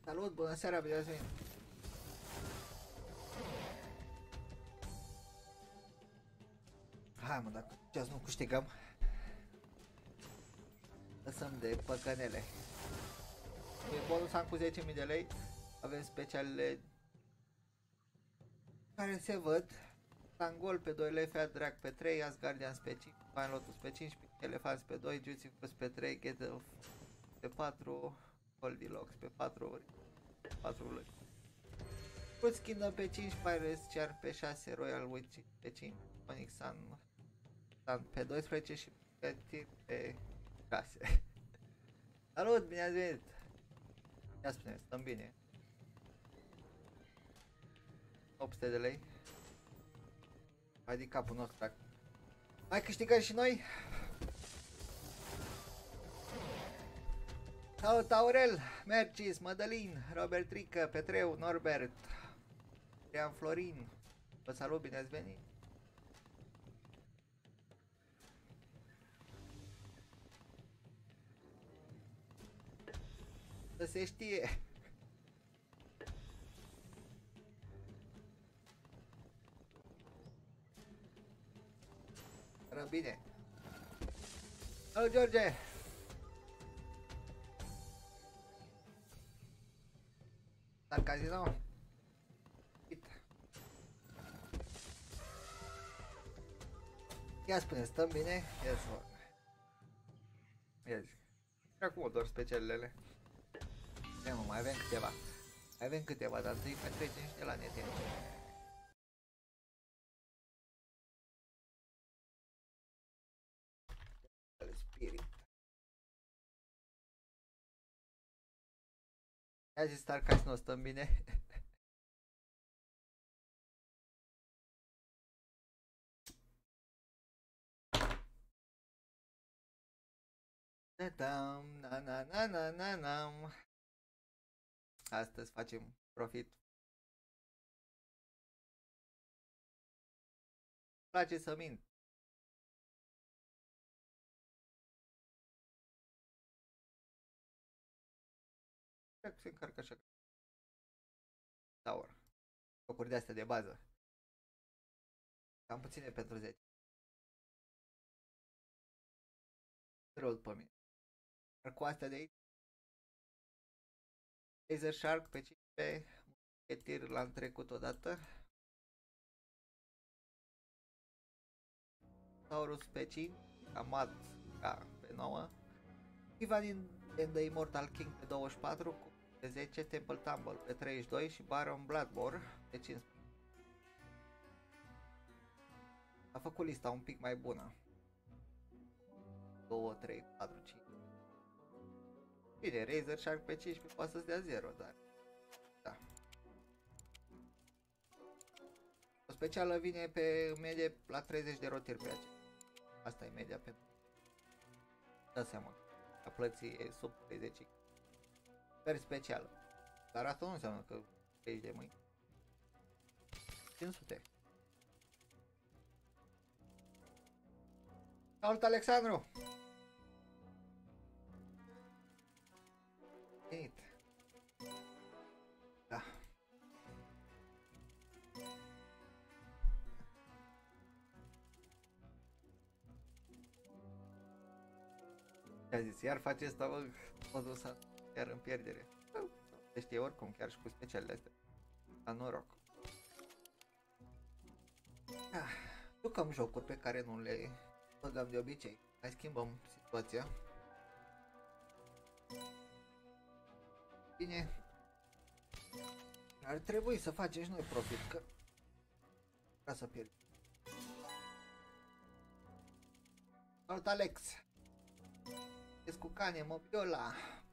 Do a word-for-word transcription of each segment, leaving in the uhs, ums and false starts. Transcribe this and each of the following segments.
Salut, bună seara, bine ați venit! Hai mă, dacă ce nu câștigăm, lăsăm de păcănele. Pe bonus am cu zece mii de lei, avem specialele care se văd. Tangol pe doi, Lefia Drag pe trei, Asgardians pe cinci, Fine Lotus pe cinci, Elefants pe doi, Juicy Fruits pe trei, Get Off pe patru, Goldilocks pe patru, patru luni. Fruits Kingdom pe cinci, Pirates Char pe șase, Royal Witch pe cinci, Onyx Sun, Sun pe doisprezece și Petir pe șase. Salut, bine ați venit! Ia spune, stăm bine. opt sute de lei. Hai de capul nostru, dacă mai câștigăm și noi. Salut Aurel, Mercis, Mădălin, Robert Rică, Petreu, Norbert, Adrian Florin. Vă salut, bine ați venit. Să se știe. Ră bine. Salut George. Dar casino. Ia spune, stăm bine? Ia să văd. Ia zic. Acum doar specialele. Ia mă, mai avem câteva. Mai avem câteva, dar întâi mai trecem și de la nete. Spirit. Ia zi Star Casino, stăm bine? Na na na na na na na. Astăzi facem profit. Îmi place să mint. Cred că se încarcă așa. Tower. Locuri de astea de bază. Cam puține pentru zece. Roll pe mine. Dar cu astea de aici. Laser Shark pe cincisprezece. Musketeer l-am trecut odată. Taurus pe cinci. Amat ca pe nouă. Ivan and the Immortal King pe douăzeci și patru. Cu pe zece. Temple Tumble pe treizeci și doi. Și Baron Bloodborne pe cincisprezece. A făcut lista un pic mai bună. doi, trei, patru, cinci. Bine, Razer Shark pe cincisprezece poate să-ți dea zero, dar... Da. O specială vine pe medie la treizeci de rotiri pe aceea. Asta e media pentru... Da seama. La plății e sub treizeci. Per specială. Dar asta nu înseamnă că treci de mâini. cinci sute. Salut Alexandru! Venit. Da. Ce-a zis? Iar face asta, bă, modul ăsta, chiar în pierdere. Se știe oricum, chiar și cu specialele astea. La noroc. Ah, jucăm jocuri pe care nu le băgăm de obicei. Hai schimbăm situația. Bine. Ar trebui să facem și noi profit, că... Ca să pierd. Salut Alex! Ești cu cane, Mobiola!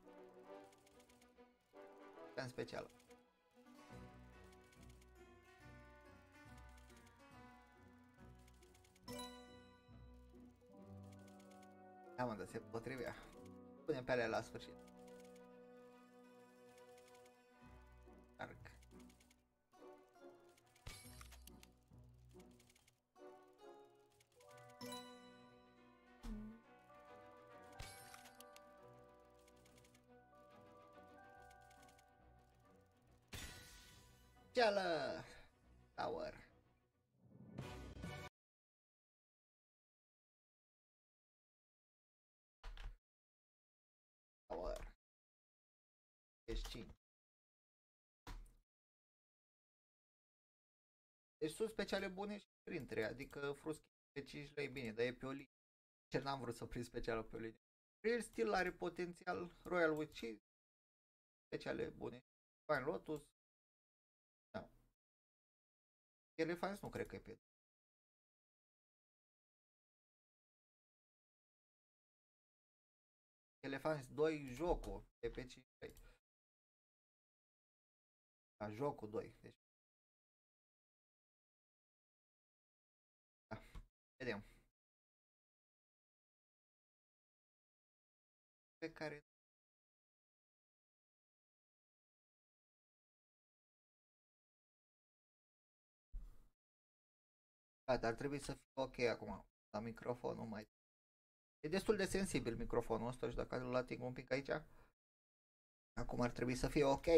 În special. Da, mă, dar se potrivea. Punem pe alea la sfârșit. Arc. Ceală! Tower. Tower. Ești cinci. Deci sunt speciale bune și printre, adică fruschi pe cinci lei, bine, dar e pe o linie. Ce n-am vrut să prind specială pe o linie. Real Steel are potențial, Royal with Cheese, speciale bune. Fine Lotus. Da. Elephants nu cred că e pe. Elephants doi, Jocul, e pe cinci lei. Da, Jocul doi, deci. Da, vedem. Pe care da, dar trebuie să fie ok acum la microfonul mai. E destul de sensibil microfonul ăsta și dacă îl ating un pic aici, acum ar trebui să fie ok.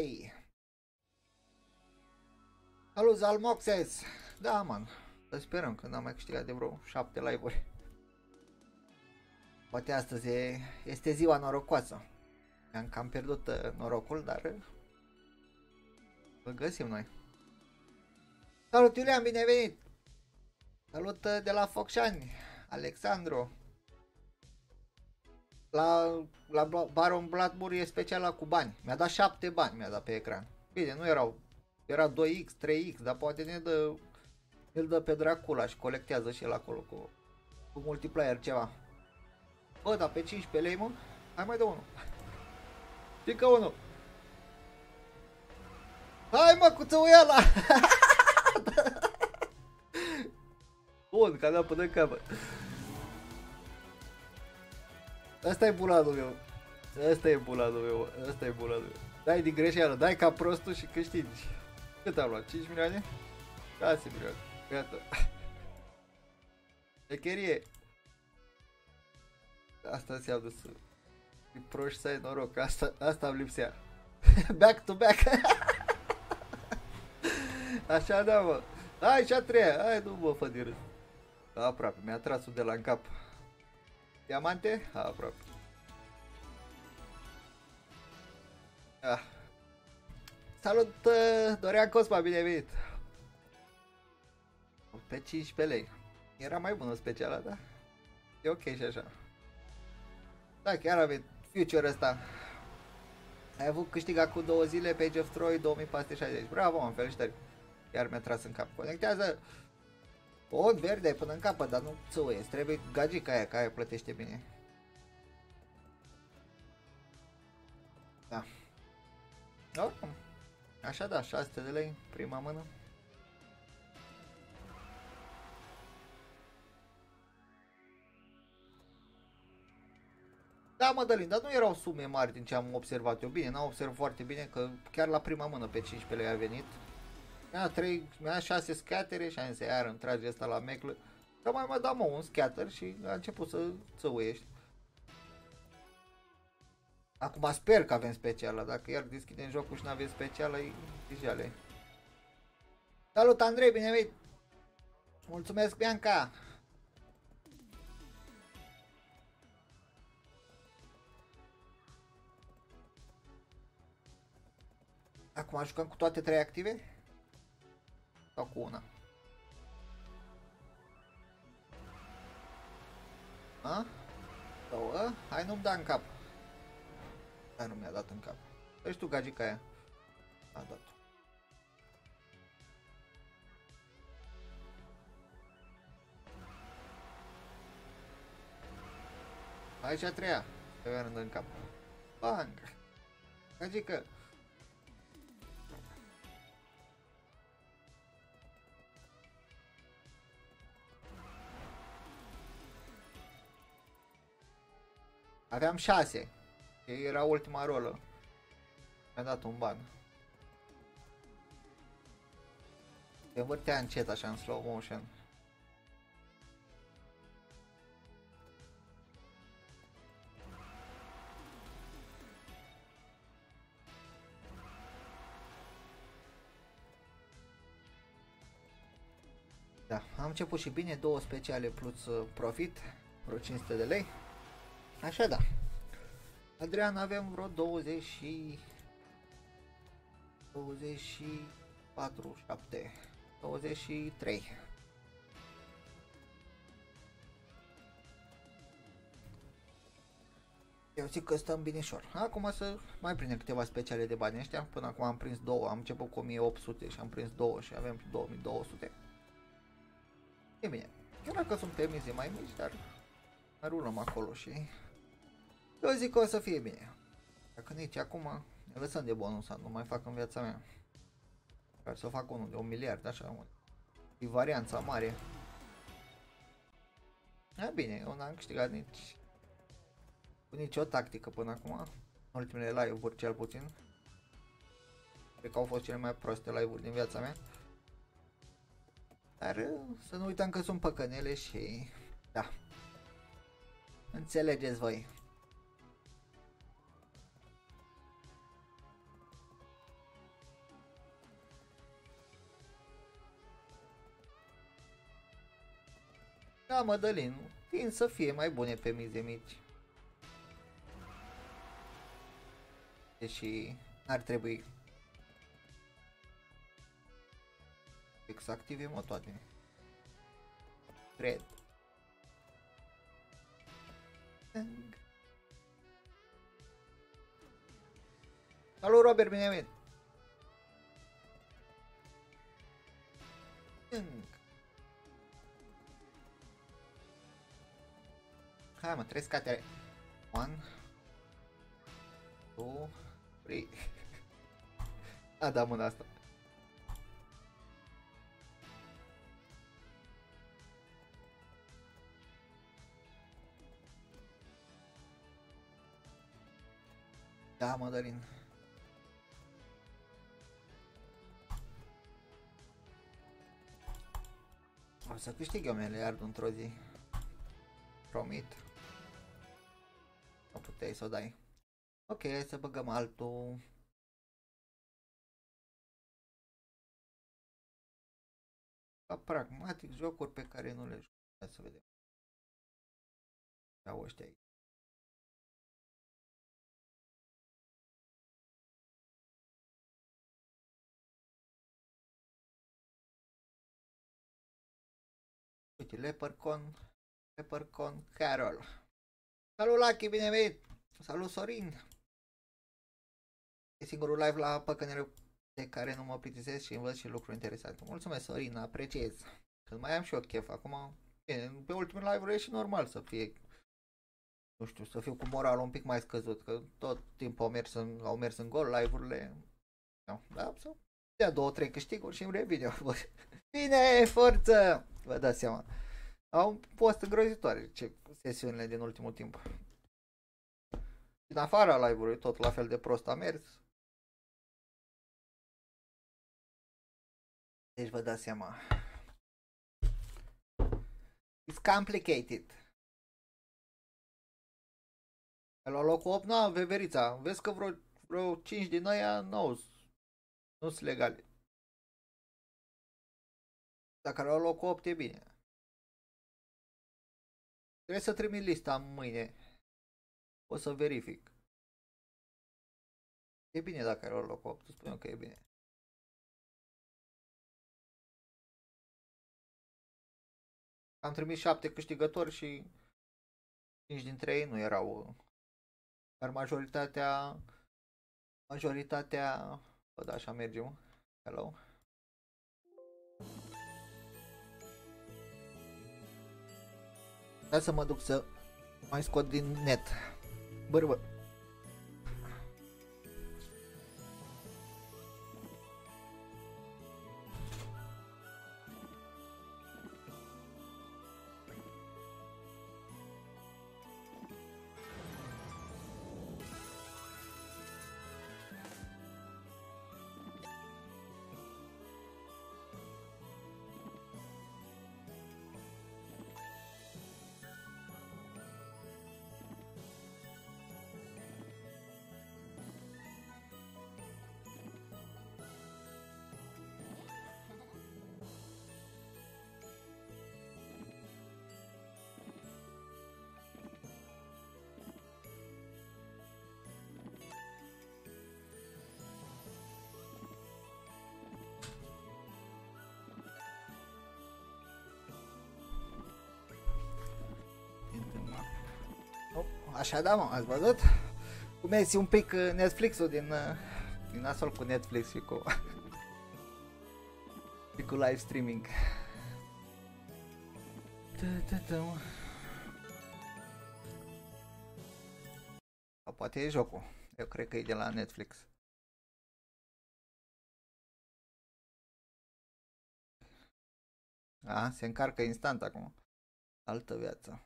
Salut Zalmoxes! Da, man, să sperăm că n-am mai câștigat de vreo șapte live-uri. Poate astăzi e, este ziua norocoasă. Am cam pierdut uh, norocul, dar uh, îl găsim noi. Salut Iulian, bine venit! Salut uh, de la Focșani, Alexandru. La, la Baron Bloodmore e speciala cu bani. Mi-a dat șapte bani, mi-a dat pe ecran. Bine, nu erau, era doi x, trei x, dar poate ne dă, îl dă pe Dracula și colectează și el acolo cu, cu multiplayer ceva. Bă, dar pe cincisprezece lei, mă? Hai mai dă unul. Pică unul. Hai, mă, cu țăuiala! Bun, că am până în capăt. Asta e buladul meu. Asta e buladul meu. Asta e buladul meu. Dai din greșeală, dai ca prostul și câștigi. Cât am luat? cinci milioane? șase milioane. Gata. Echerie. Asta înseamnă să fii proști, să ai noroc. Asta, asta îmi lipsea. Back to back. Așa da, mă. Hai, și a treia. Hai, nu mă fă de râs. Aproape, mi-a tras-o de la în cap. Diamante? Aproape. Ah. Salut, Dorian Cosma, bine venit. Pe cincisprezece lei. Era mai bună speciala, da? E ok și așa. Da, chiar avem future ăsta. Ai avut câștigat cu două zile pe Age of Troy două mii patru sute șaizeci. Bravo, mă, felicitări. Chiar mi-a tras în cap. Conectează. O, verde până în capăt, dar nu țăuiesc. Trebuie gagica aia, că aia plătește bine. Da. Oh, așa da, șase sute de lei, prima mână. Da, Mădălin, dar nu erau sume mari din ce am observat eu. Bine, n-am observat foarte bine că chiar la prima mână pe cincisprezece lei a venit. Mi-a trei, mi-a șase scatere și am zis, iar îmi trage asta la meclă. Că mai mă da mă un scatter și a început să țăuiești. Acum sper că avem specială, dacă iar deschidem jocul și nu avem specială, e jale. Salut Andrei, bine venit! Mulțumesc, Bianca! Acum jucăm cu toate trei active? Sau cu una? A? Două? Hai, nu-mi da în cap. Hai, nu mi-a dat în cap. Ești tu, gagica aia. A dat. Aici a treia. Pe rând în cap. Bang! Gagică! Aveam șase. Era ultima rolă. Mi-a dat un ban. Se învârtea încet așa în slow motion. Da, am început și bine, două speciale plus uh, profit, vreo cinci sute de lei. Așa da. Adrian avem vreo douăzeci și douăzeci și patru, șapte, douăzeci și trei. Eu zic că stăm binișor. Acum să mai prindem câteva speciale de bani ăștia. Până acum am prins două, am început cu o mie opt sute și am prins două și avem două mii două sute. E bine. Chiar dacă sunt pe mize mai mici, dar mai rulăm acolo și eu zic că o să fie bine. Dacă nici acum ne lăsăm de bonus, nu mai fac în viața mea. Vreau să fac unul de un miliard, așa, e varianța mare. E bine, eu n-am câștigat nici cu nicio tactică până acum, în ultimele live-uri cel puțin. Cred că au fost cele mai proaste live-uri din viața mea. Dar să nu uităm că sunt păcănele și da, înțelegeți voi. Da, Mădălin, tind să fie mai bune pe mize mici. Deși n-ar trebui. Să activăm o toate. Cred. Salut, Robert, bine venit. Hai mă, trei scatere. One, two, three. A, da, mâna asta. Da, Mădălin. O să câștig eu miliardul într-o zi. Promit. Nu puteai să o dai. Ok, hai să băgăm altul. Ca pragmatic, jocuri pe care nu le joc. Hai să vedem. Iau ăștia aici. Uite, Leprechaun, Leprechaun Carol. Salut, Lucky, bine venit! Salut, Sorin! E singurul live la păcănele de care nu mă plictisesc și învăț și lucruri interesante. Mulțumesc, Sorin, apreciez. Când mai am și eu chef, acum, bine, pe ultimul live e și normal să fie, nu știu, să fiu cu moralul un pic mai scăzut, că tot timpul au mers în, au mers în gol live-urile. Da, să dea două, trei câștiguri și îmi revine. Bine, forță! Vă dați seama. Au fost îngrozitoare ce sesiunile din ultimul timp. Din afara live-ului tot la fel de prost a mers. Deci vă dați seama. It's complicated. La locul opt, na, veverița. Vezi că vreo, vreo cinci din aia nu nu sunt legale. Dacă la locul opt e bine. Trebuie să trimit lista mâine. O să verific. E bine dacă la locul opt, spun eu că e bine. Am trimis șapte câștigători și cinci dintre ei nu erau. Dar majoritatea majoritatea bă, da, așa mergem. Hello. Hai să mă duc să mai scot din net. Bărbă. Așa da, mă, ați văzut? Cum e un pic Netflix-ul din, din nasol cu Netflix și cu, și cu live streaming. Sau poate e jocul. Eu cred că e de la Netflix. A, se încarcă instant acum. Altă viață.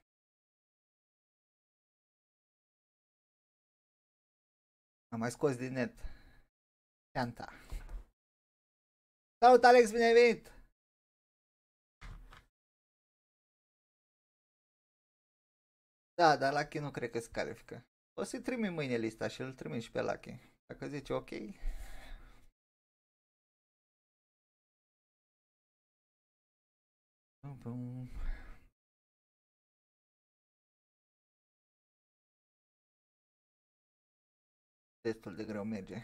Am mai scos din net. Ianta. Salut, Alex, bine ai venit! Da, dar Lucky nu cred că se califică. O să-i trimit mâine lista și îl trimit și pe Lucky. Dacă zice ok. Destul de greu merge.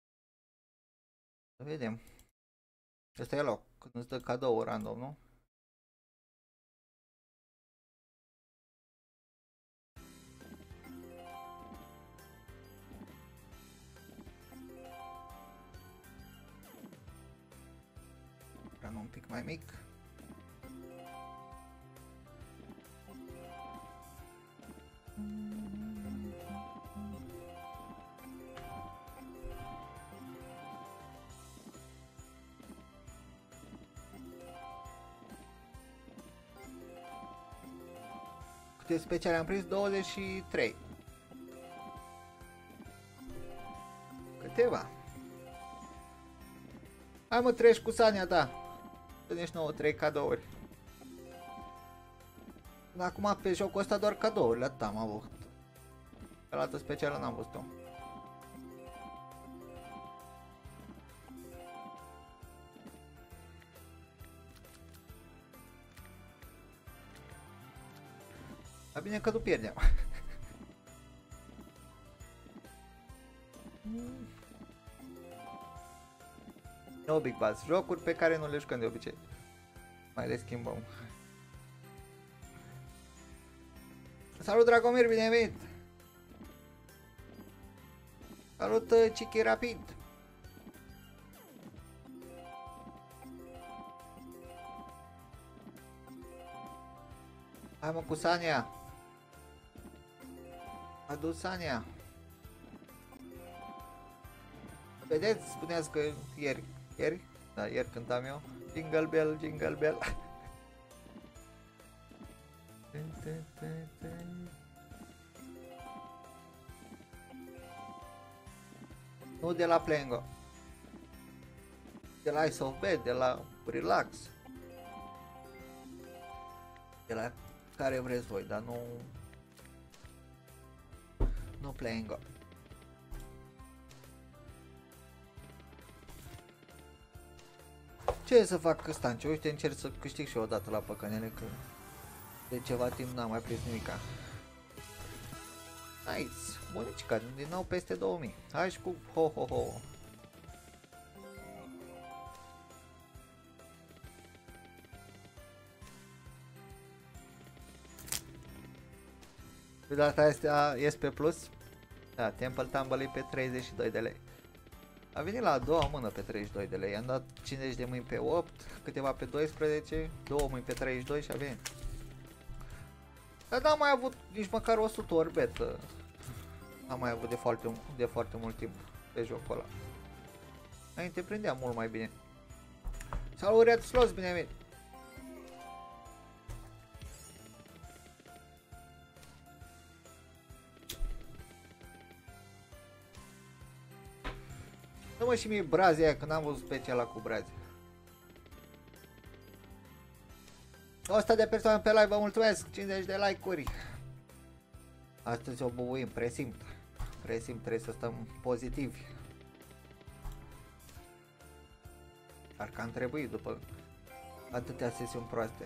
Să vedem. Ăsta e loc. Când îți dă cadou random, nu? Ran un pic mai mic. Câte speciale am prins? douăzeci și trei. Câteva. Hai mă, treci cu Sania ta. Dă-nești nouă trei cadouri. Acum pe jocul ăsta doar cadourile, atât am avut. Pe altă specială n-am văzut-o. Dar bine că nu pierdem. No Big Bass, jocuri pe care nu le jucăm de obicei. Mai le schimbăm. Salut Dragomir, bine ai venit! Salut Chichi Rapid! Hai mă cu Sania! Adu Sania! Vedeți, spuneați că ieri, ieri, da, ieri cântam eu, Jingle Bell, Jingle Bell. Nu de la Plengo, de la Ice of Bed, de la Relax, de la care vreți voi, dar nu, nu Plengo. Ce să fac Stanciu? Uite, încerc să câștig și eu odată la păcănele, că de ceva timp n-am mai prins nimica. Nice! Bunicica, din nou peste două mii. Hai și cu ho ho ho. De data asta ies pe plus. Da, Temple Tumble e pe treizeci și doi de lei. A venit la a doua mână pe treizeci și doi de lei. Am dat cincizeci de mâini pe opt, câteva pe doisprezece, două mâini pe treizeci și doi și a venit. Dar n-am mai avut nici măcar o sută ori betă. N-am mai avut de foarte, de foarte mult timp pe jocul ăla. Înainte prindeam mult mai bine. Salut Red Slots, bine ai venit! Dă-mă și mie brazia aia, că n-am văzut speciala cu brazi. o sută de persoane pe live, vă mulțumesc! cincizeci de like-uri! Astăzi o bubuim, presimt. Presimt, trebuie să stăm pozitivi. Parcă am trebuit după atâtea sesiuni proaste.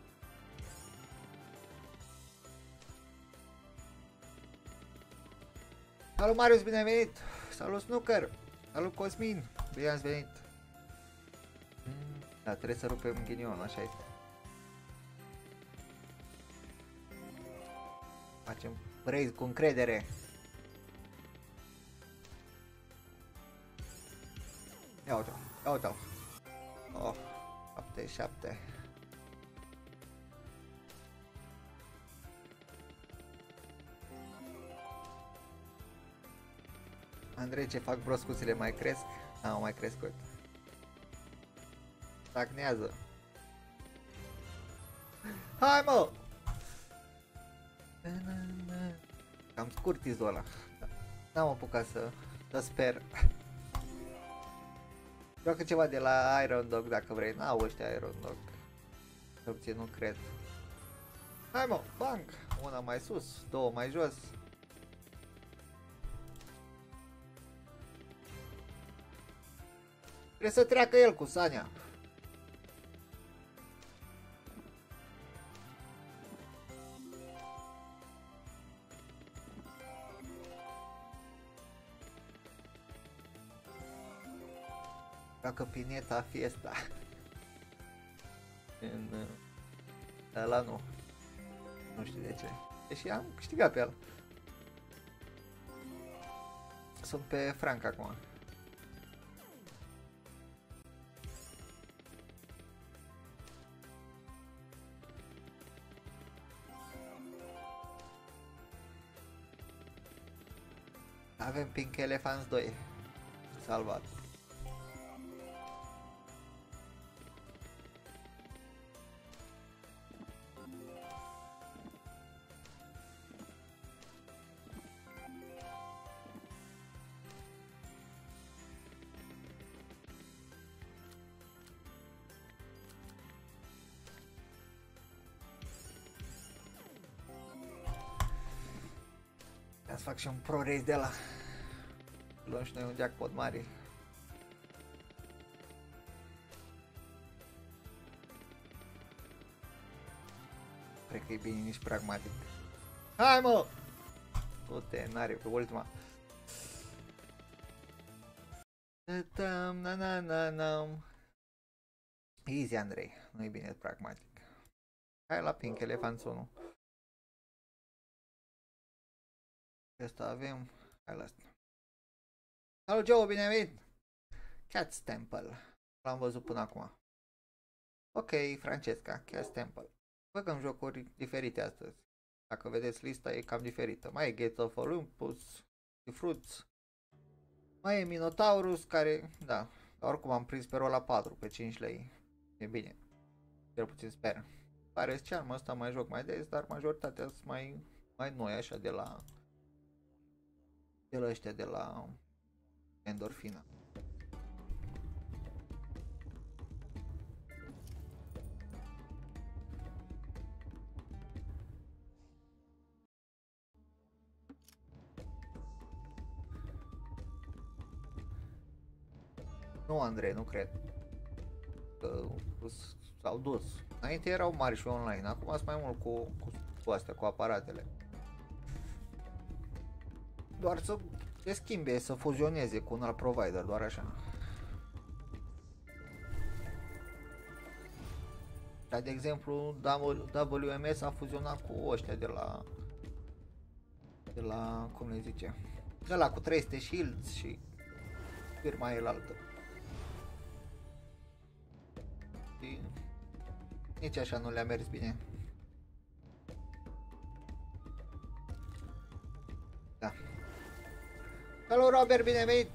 Salut Marius, bine ai venit! Salut Snooker! Salut Cosmin! Bine ați venit! Da, trebuie să rupem ghinion, așa este. Facem raise cu încredere. Ia uite-o, ia uite-o. Oh, șapte șapte. Andrei, ce fac broscuțele, mai cresc? Nu, mai crescut. Stagnează. Hai, mă! Cam scurt izul ăla. N-am apucat să, să sper. Joacă ceva de la Iron Dog dacă vrei. N-au ăștia Iron Dog. Opție, nu cred. Hai, mă, banc! Una mai sus, două mai jos. Trebuie să treacă el cu Sania. Joacă Pineta Fiesta. În ăla nu. Nu știu de ce. Deși am câștigat pe el. Sunt pe Frank acum. Avem Pink Elephants doi. Salvat. Ia să fac și un pro race de la. Luăm și noi un jackpot mare. Cred că e bine nici pragmatic. Hai, mă! Du-te, n-are pe ultima. Na na na na. Easy, Andrei, nu e bine pragmatic. Hai la Pink Elephants unu. Asta avem. Hai la asta. Salut, Joe, bine ai venit! Cat's Temple. L-am văzut până acum. Ok, Francesca, Cat's Temple. Băgăm jocuri diferite astăzi. Dacă vedeți lista, e cam diferită. Mai e Gates of Olympus, Fruits. Mai e Minotaurus, care, da, oricum am prins pe rola patru, pe cinci lei. E bine. Cel puțin sper. Pare Charm, ăsta mai joc mai des, dar majoritatea sunt mai, mai noi, așa, de la... De la ăștia, de la... Endorfina. Nu, Andrei, nu cred că s-au dus. Înainte erau mari și online, acum sunt mai mult cu, cu, cu astea, cu aparatele. Doar să se schimbe, să fuzioneze cu un alt provider, doar așa. Dar, de exemplu, W M S a fuzionat cu ăștia de la... De la, cum le zice? De la cu trei sute Shields și firma el altă. Și nici așa nu le-a mers bine. Da. Salut, Robert, bine venit!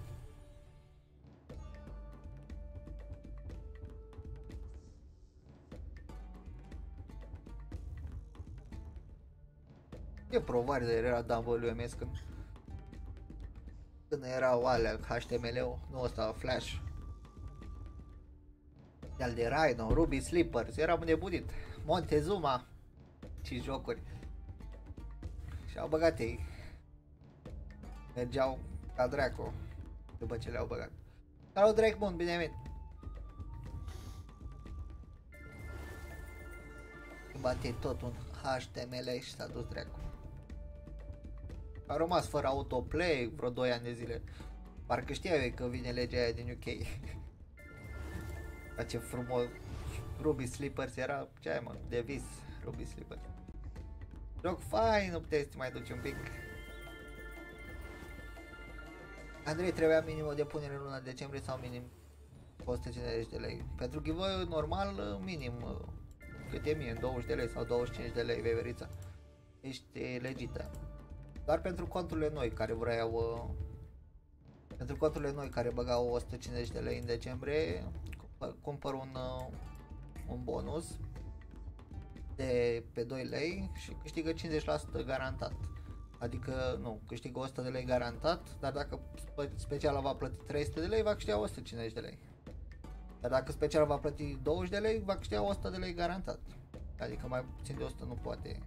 Ce provider era W M S când, când erau alea H T M L-ul, nu ăsta, Flash. Al de Rhino, Ruby Slippers, eram nebunit. Montezuma și jocuri. Și au băgat ei. Mergeau ca dracu după ce le-au băgat. Salut, Drake Moon, bine ai venit! Bate tot un H T M L și s-a dus dracu. A rămas fără autoplay vreo doi ani de zile. Parcă știai eu că vine legea aia din U K. Dar ce frumos. Ruby Slippers era, ce ai, mă, de vis, Ruby Slippers. Joc fain, nu puteți să mai duci un pic. Andrei, trebuia minim o depunere în luna decembrie sau minim o sută cincizeci de lei. Pentru giveaway normal, minim, cât e minim, douăzeci de lei sau douăzeci și cinci de lei, veverița. Ești legită. Doar pentru conturile noi care vreau, pentru conturile noi care băgau o sută cincizeci de lei în decembrie, cumpăr un, un bonus de pe doi lei și câștigă cincizeci la sută garantat. Adică nu, câștigă o sută de lei garantat, dar dacă speciala va plăti trei sute de lei, va câștiga o sută cincizeci de lei. Dar dacă speciala va plăti douăzeci de lei, va câștiga o sută de lei garantat. Adică mai puțin de o sută nu poate.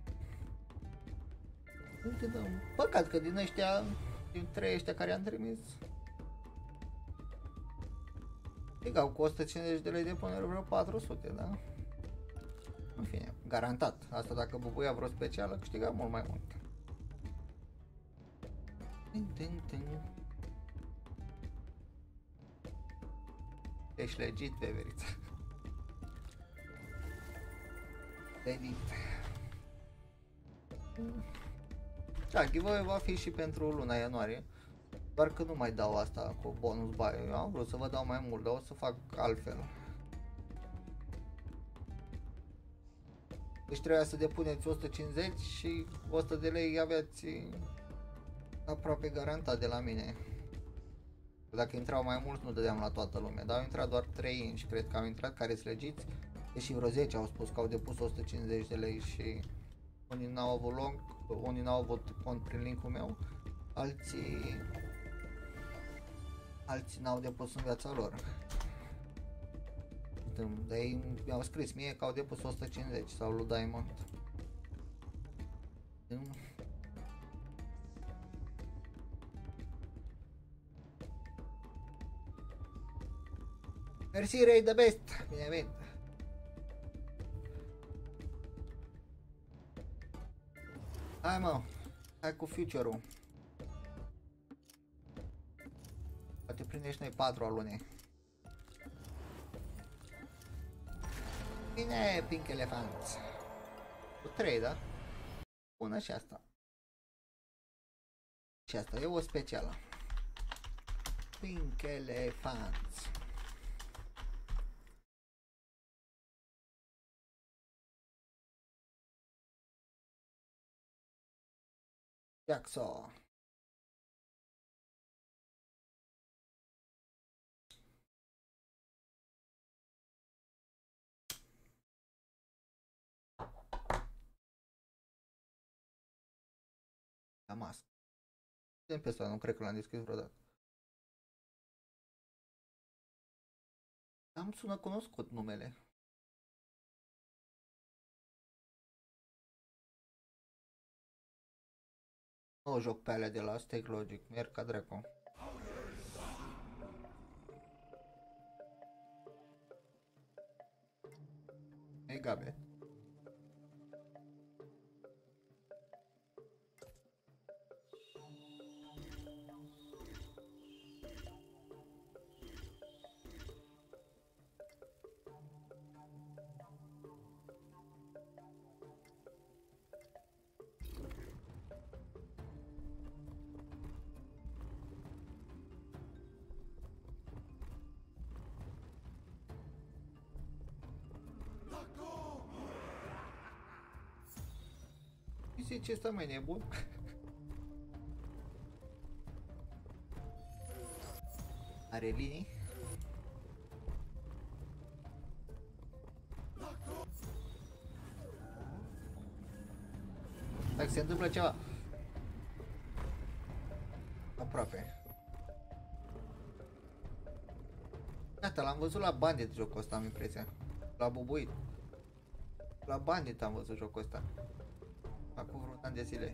Păcat că din ăștia, din trei ăștia care am trimis, câștigau cu o sută cincizeci de lei de punere vreo patru sute, da? În fine, garantat. Asta dacă bubuia vreo specială, câștiga mult mai mult. Ești legit, veverița. Legit. Da, giveaway va fi și pentru luna ianuarie. Doar că nu mai dau asta cu bonus buy. Eu am vrut să vă dau mai mult, dar o să fac altfel. Deci trebuia să depuneți o sută cincizeci și o sută de lei aveați aproape garantat de la mine. Dacă intrau mai mulți nu dădeam la toată lumea, dar au intrat doar trei inși, cred că au intrat, care sunt legiți. Deși vreo zece au spus că au depus o sută cincizeci de lei și unii n-au avut long, unii n-au avut cont prin linkul meu, alții alții n-au depus în viața lor. Dar ei mi-au scris mie că au depus o sută cincizeci sau lui Diamond. Mersi, Ray the best! Bine venit! Hai mă, hai cu future-ul. Poate prinde și noi patru alune. Bine, Pink Elephant. Cu trei, da? Bună și asta. Și asta e o specială. Pink Elephant. Jackson. Damasc. Pe ăsta nu cred că l-am descris vreodată. Am sună cunoscut numele. Nu joc pe alea de la Stake Logic, merg ca dracu. Ei, Gabe. Ce ăsta mai nebun? Are linii? Dacă se întâmplă ceva. Aproape. Gata, l-am văzut la Bandit jocul ăsta, am impresia. La bubuit. La Bandit am văzut jocul ăsta. Acum vreun an de zile.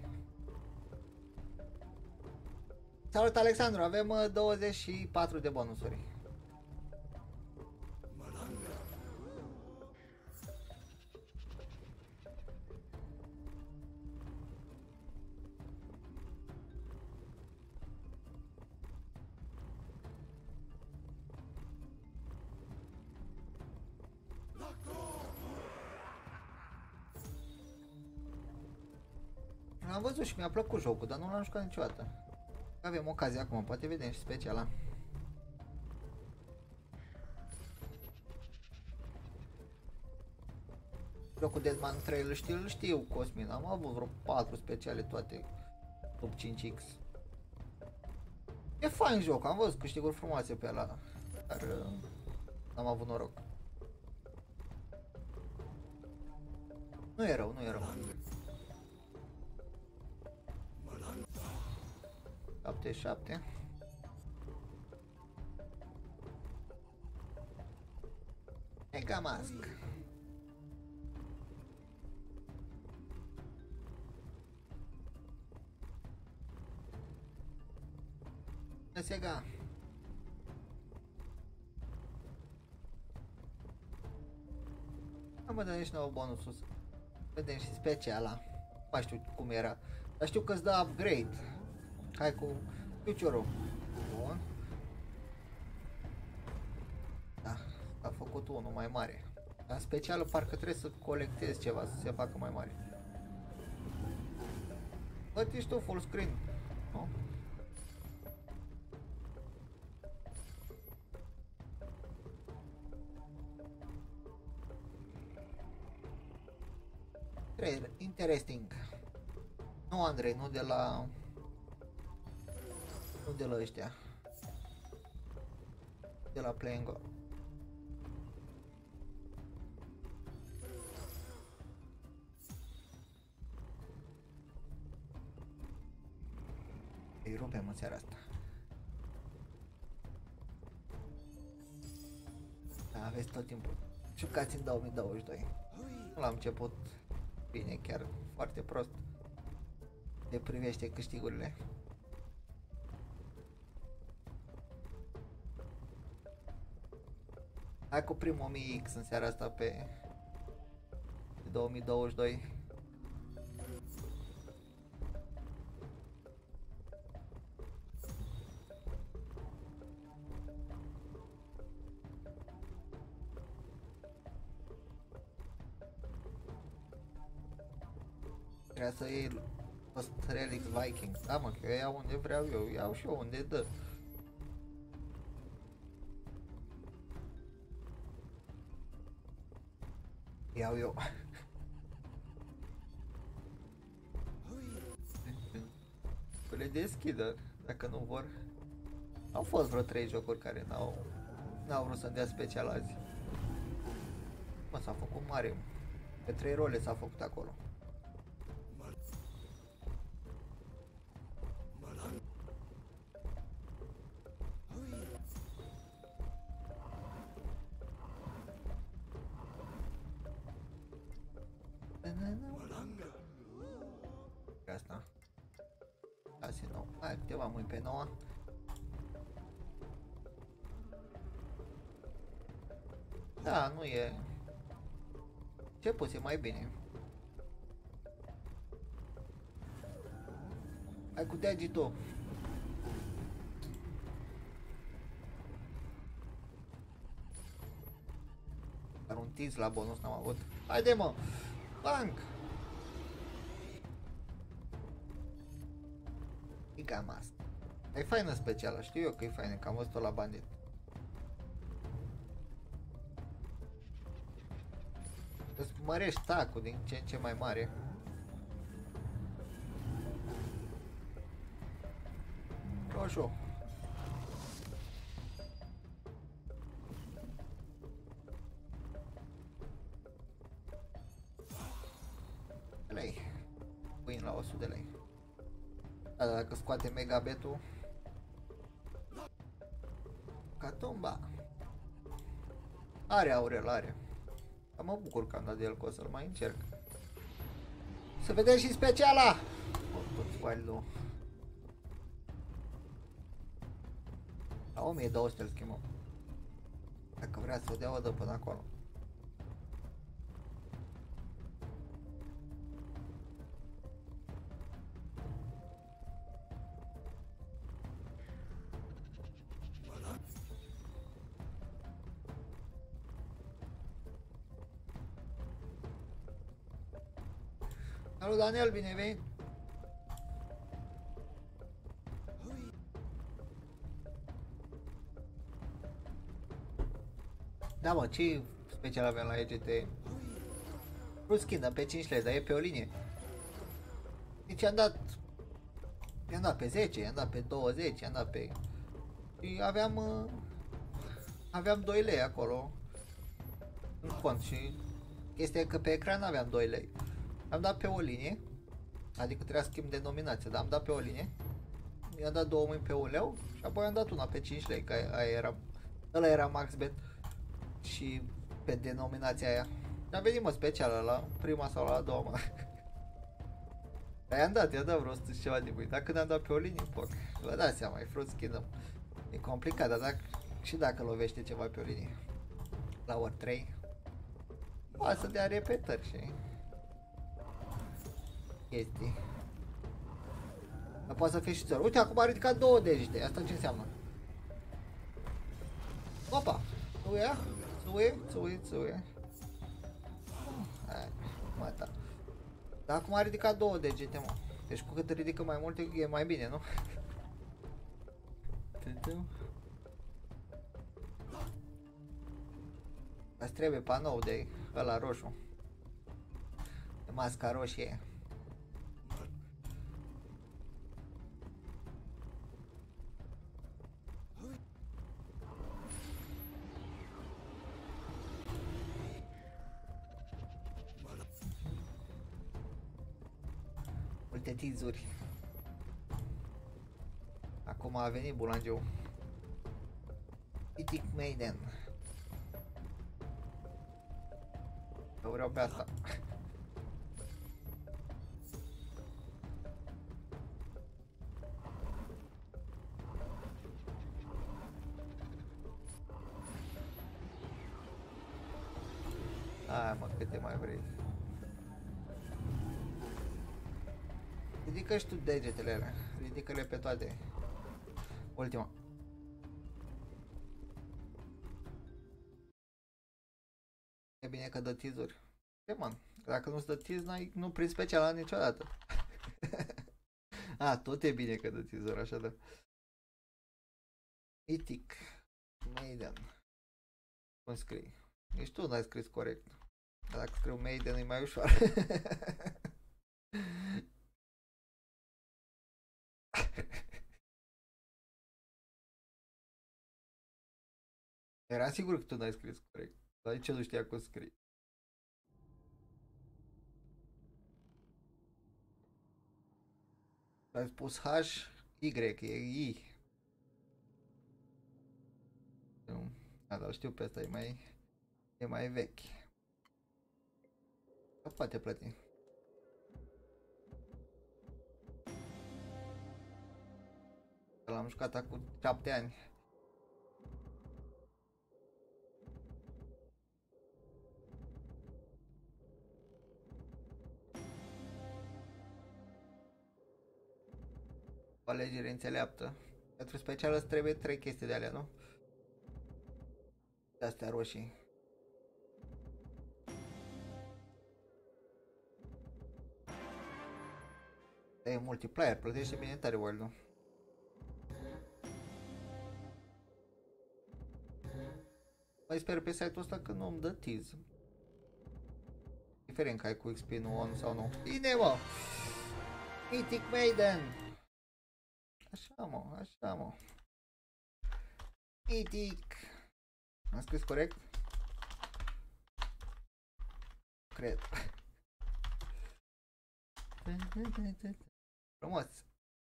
Salut, Alexandru, avem douăzeci și patru de bonusuri. Am văzut și mi-a plăcut jocul, dar nu l-am jucat niciodată. Avem ocazia acum, poate vedem și speciala. Jocul Deadman trei îl știu, îl știu, Cosmin, am avut vreo patru speciale toate top cinci X. E fain joc, am văzut câștiguri frumoase pe ăla, dar uh, n-am avut noroc. Nu e rău, nu e rău. șapte șapte. Mega Mask. Sega. Am dat nici nou bonusul. Vedem și speciala. Nu mai știu cum era. Dar știu că îți dă upgrade. Hai cu piciorul. Bun. Da, a făcut unul mai mare. Dar specială parcă trebuie să colectezi ceva să se facă mai mare. Bă, ești tu full screen. Nu? Interesting. Nu, Andrei, nu de la... Nu de la ăștia. De la Play'n'Go. Îi rupem în seara asta. Da, aveți tot timpul. Jucați în două mii douăzeci și doi. Nu l-am început bine, chiar foarte prost. De privește câștigurile. Hai cu primul o mie X în seara asta pe două mii douăzeci și doi. Trebuie să iei Post Relics Vikings. Da, mă, că eu iau unde vreau eu, iau și eu unde dă. Iau eu. Păi le deschidă, dacă nu vor. Au fost vreo trei jocuri care n-au n-au vrut să-mi dea special azi. Mă, s-a făcut mare. Pe trei role s-a făcut acolo. Asta. șase nouă. Hai, câteva mâini pe nouă. Da, nu e... Ce pus e mai bine. Hai cu Dagito. Dar un tease la bonus n-am avut. Haide, mă! Bank! Mega Mask. E faină specială, știu eu că e faină, că am văzut-o la Bandit. Îți mărești tacul din ce în ce mai mare. Roșu. Lei. Pâine la o sută de lei. Da, dacă scoate megabetul. Catomba. Are Aurel, are. Dar mă bucur că am dat de el, că o să-l mai încerc. Să vedem și speciala! Tot wild-ul. La o mie două sute îl schimbăm. Dacă vrea să o dea, o dă până acolo. Salut Daniel, bine ai venit! Da, mă, ce special avem la E G T? Plus skin pe cinci lei, dar e pe o linie. Deci i-am dat... I-am dat pe zece, i-am dat pe douăzeci, i-am dat pe... Și aveam... Uh, aveam doi lei acolo. În cont și... Chestia e că pe ecran aveam doi lei. Am dat pe o linie. Adică trebuia să schimb denominația, dar am dat pe o linie. I-am dat două mâini pe un leu și apoi am dat una pe cinci lei, că aia era, ăla era MaxBet și pe denominația aia. Am venit mă specială la prima sau la a doua mă. Dar i-am dat, i-am dat vreo o sută și ceva de mâini, dar când am dat pe o linie, poc, vă dați seama, e fruit skin, e complicat, dar dacă, și dacă lovește ceva pe o linie, la ori trei, poate să dea repetări și chestii. Dar poate să fie și țăr. Uite, acum a ridicat două degete. Asta ce înseamnă? Opa! Țuie? Țuie? Țuie? Țuie? Hai, mă, da. Dar acum a ridicat două degete, mă. Deci cu cât ridică mai multe, e mai bine, nu? Îți trebuie panou de ăla roșu. De masca roșie. Multe tizuri. Acum a venit bulangeu. Mythic Maiden. Eu vreau pe asta. Hai mă, câte mai vrei. Ridică și tu degetele alea. Ridică-le pe toate. Ultima. E bine că dă teaser. Ce man? Dacă nu-ți dă teaser, n-ai, nu prind special niciodată. A, tot e bine că dă teaser, așa da. Mythic Maiden. Cum scrii? Nici tu n-ai scris corect. Dacă scriu Maiden e mai ușor. Era sigur că tu n-ai scris corect. Dar nici nu știa cum scrii. Ai spus H, Y, e I. Nu. A, dar știu pe asta, e mai, e mai vechi. Că poate plăti. L-am jucat acum șapte ani. O alegere înțeleaptă. Pentru special îți trebuie trei chestii de alea, nu? De astea roșii. E multiplayer, plătește bine tare world-ul. Mai sper pe site-ul ăsta că nu îmi dă tease. Diferent că ai cu X P-ul on sau nu. Bine mă! Mythic Maiden! Așa mă, așa mă. Mythic! Am scris corect? Cred. Frumos!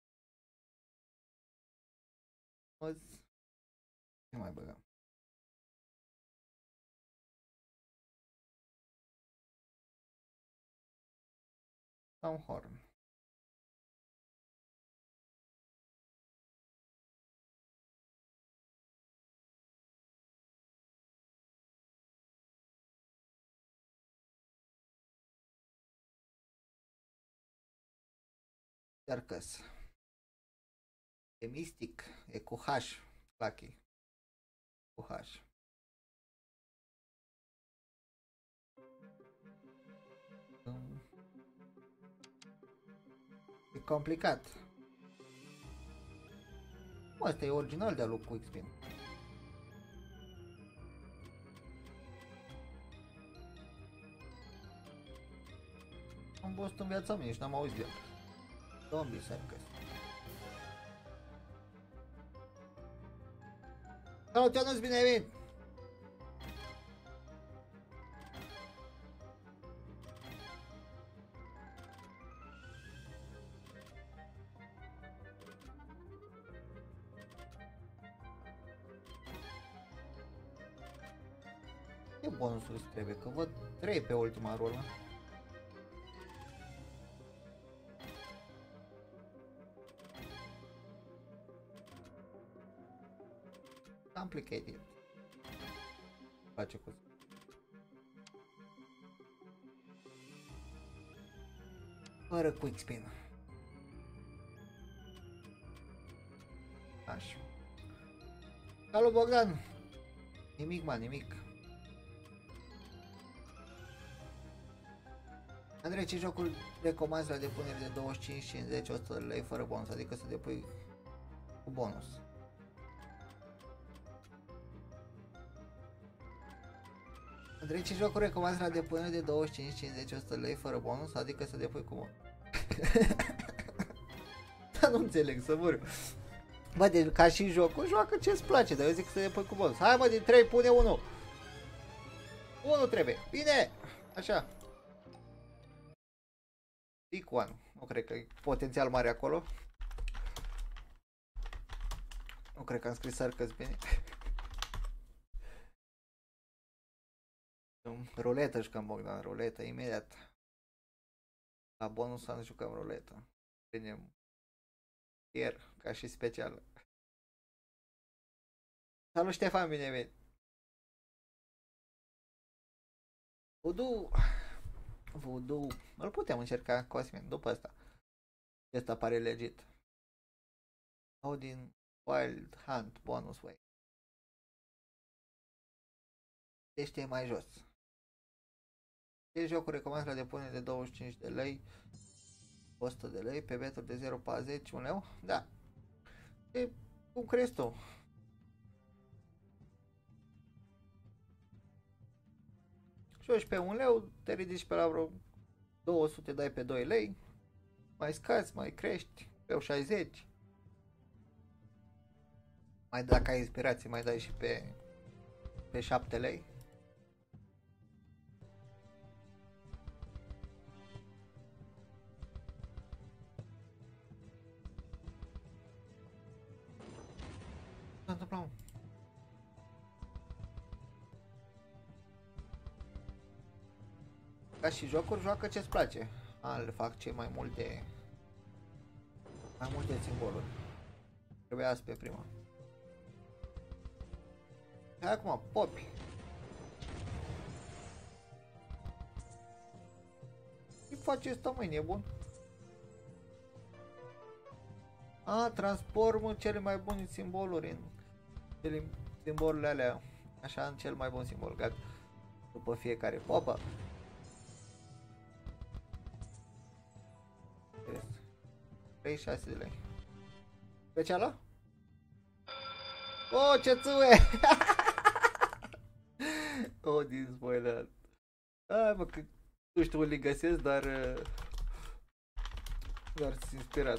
Frumos! Ce mai băgăm? Horn. Circus. E Mystic, e cu H, Lucky. Cu H. E complicat. Asta e original de-a lui Quickspin. n-am văzut în viața mea, nici n-am auzit de el. Zombie Circus. Salut, Ionuț, bine ai venit! Ce bonusuri trebuie? Că văd trei pe ultima rolă. Complicated. Îmi place cu fără quick spin. Așa. Salut, Bogdan! Nimic, mă, nimic. Andrei, ce jocul recomanzi la depunere de douăzeci și cinci, cincizeci, o sută de lei fără bonus, adică să depui cu bonus? Andrei, ce jocul recomanzi la depunere de douăzeci și cinci, cincizeci, o sută de lei fără bonus, adică să depui cu bonus? Dar nu înțeleg, să mor. Bă, deci ca și jocul, joacă ce-ți place, dar eu zic să depui cu bonus. Hai mă, din trei pune unu. unu trebuie, bine, așa. Pick one. Nu cred că e potențial mare acolo. Nu cred că am scris Circus bine. Ruletă jucăm, Bogdan, ruletă, imediat. La bonus am jucăm ruletă. Venim ieri, ca și special. Salut, Ștefan, bine venit. Voodoo. Voodoo. Îl putem încerca, Cosmin, după asta. Ăsta pare legit. Sau din Wild Hunt Bonus Way. Deci e mai jos. Ce jocul recomand la depunere de douăzeci și cinci de lei, o sută de lei, pe beturi de zero virgulă patruzeci, un leu? Da. E, cum crezi tu? Joci pe un leu, te ridici pe la vreo două sute, dai pe doi lei, mai scazi, mai crești, pe șaizeci. Mai dacă ai inspirație, mai dai și pe, pe șapte lei. Ce s-a întâmplat? Ca și jocuri, joacă ce-ți place. A, le fac ce mai multe mai multe simboluri. Trebuia asta pe prima. Și acum, popi. Ce face ăsta, măi, nebun? A, transformă cele mai bune simboluri în cele, simbolurile alea. Așa, în cel mai bun simbol, gata. După fiecare popă. treizeci și șase de lei. Specială? Oh, ce țuie! Oh, din spoiler. Hai mă, că nu știu unde găsesc, dar doar sunt inspirat.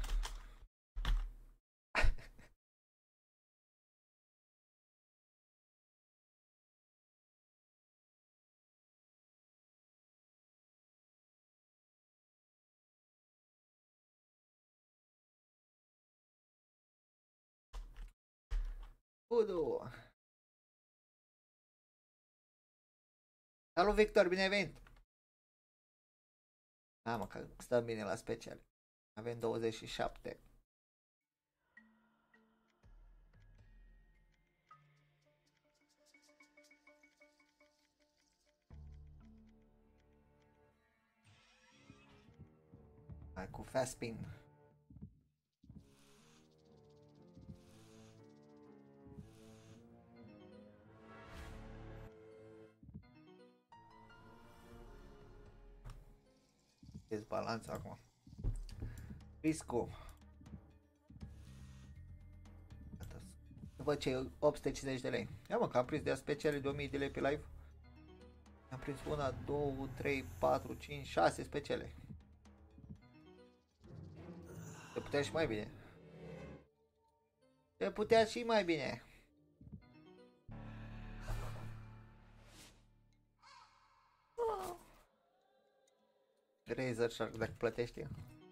Udu. Salut, Victor, bine ai venit! Da, mă, că stăm bine la special. Avem douăzeci și șapte. Hai cu fast spin. Dezbalanță acum. Riscul. Văd ce e opt sute cincizeci de lei. Ia mă, că am prins de speciale de o mie de lei pe live. Am prins una, două, trei, patru, cinci, șase speciale. Se putea și mai bine. Se putea și mai bine. Razor Shark dacă plătește.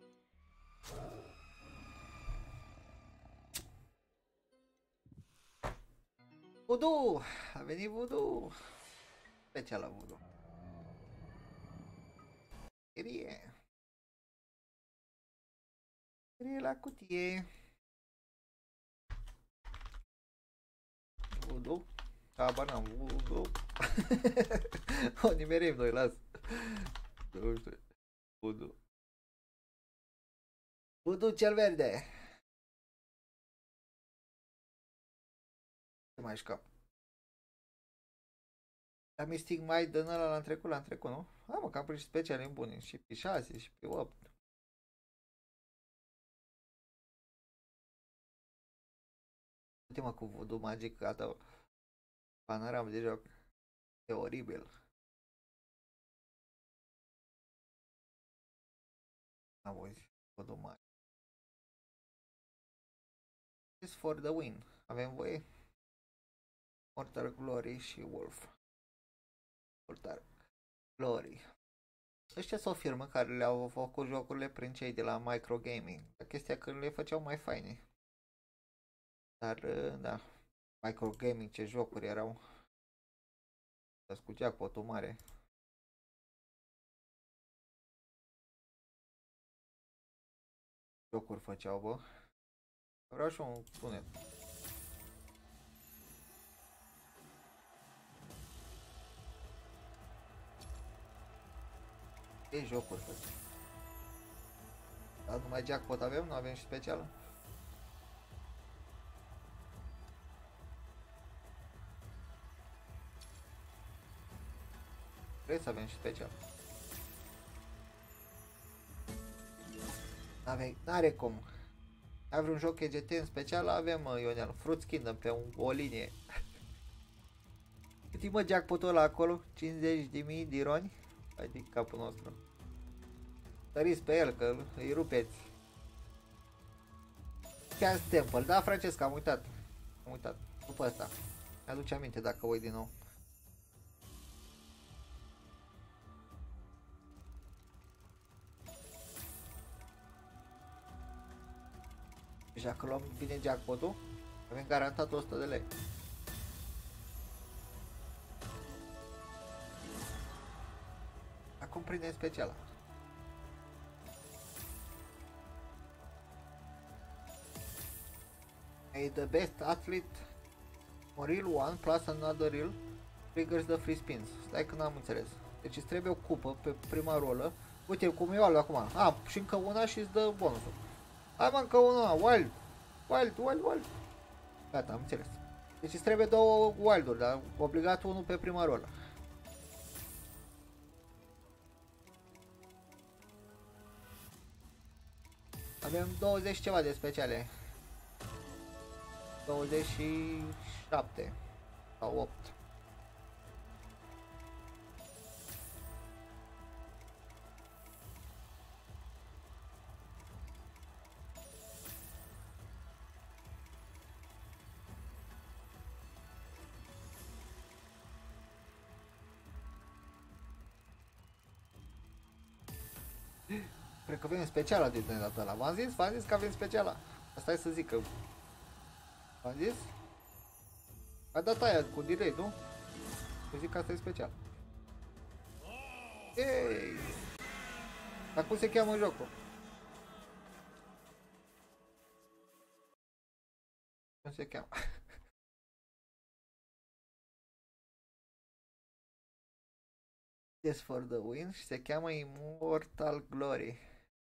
Voodoo! A venit Voodoo! Special la Voodoo. Cutie. Cutie la cutie. Voodoo? Habar n-am, Voodoo. O nimerim noi, las. Nu știu. Voodoo. Voodoo cel verde. Ce mai scap? La Mystic mai dă ăla l-am trecut, l-am trecut, nu? Ha, mă, că am prins speciale bune și pe șase și pe opt. Uite-mă cu Voodoo Magic, gata. Panoram de joc. E oribil. Auzi, Voodoo Magic. Is for the win. Avem voie? Mortar Glory și Wolf. Mortar Glory. Ăștia sunt o firmă care le-au făcut jocurile prin cei de la Microgaming. Chestia că le făceau mai faine. Dar, da, Microgaming, ce jocuri erau. Cu jackpot-ul mare. Jocuri făceau, bă. Vreau și un tunet. Ce jocuri făceau. Dar numai jackpot avem? Nu avem și specială? Trebuie să avem și special. N-are cum. Ai vreun joc E G T în special? Avem, Ionel, Fruits Kingdom pe un, o linie. Cât e, mă, jackpot-ul ăla acolo? cincizeci de mii de ironi? Hai de capul nostru. Săriți pe el, că îi rupeți. Chance Temple, da, Francesca, am uitat. Am uitat. După asta. Mi-aduce aminte dacă uit din nou. Deci dacă luăm bine jackpot-ul, avem garantat o sută de lei. Acum prindem speciala. May the best athlete reel one plus another reel triggers the free spins. Stai că n-am înțeles. Deci îți trebuie o cupă pe prima rolă. Uite cum eu acum. Ah, și încă una și îți dă bonusul. Hai, mă, încă una, wild. Wild, wild, wild. Gata, am înțeles. Deci îți trebuie două wild-uri, dar obligat unul pe prima rolă. Avem douăzeci ceva de speciale. douăzeci și șapte sau opt. Cred că avem speciala de data ăla. V-am zis? V-am zis că avem speciala. Asta e să zic că... V-am zis? A dat aia cu delay, nu? Eu zic că asta e special. Ei! Dar cum se cheamă jocul? Cum se cheamă? Yes for the win și se cheamă Immortal Glory.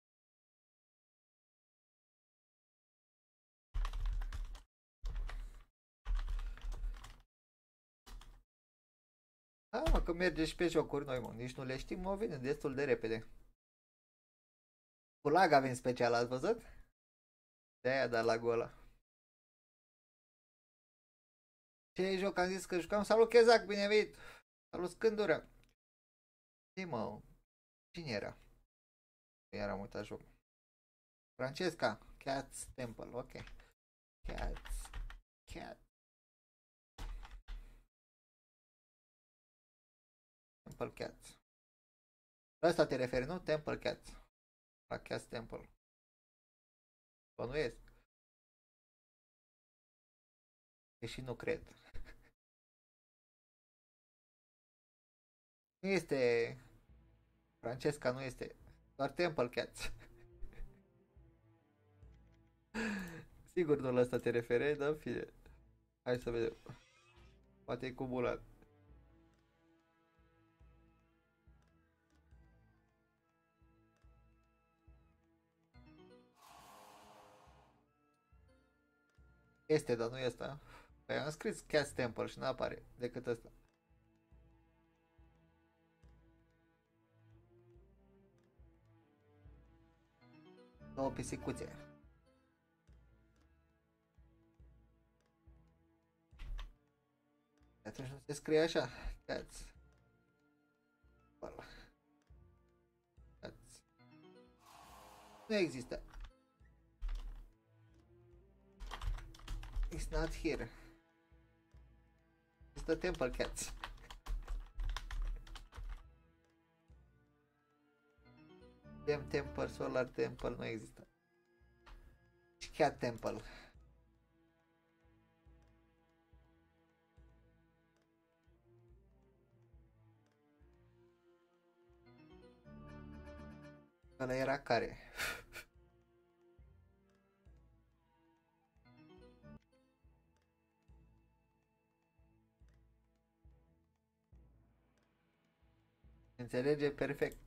Da, mă, că merge și pe jocuri noi, mă, nici nu le știm, mă, vine destul de repede. Cu lag avem special, ați văzut? De-aia da lagul ăla. Ce joc am zis că jucam? Salut Chezac, bine venit! Salut Scândură! Ei, mă, cine era? Iar am uitat jocul. Francesca, Cats Temple, ok. Cats, Cat. Temple Cats. La asta te referi, nu? Temple Cats. La Cats Temple. Bănuiesc. Deși nu cred. Nu este... Francesca nu este. Doar Temple Cats. Sigur nu la asta te referi, dar fie. Hai să vedem. Poate e cumulat. Este, dar nu este. Păi am scris Cats Temple și nu apare decât ăsta. Două pisicuțe. Atunci nu se scrie așa. Cats. Cats. Nu există. It's not here. It's the Temple Cats. Dem Temple, Solar Temple nu există. Și Cat Temple. Ăla era care? Înțelege perfect.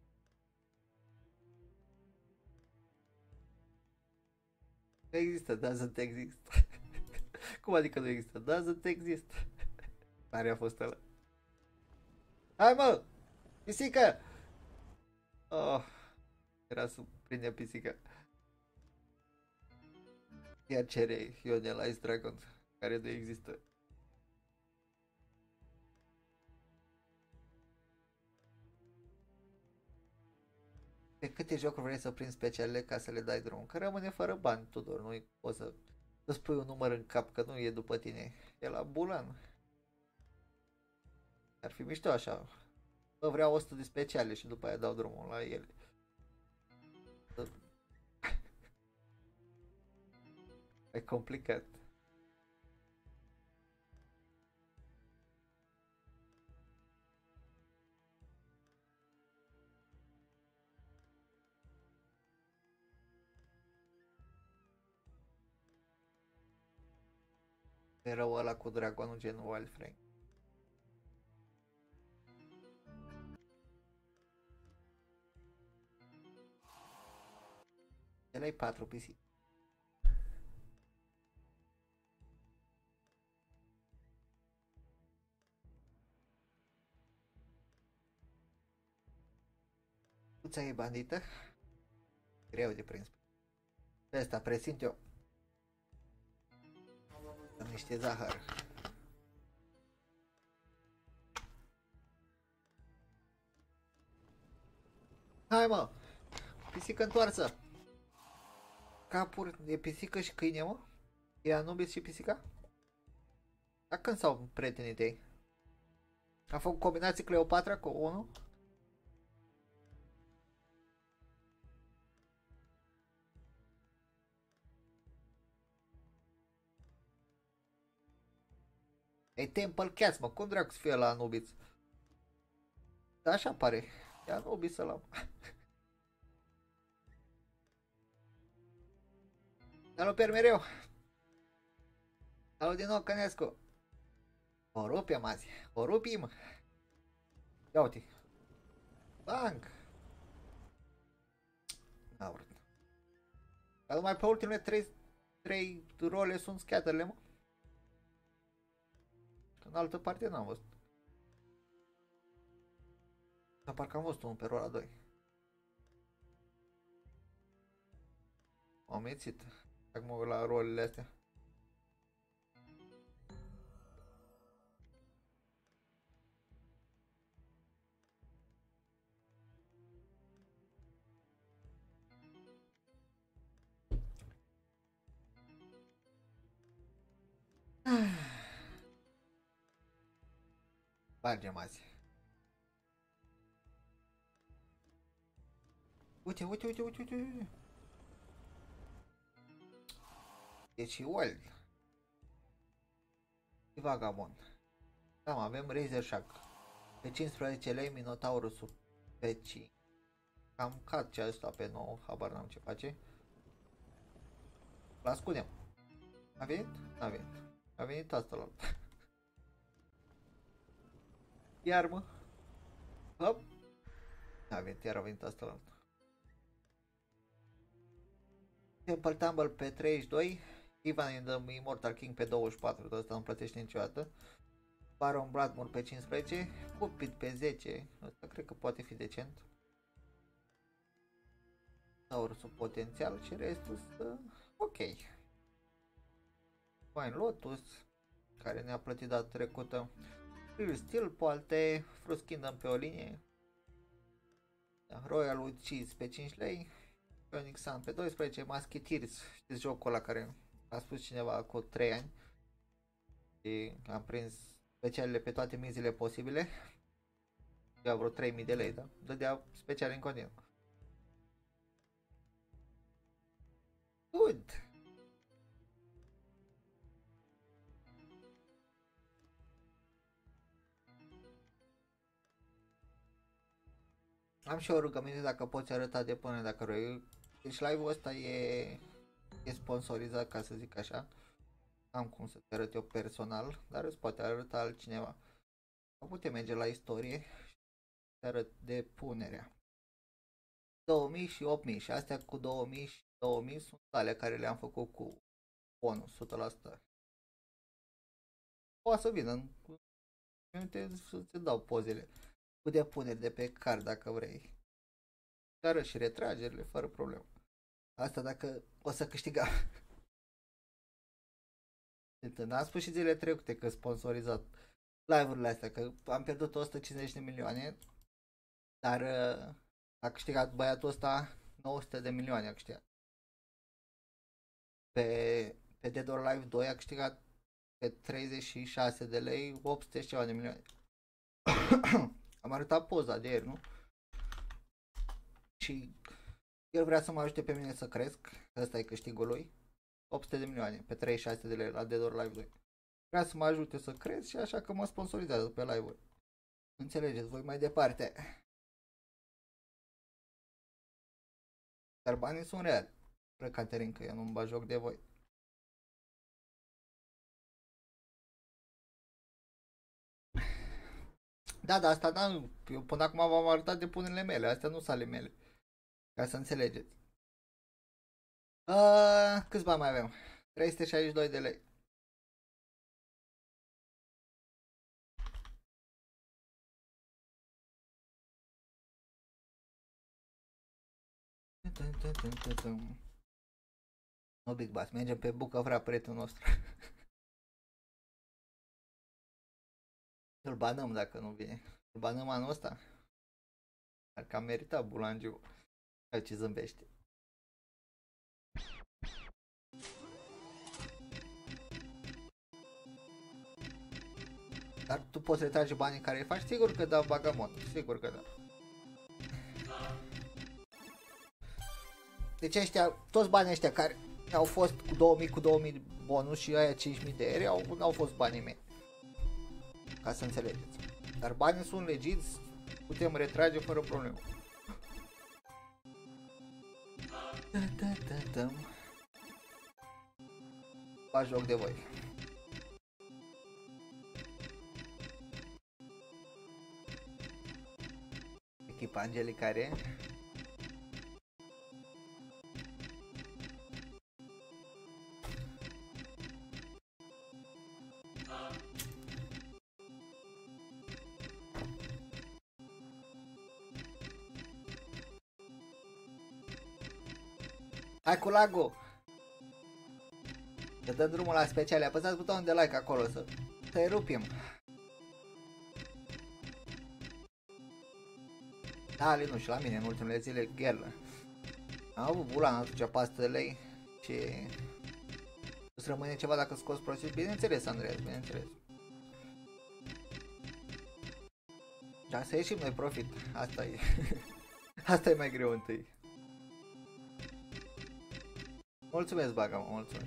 Nu există, doesn't exist. Cum adică nu există? Doesn't exist. Care a fost ăla? Hai mă! Pisică! Oh, era să prinde pisica. Iar cere Ionel Ice Dragon, care nu există. De câte jocuri vrei să prinzi speciale ca să le dai drum? Că rămâne fără bani, Tudor, nu poți să îți pui un număr în cap, că nu e după tine. E la Bulan. Ar fi mișto așa. Bă, vreau o sută de speciale și după aia dau drumul la ele. E complicat. E rău ăla cu dragonul gen Wild Frame. El ai patru pisici. Puța e bandită. Greu de prins. Pe asta presimt eu. Am niște zahăr. Hai mă! Pisică întoarsă! Capuri de pisică și câine, mă? E Anubis și pisica? Dar când s-au prietenii tăi? A făcut combinații Cleopatra cu unul? E Temple Cats, mă, cum dracu să fie la Anubis? Da, așa pare. E Anubis ăla. Salut, per mereu! Salut din nou, Cănescu! O rupem azi, o rupim! Ia uite! Banc! N-a vrut. Dar numai pe ultimele trei, trei role sunt scatterle, mă. În altă parte n-am văzut. Dar parcă am văzut unul pe rola doi. Am mețit. Acum mă uit la rolele astea. Spargem azi. Uite, uite, uite, uite, uite. Deci Wild. E Vagabond. Da, avem Razor Shark. Pe cincisprezece lei, Minotaurusul pe cinci. Am cat ce ăsta pe nouă, habar n-am ce face. L ascundem. A venit? A venit. A venit asta la iar mă. Hop. A venit, iar a venit asta la Temple Tumble pe treizeci și doi. Ivan in the Immortal King pe douăzeci și patru, de ăsta nu plătește niciodată. Baron Bradmore pe cincisprezece. Cupid pe zece. Ăsta cred că poate fi decent. Taurusul potențial și restul să... ok. Fine Lotus, care ne-a plătit data trecută. Real Steel, poate Frost Kingdom pe o linie. Royal with Cheese pe cinci lei. Phoenix Sun pe doisprezece. Musketeers, știți jocul ăla care a spus cineva cu trei ani. Și am prins specialele pe toate mizile posibile. Ia vreo trei mii de lei, da? Dădea speciale în continuu. Good! Am și o rugăminte dacă poți arăta de până dacă vrei. Deci live-ul ăsta e, e sponsorizat, ca să zic așa. Am cum să te arăt eu personal, dar îți poate arăta altcineva. Putem merge la istorie și te arăt depunerea. două mii și opt mii și astea cu două mii și două mii sunt alea care le-am făcut cu bonus o sută la sută. Poate să vină în minute să-ți dau pozele cu depuneri de pe card dacă vrei. Te arăt și retragerile fără problemă. Asta dacă o să câștigăm. N-am spus și zilele trecute că sponsorizat live-urile astea, că am pierdut o sută cincizeci de milioane, dar uh, a câștigat băiatul ăsta nouă sute de milioane a câștigat. Pe, pe Dead or Alive doi a câștigat pe treizeci și șase de lei opt sute și ceva de milioane. Am arătat poza de ieri, nu? Și el vrea să mă ajute pe mine să cresc, ăsta e câștigul lui. opt sute de milioane pe treizeci și șase de lei la Dead or Alive doi. Vrea să mă ajute să cresc și așa că mă sponsorizează pe live-uri. Înțelegeți voi mai departe. Dar banii sunt reali. Spre Caterin, că eu nu-mi bag joc de voi. Da, da, asta da, eu până acum v-am arătat depunerile mele, astea nu sunt ale mele. Ca să înțelegeți. Uh, câți bani mai avem? trei sute șaizeci și doi de lei. No Big Bass, mergem pe Bucăvrea, prietenul nostru. Îl banăm dacă nu vine. Îl banăm anul ăsta. Ar că a meritat Bulangiu. Ce zâmbește. Dar tu poți retrage banii care îi faci? Sigur că da, Bagamot. Sigur că da. Deci ăștia, toți banii ăștia care au fost cu două mii, cu două mii bonus și aia cinci mii de euro au, au fost banii mei. Ca să înțelegeți. Dar banii sunt legiți, putem retrage fără problemă. Fac joc de voi. Echipa Angelicare. Hai cu lagul! Să dăm drumul la speciale, apăsați butonul de like acolo să să-i rupim. Da, Linu, și la mine în ultimele zile gherlă. Am avut bulan atunci patru sute de lei și îți rămâne ceva dacă scoți prostit. Bineînțeles, Andreea, bineînțeles. Ca să ieșim noi profit. Asta e. Asta e mai greu întâi. Mulțumesc, Baga, mă, mulțumesc.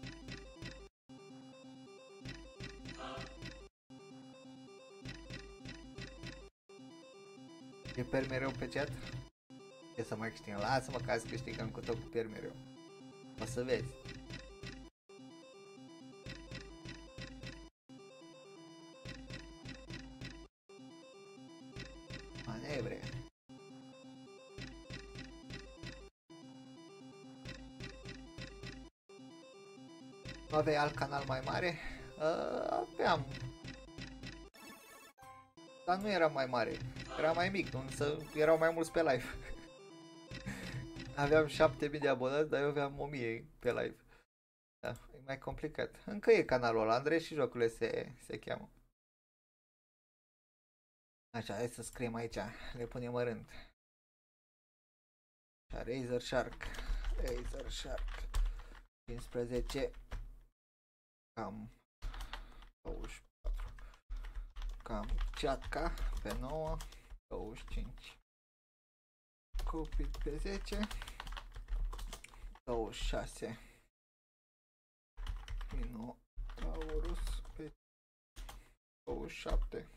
E per mereu pe chat? E să mai câștigăm. Lasă-mă ca să câștigăm cu tot cu per mereu. O să vezi. Manevre. Nu aveai alt canal mai mare? Uh, aveam. Dar nu era mai mare. Era mai mic, însă erau mai mulți pe live. Aveam șapte mii de abonați, dar eu aveam o mie pe live. Da, e mai complicat. Încă e canalul ăla, Andrei și jocurile se, se cheamă. Așa, hai să scriem aici, le punem în rând. Așa, Razer Shark, Razer Shark, cincisprezece, cam douăzeci și patru, cam Ceatca pe nouă, douăzeci și cinci, Cupid pe zece, douăzeci și șase, Minotaurus pe douăzeci și șapte.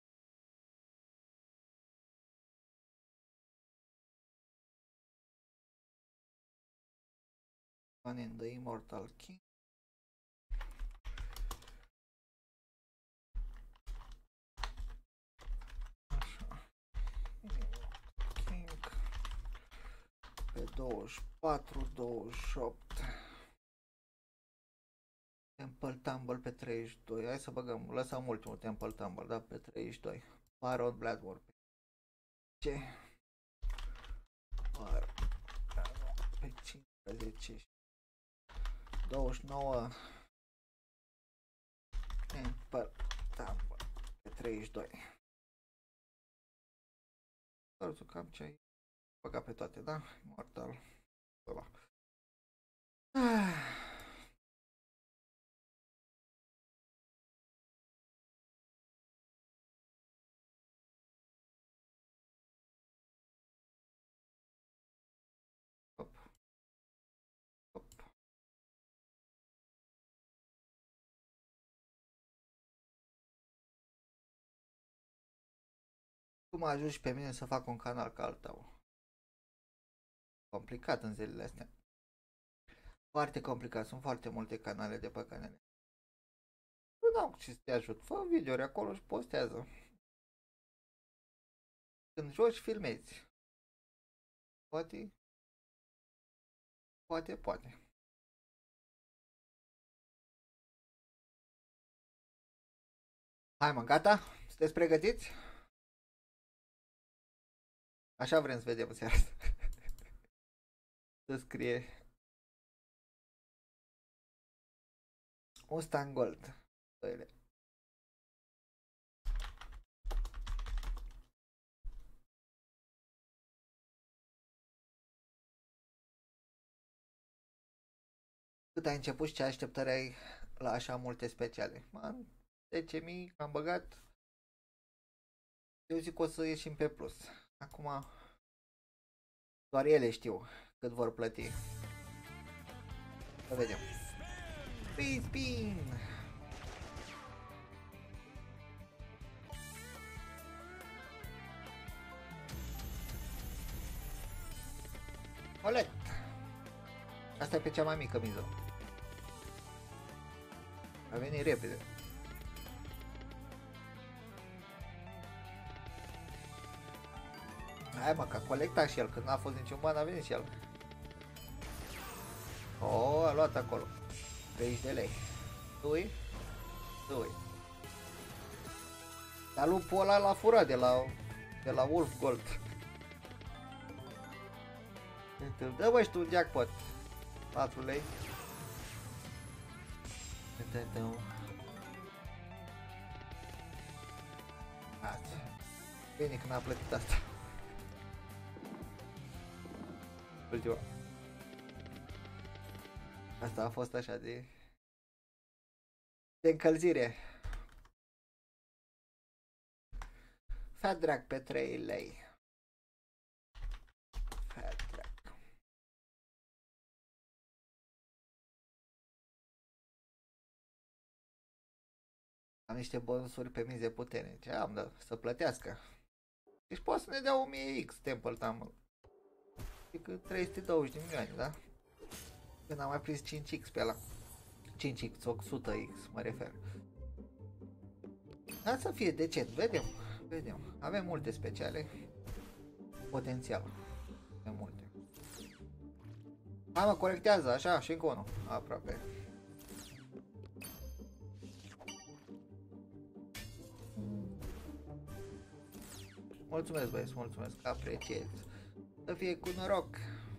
One in the Immortal King. Așa. King. Pe douăzeci și patru, douăzeci și opt. Temple Tumble pe treizeci și doi. Hai să băgăm, lăsăm ultimul Temple Tumble, da? Pe treizeci și doi. Baron Bloodwar pe ce? Baron pe cincisprezece. douăzeci și nouă. Temple Tumble pe treizeci și doi. Doar să cam ce ai băgat pe toate, da? Immortal. Ăla. Ah. Tu mă ajungi pe mine să fac un canal ca al tău. Complicat în zilele astea. Foarte complicat, sunt foarte multe canale de pe canale. Nu dau ce să te ajut, fă videouri acolo și postează. Când joci, filmezi. Poate, poate, poate. Hai mă, gata? Sunteți pregătiți? Așa vrem să vedem în seara asta. Să scrie Mustang Gold. Doile. Cât ai început și ce așteptări ai la așa multe speciale? Man, zece mii am băgat. Eu zic că o să ieșim pe plus. Acum doar ele știu cât vor plăti. Să vedem. Spin, spin! Olet! Asta e pe cea mai mică miză. A venit repede. Hai mă, că a colectat și el, când n-a fost niciun ban, a venit și el. Oh, a luat acolo. treizeci de lei. Doi? Doi. Dar lupul ăla l-a furat de la, de la Wolf Gold. Dă bă și tu un jackpot. patru lei. Bine că n-a plătit asta. Ultima. Asta a fost așa de... de încălzire. Fat Drag pe trei lei. Fat Drag. Am niște bonusuri pe mize puternice. Am, da, să plătească. Deci poate să ne dea o mie X Temple Tumble. Adică trei sute douăzeci de milioane, da? Când am mai prins cinci X pe ăla. cinci X, o sută X, mă refer. Dar să fie decent, vedem. Vedem. Avem multe speciale. Potențial. Avem multe. Hai mă, corectează, așa, și încă unul. Aproape. Mulțumesc, băieți, mulțumesc, apreciez. Să fie cu noroc.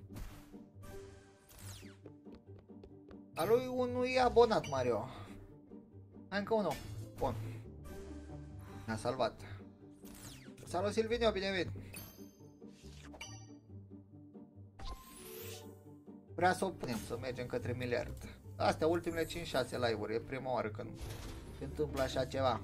A lui unui abonat, Mario. Hai încă unul. Bun. Ne-a salvat. Salut, Silvinio, bine venit. Vrea să o punem, să mergem către miliard. Astea ultimele cinci șase live-uri, e prima oară când se întâmplă așa ceva.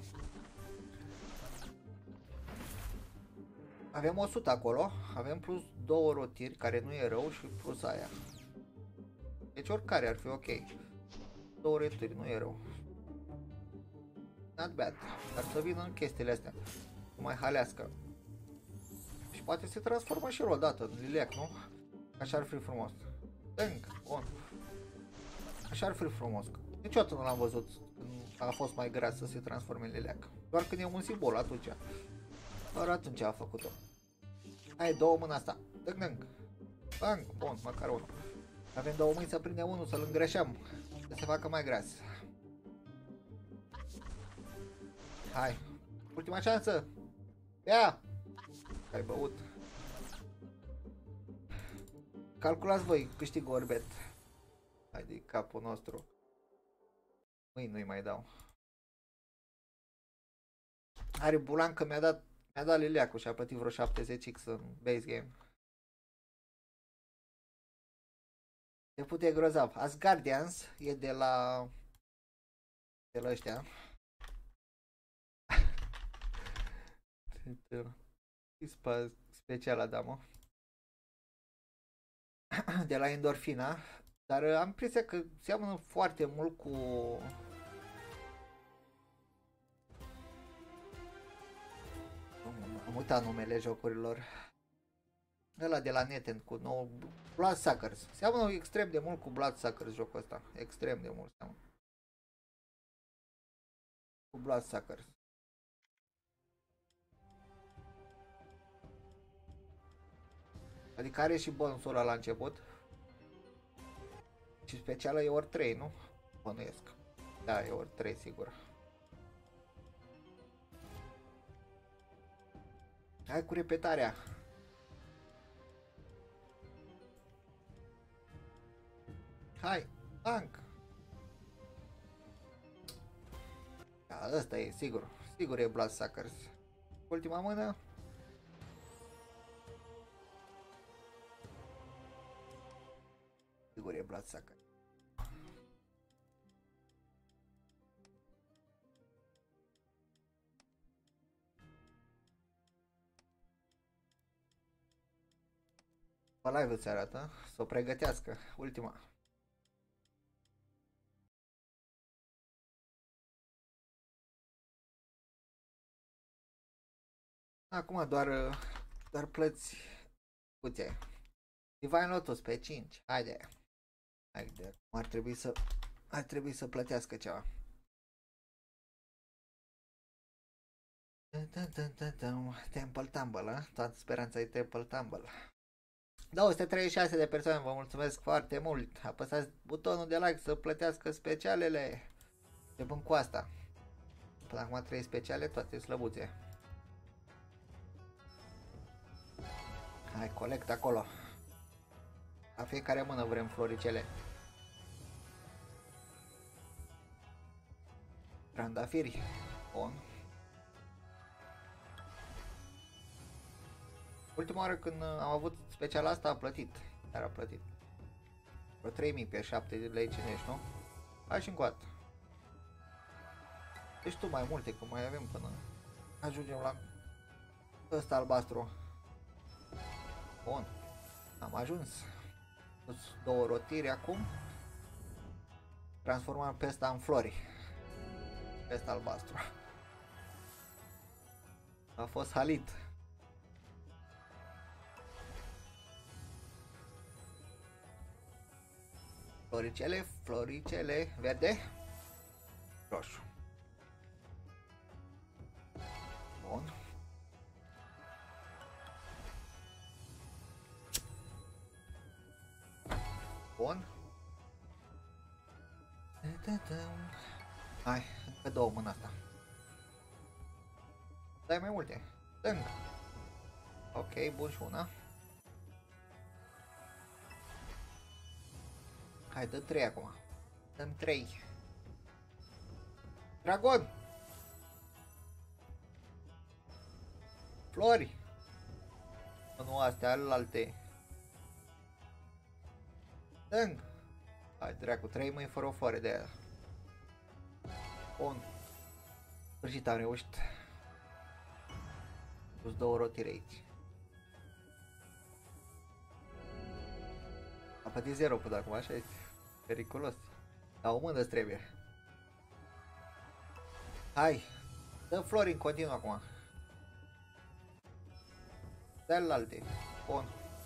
Avem o sută acolo, avem plus două rotiri, care nu e rău, și plus aia. Deci oricare ar fi ok. Două rotiri, nu e rău. Not bad. Dar să vină în chestiile astea. Să mai halească. Și poate se transformă și el odată în liliac, nu? Așa ar fi frumos. Dâng, bun. Așa ar fi frumos. Niciodată nu l-am văzut când a fost mai grea să se transforme în liliac. Doar când e un simbol, atunci. Doar atunci a făcut-o. Hai, două mâini asta. Dâng, dâng. Bang, bun, măcar unul. Avem două mâini să prindem unul, să-l îngreșăm. Să se facă mai gras. Hai. Ultima șansă. Ia! Ai băut. Calculați voi, câștig orbet. Hai de capul nostru. Mâini nu-i mai dau. Are bulan că mi-a dat Mi-a dat liliacul și a plătit vreo șaptezeci X în base game. Se pute grozav. Asgardians e de la... De la ăștia. Speciala, da, mă. De la Endorfina. Dar am impresia că seamănă foarte mult cu... Am uitat numele jocurilor. Ăla de la Netend cu nou Bloodsuckers. Seamănă extrem de mult cu Bloodsuckers jocul ăsta. Extrem de mult seamănă. Cu Bloodsuckers. Adică are și bonusul ăla la început. Și specială e ori trei, nu? Bănuiesc. Da, e ori trei sigur. Hai cu repetarea. Hai, tank. Da, ăsta e sigur. Sigur e Bloodsuckers. Ultima mână. Sigur e Bloodsuckers. Pe live îți arată, să o pregătească, ultima. Acum doar, doar plăți puțe. Divine Lotus pe cinci, haide. Haide, ar trebui să, ar trebui să plătească ceva. Temple Tumble, toată speranța e Temple Tumble. două sute treizeci și șase de persoane, vă mulțumesc foarte mult. Apăsați butonul de like să plătească specialele. De bun cu asta. Până acum trei speciale, toate slăbuțe. Hai, colect acolo. La fiecare mână vrem floricele. Trandafiri. Bun. Ultima oară când am avut speciala asta a plătit. Dar a plătit. Vreo trei mii pe șapte lei cine ești, nu? Hai și încoat. Deci tu mai multe, că mai avem până ajungem la Ăsta albastru. Bun. Am ajuns. Două rotiri acum. Transformăm pesta în flori. Pesta albastru. A fost halit. Floricele, floricele, verde, roșu. Bun. Bun. Hai, încă două mâna asta. Dai mai multe. Stâng. Ok, bun și una. Hai, dă trei acum. Dăm trei. Dragon! Flori! Nu astea, alte. Stâng! Hai, dracu, trei mâini fără o floare de aia. Bun. Sfârșit am reușit. Pus două rotiri aici. A pătit zero până acum, așa este. Periculos. Dar o mână îți trebuie. Hai. Dă flori în continuu acum. Dă-l alte. Bun.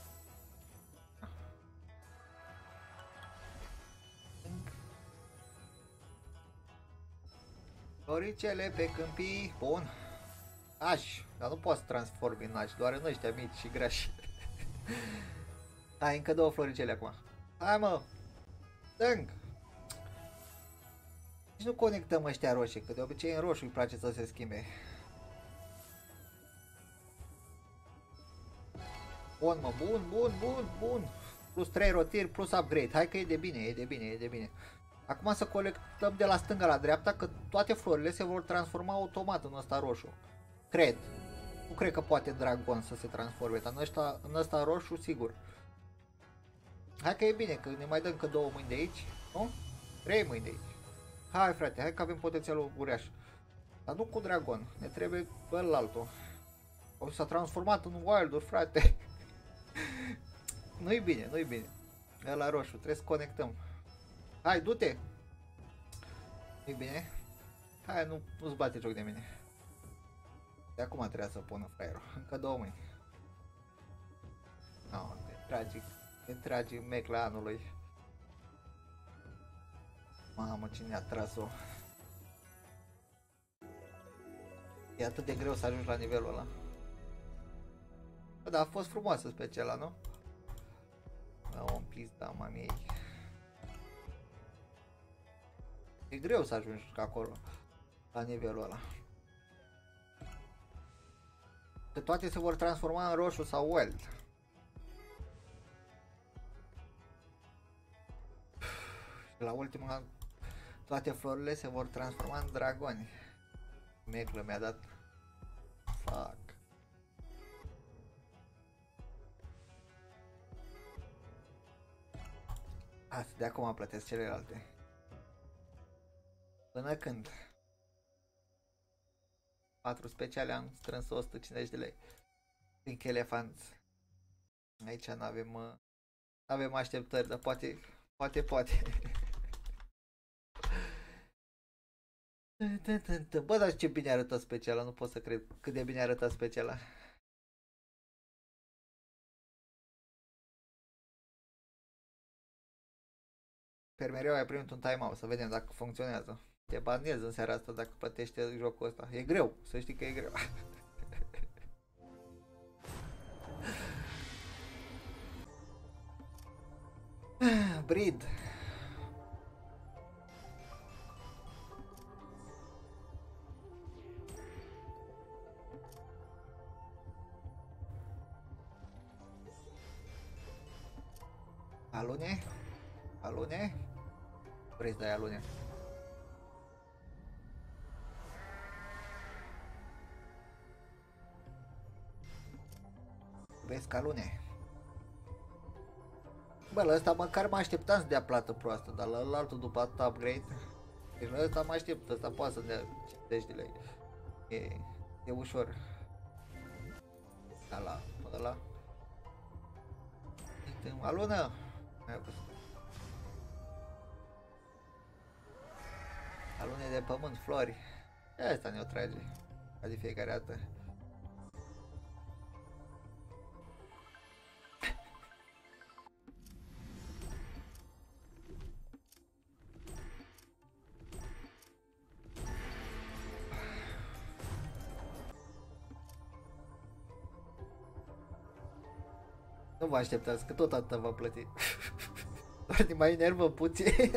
Floricele pe câmpii. Bun. Aș. Dar nu poți să transformi în aș. Doar în ăștia mici și grași. Hai, încă două floricele acum. Hai, mă. Stâng. Nici nu conectăm ăștia roșii, că de obicei în roșu îi place să se schimbe. Bun, mă, bun, bun, bun, bun. Plus trei rotiri, plus upgrade. Hai că e de bine, e de bine, e de bine. Acum să colectăm de la stânga la dreapta, că toate florile se vor transforma automat în ăsta roșu. Cred. Nu cred că poate dragon să se transforme, dar în ăsta, în ăsta roșu, sigur. Hai că e bine, că ne mai dăm încă două mâini de aici, nu? Trei mâini de aici. Hai, frate, hai că avem potențialul uriaș. Dar nu cu dragon, ne trebuie ălaltul. O s-a transformat în wild-uri, frate. Nu-i bine, nu-i bine. Ăla roșu, trebuie să conectăm. Hai, du-te! Nu-i bine? Hai, nu, nu-ți bate joc de mine. De acum trebuie să pună fraierul. Încă două mâini. No, te tragi, te tragi mecla anului. Mamă, cine a tras-o. E atât de greu să ajungi la nivelul ăla. Bă, dar a fost frumoasă speciala, nu? Da, om pizda, mamiei. E greu să ajungi acolo, la nivelul ăla. Că toate se vor transforma în roșu sau wild. Și la ultima, toate florile se vor transforma în dragoni. Meclă mi-a dat. Fuck. Asta, de acum plătesc celelalte. Până când? patru speciale am strâns o sută cincizeci de lei. Pink elefanți. Aici nu avem avem așteptări, dar poate poate poate. Bă, dar ce bine arătă speciala, nu pot să cred cât de bine arătă speciala. Sper mereu ai primit un timeout, să vedem dacă funcționează. Te banez în seara asta dacă plătește jocul ăsta. E greu, să știi că e greu. Breed. Alune? Alune? Vrei să dai alune? Vezi că alune? Bă, la ăsta măcar mă așteptam să dea plată proastă, dar la altul după atât upgrade. Deci la ăsta mă aștept, ăsta poate să dea cincizeci de lei. E, e ușor. Tâm, alună! Hai văzut. Alune de pământ, flori. Asta ne-o trage. Ca de fiecare dată. Nu vă așteptați, că tot atâta va plăti. Doar ne mai enervă puțin.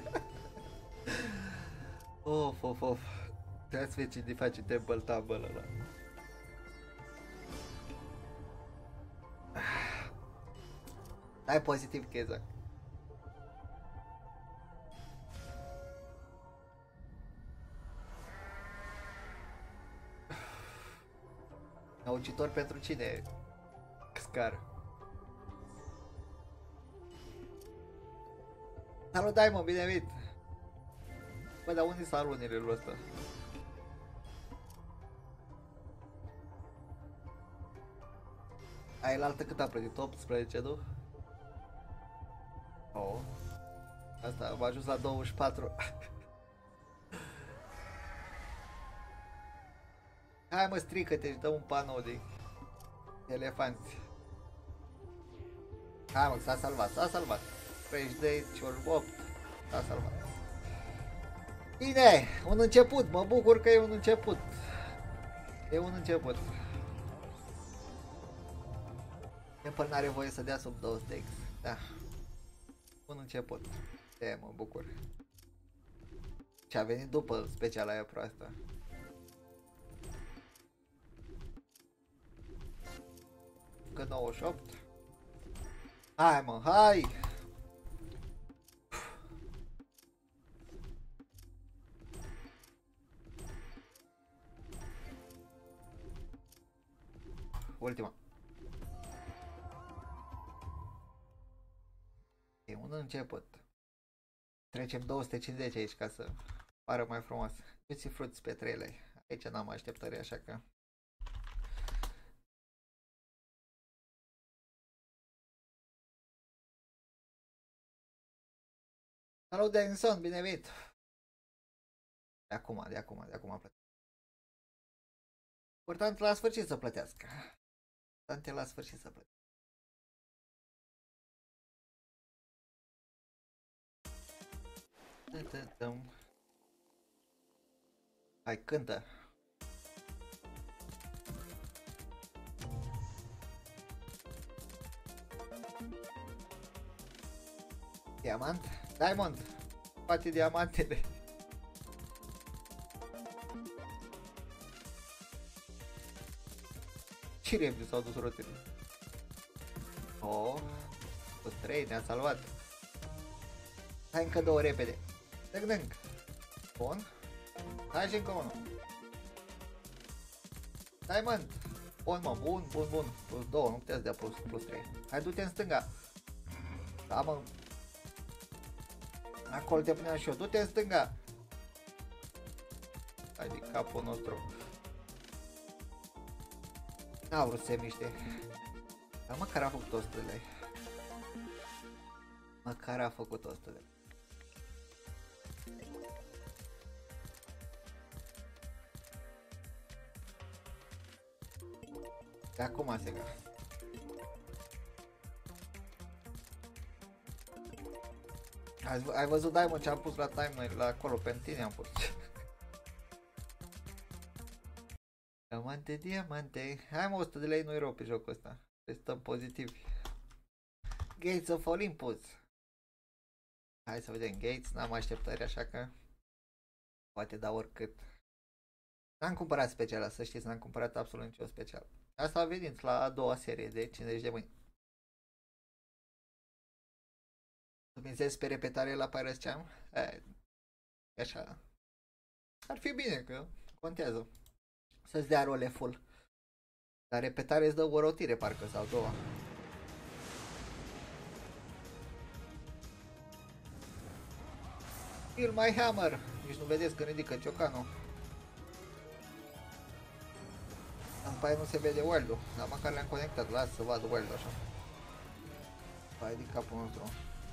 Of, of, of. Trebuie să vezi cine face temple tabă ăla. Dai pozitiv, Cheza. Năucitor pentru cine? Scar. Salut, Daimon, bine venit! Bă, dar unde s-a lunile lui ăsta? Aia la altă cât a plătit? optsprezece, nu? Oh. Asta am ajuns la douăzeci și patru. Hai mă, strică-te și dă un panou de elefanți. Hai mă, s-a salvat, s-a salvat. treizeci de opt, s-a salvat. Bine, un început, mă bucur că e un început. E un început. Temple n-are voie să dea sub două sute X. Da. Un început. E, mă bucur. Ce a venit după speciala aia proastă. Încă nouăzeci și opt. Hai mă, hai! Ultima. E un început. Trecem două sute cincizeci aici ca să pară mai frumos. Uite fruți pe trei lei. Aici n-am așteptări, așa că... Salut, Denison, bine venit! De acum, de acum, de acum plătesc. Important la sfârșit să plătească. Important e la sfârșit să plătească. Hai, cântă! Diamant? Diamond! Poate diamantele! Ce repede s-au dus rotele? Oh, cu trei ne-a salvat. Hai încă două repede. Dâng, dâng. Bun. Hai și încă unul. Diamond. Bun, mă, bun, bun, bun. Plus două, nu puteți dea plus, plus trei. Hai, du-te în stânga. Da, mă. Acolo te puneam și eu. Du-te în stânga. Hai de capul nostru. N-a vrut să se miște. Dar măcar a făcut o sută de lei. Măcar a făcut o sută de lei. De acum se gata. Ai, ai văzut, Diamond, ce am pus la timer la acolo, pentru tine am pus. Diamante, diamante. Hai mă, o sută de lei nu-i rău pe jocul ăsta. Stăm pozitivi. Gates of Olympus. Hai să vedem Gates, n-am așteptări, așa că poate da oricât. N-am cumpărat speciala, să știți, n-am cumpărat absolut nicio special. Asta a venit la a doua serie de cincizeci de mâini. Dumnezeu pe repetare la Pirates Jam? E, așa. Ar fi bine, că contează. Să-ți dea role full. Dar repetare îți dă o rotire, parcă, sau două. Kill my hammer! Nici nu vedeți că ridică ciocanul. După aia nu se vede wild-ul, dar măcar le-am conectat, las să vadă wild-ul așa. Hai de capul nostru.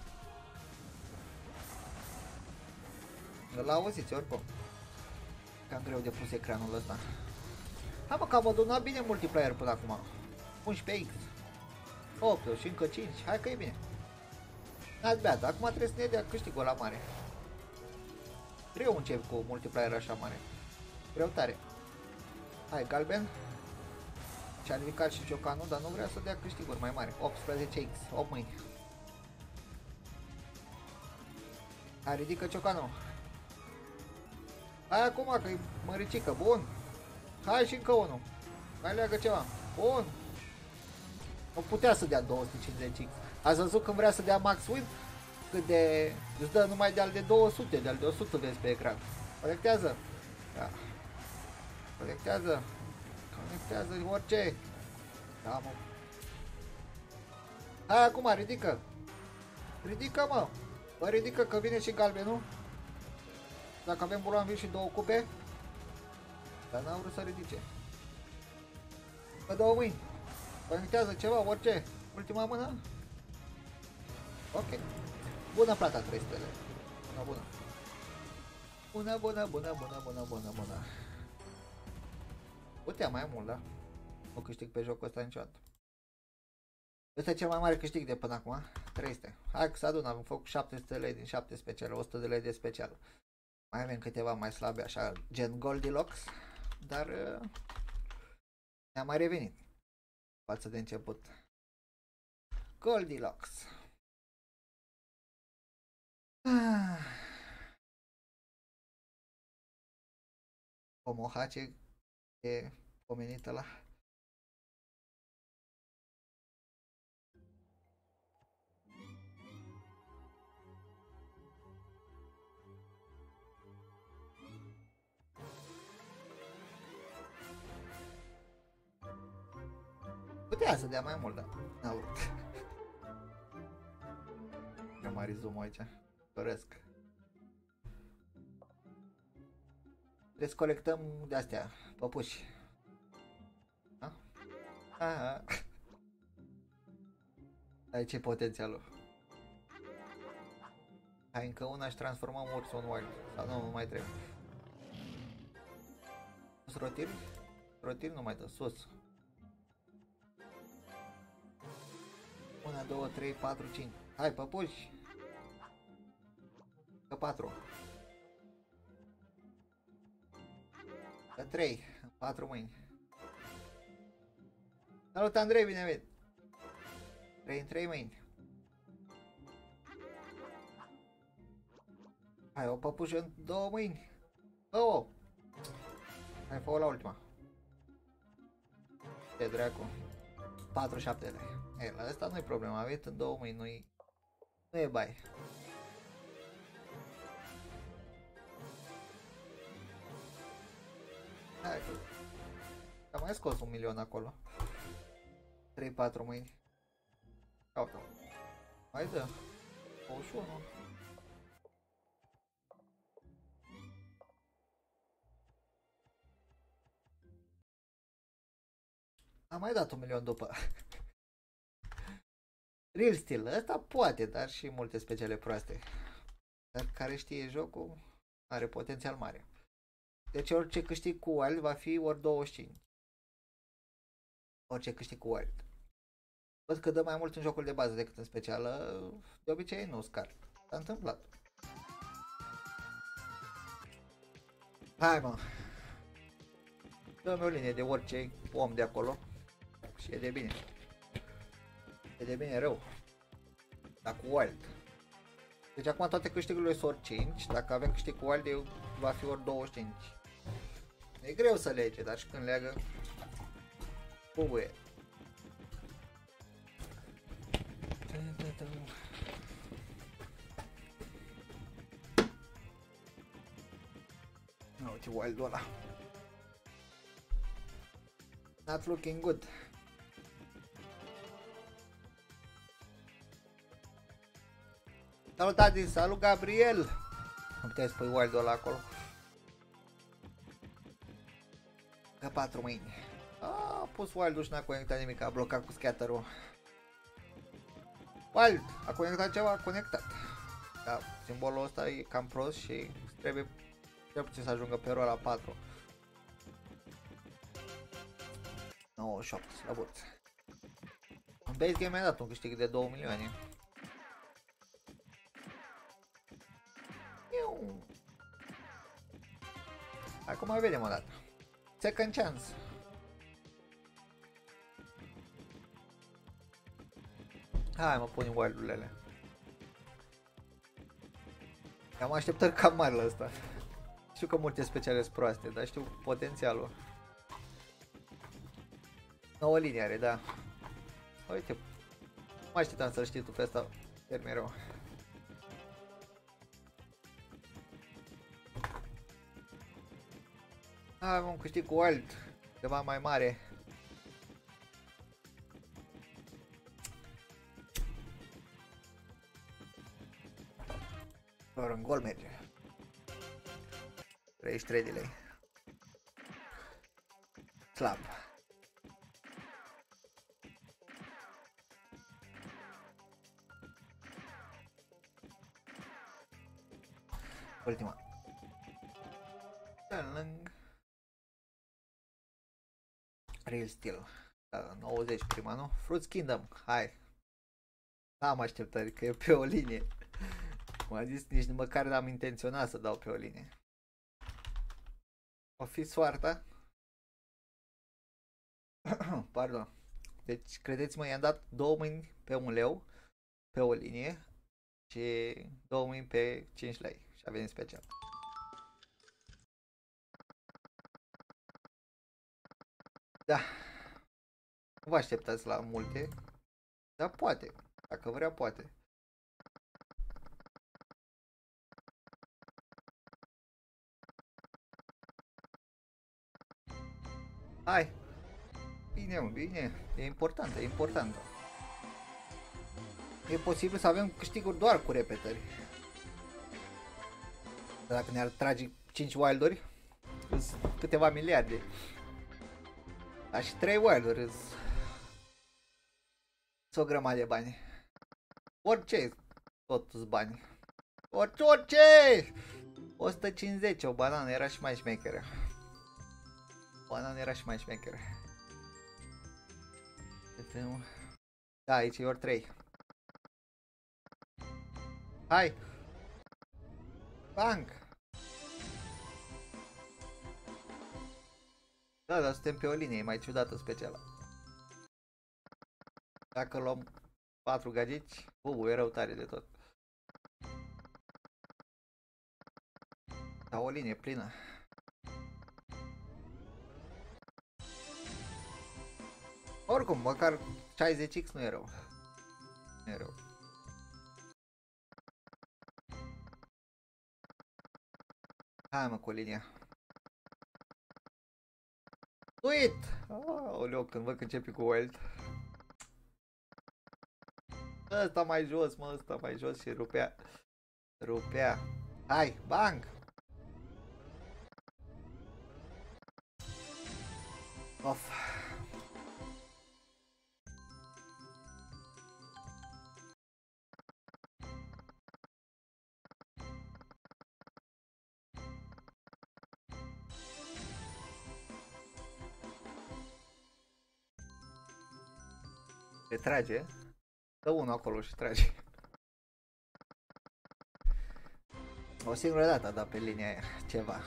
Îl auziți oricum. Cam greu de pus ecranul ăsta. Hai mă, că am adunat bine multiplayer până acum. unsprezece X. opt și încă cinci. Hai că e bine. N-ați beat. Acum trebuie să ne dea câștigul la mare. Greu încep cu multiplayer așa mare. Greu tare. Hai, galben. Și-a ridicat și ciocanul, dar nu vrea să dea câștiguri mai mari. optsprezece X. opt mâini. Hai, ridică ciocanul. Hai acum că e măricică. Bun. Hai și încă unul. Mai leagă ceva. Bun. Nu putea să dea două sute cincizeci X. Ați văzut când vrea să dea max win? Cât de... îți dă numai de al de două sute, de al de o sută vezi pe ecran. Conectează. Da. Conectează. Conectează orice. Da, mă. Hai acum, ridică. Ridică, mă. Bă, ridică că vine și galbenul. Dacă avem bulan vin și două cupe. Dar n-am vrut să ridice. Bă, două mâini. Conectează ceva, orice. Ultima mână. Ok. Bună plata, trei stele. Bună, bună. Bună, bună, bună, bună, bună, bună, bună. Putea mai mult, da? Nu câștig pe jocul ăsta niciodată. Ăsta e cel mai mare câștig de până acum. trei sute. Hai că să adun, am făcut șapte sute de lei din șapte speciale, o sută de lei de special. Mai avem câteva mai slabe, așa, gen Goldilocks. Dar uh, ne-a mai revenit față de început. Goldilocks. Ah. O mohace e pomenită la... Putea să dea mai mult, dar n-a vrut. Că mari zoom aici. Doresc. Trebuie să colectăm de-astea, păpuși. Da? Aha. Aici e potențialul. Hai încă una și transformăm ursul în wild. Sau nu, nu mai trebuie. Sus rotir? Rotir nu mai dă, sus. unu, doi, trei, patru, cinci. Hai, păpuși! Că patru. Că trei. patru mâini. Salut, Andrei, bine venit! trei în trei mâini. Hai, o păpușă în două mâini. Două! Hai, fă-o la ultima. Ce dracu. patruzeci și șapte lei. E, la asta nu-i problema, aveți în două mâini, nu-i... Nu e bai. Hai, am mai scos un milion acolo. trei patru mâini. Caută. Mai dă. douăzeci și unu. Am mai dat un milion după. Real Steel, ăsta poate, dar și multe speciale proaste. Dar care știe jocul are potențial mare. Deci orice câștig cu Wild va fi ori douăzeci și cinci. Orice câștig cu Wild. Văd că dă mai mult în jocul de bază decât în specială. De obicei nu scar. S-a întâmplat. Hai mă. Dă-mi o linie de orice om de acolo. Și e de bine. E de bine rău. Dar cu Wild. Deci acum toate câștigurile sunt ori cinci. Dacă avem câștig cu Wild va fi ori douăzeci și cinci. E greu să lege, dar și când leagă bubuie. Uite Wild-ul ăla. Not looking good. Salut Adi, salut Gabriel. Nu puteai să pui Wild-ul ăla acolo. Că patru mâini. A pus Wild-ul și n-a conectat nimic, a blocat cu scatter-ul. Wild, a conectat ceva, a conectat. Da, simbolul ăsta e cam prost și trebuie cel puțin să ajungă pe rola patru. nouăzeci și opt, slăbuț. În base game mi-a dat un câștig de două milioane. Eu... Acum mai vedem o dată. Second chance. Hai mă, punem wild-urile. Am așteptări cam mari la asta. Știu că multe speciale sunt proaste, dar știu potențialul. Nouă linie are, da. Uite, mai așteptam să știi tu pe asta, chiar mereu. Hai mă, un câștig cu wild, ceva mai mare. Doar un gol merge. treizeci și trei de lei. Slab. Ultima. Lâng. Real Steel. Da, nouăzeci prima, nu? Fruits Kingdom. Hai. N-am așteptări că e pe o linie. M-a zis nici măcar n-am intenționat să dau pe o linie. O fi soarta. Pardon. Deci, credeți-mă, i-am dat două mâini pe un leu, pe o linie, și două mâini pe cinci lei. Și a venit special. Da. Nu vă așteptați la multe, dar poate. Dacă vrea, poate. Hai! Bine, mă, bine. E importantă, e importantă. E posibil să avem câștiguri doar cu repetări. Dacă ne-ar trage cinci wilduri, sunt câteva miliarde. Dar și trei wilduri sunt o grămadă de bani. Orice, totuși bani. Orice, orice! o sută cincizeci, o banană era și mai șmecheră. Banana era și mai șmecheră. Da, aici e ori trei. Hai! Bank! Da, dar suntem pe o linie, e mai ciudată specială. Dacă luăm patru gagici, bubu, e rău tare de tot. Da, o linie plină. Oricum, măcar șaizeci X nu e rău. Nu e rău. Hai mă cu linia. Uit! Aoleu, când văd că începe cu wild. Ăsta mai jos, mă, ăsta mai jos și rupea. Rupea. Hai, bang! Of. Se trage. Dă unul acolo și trage. O singură dată a dat pe linia aia ceva.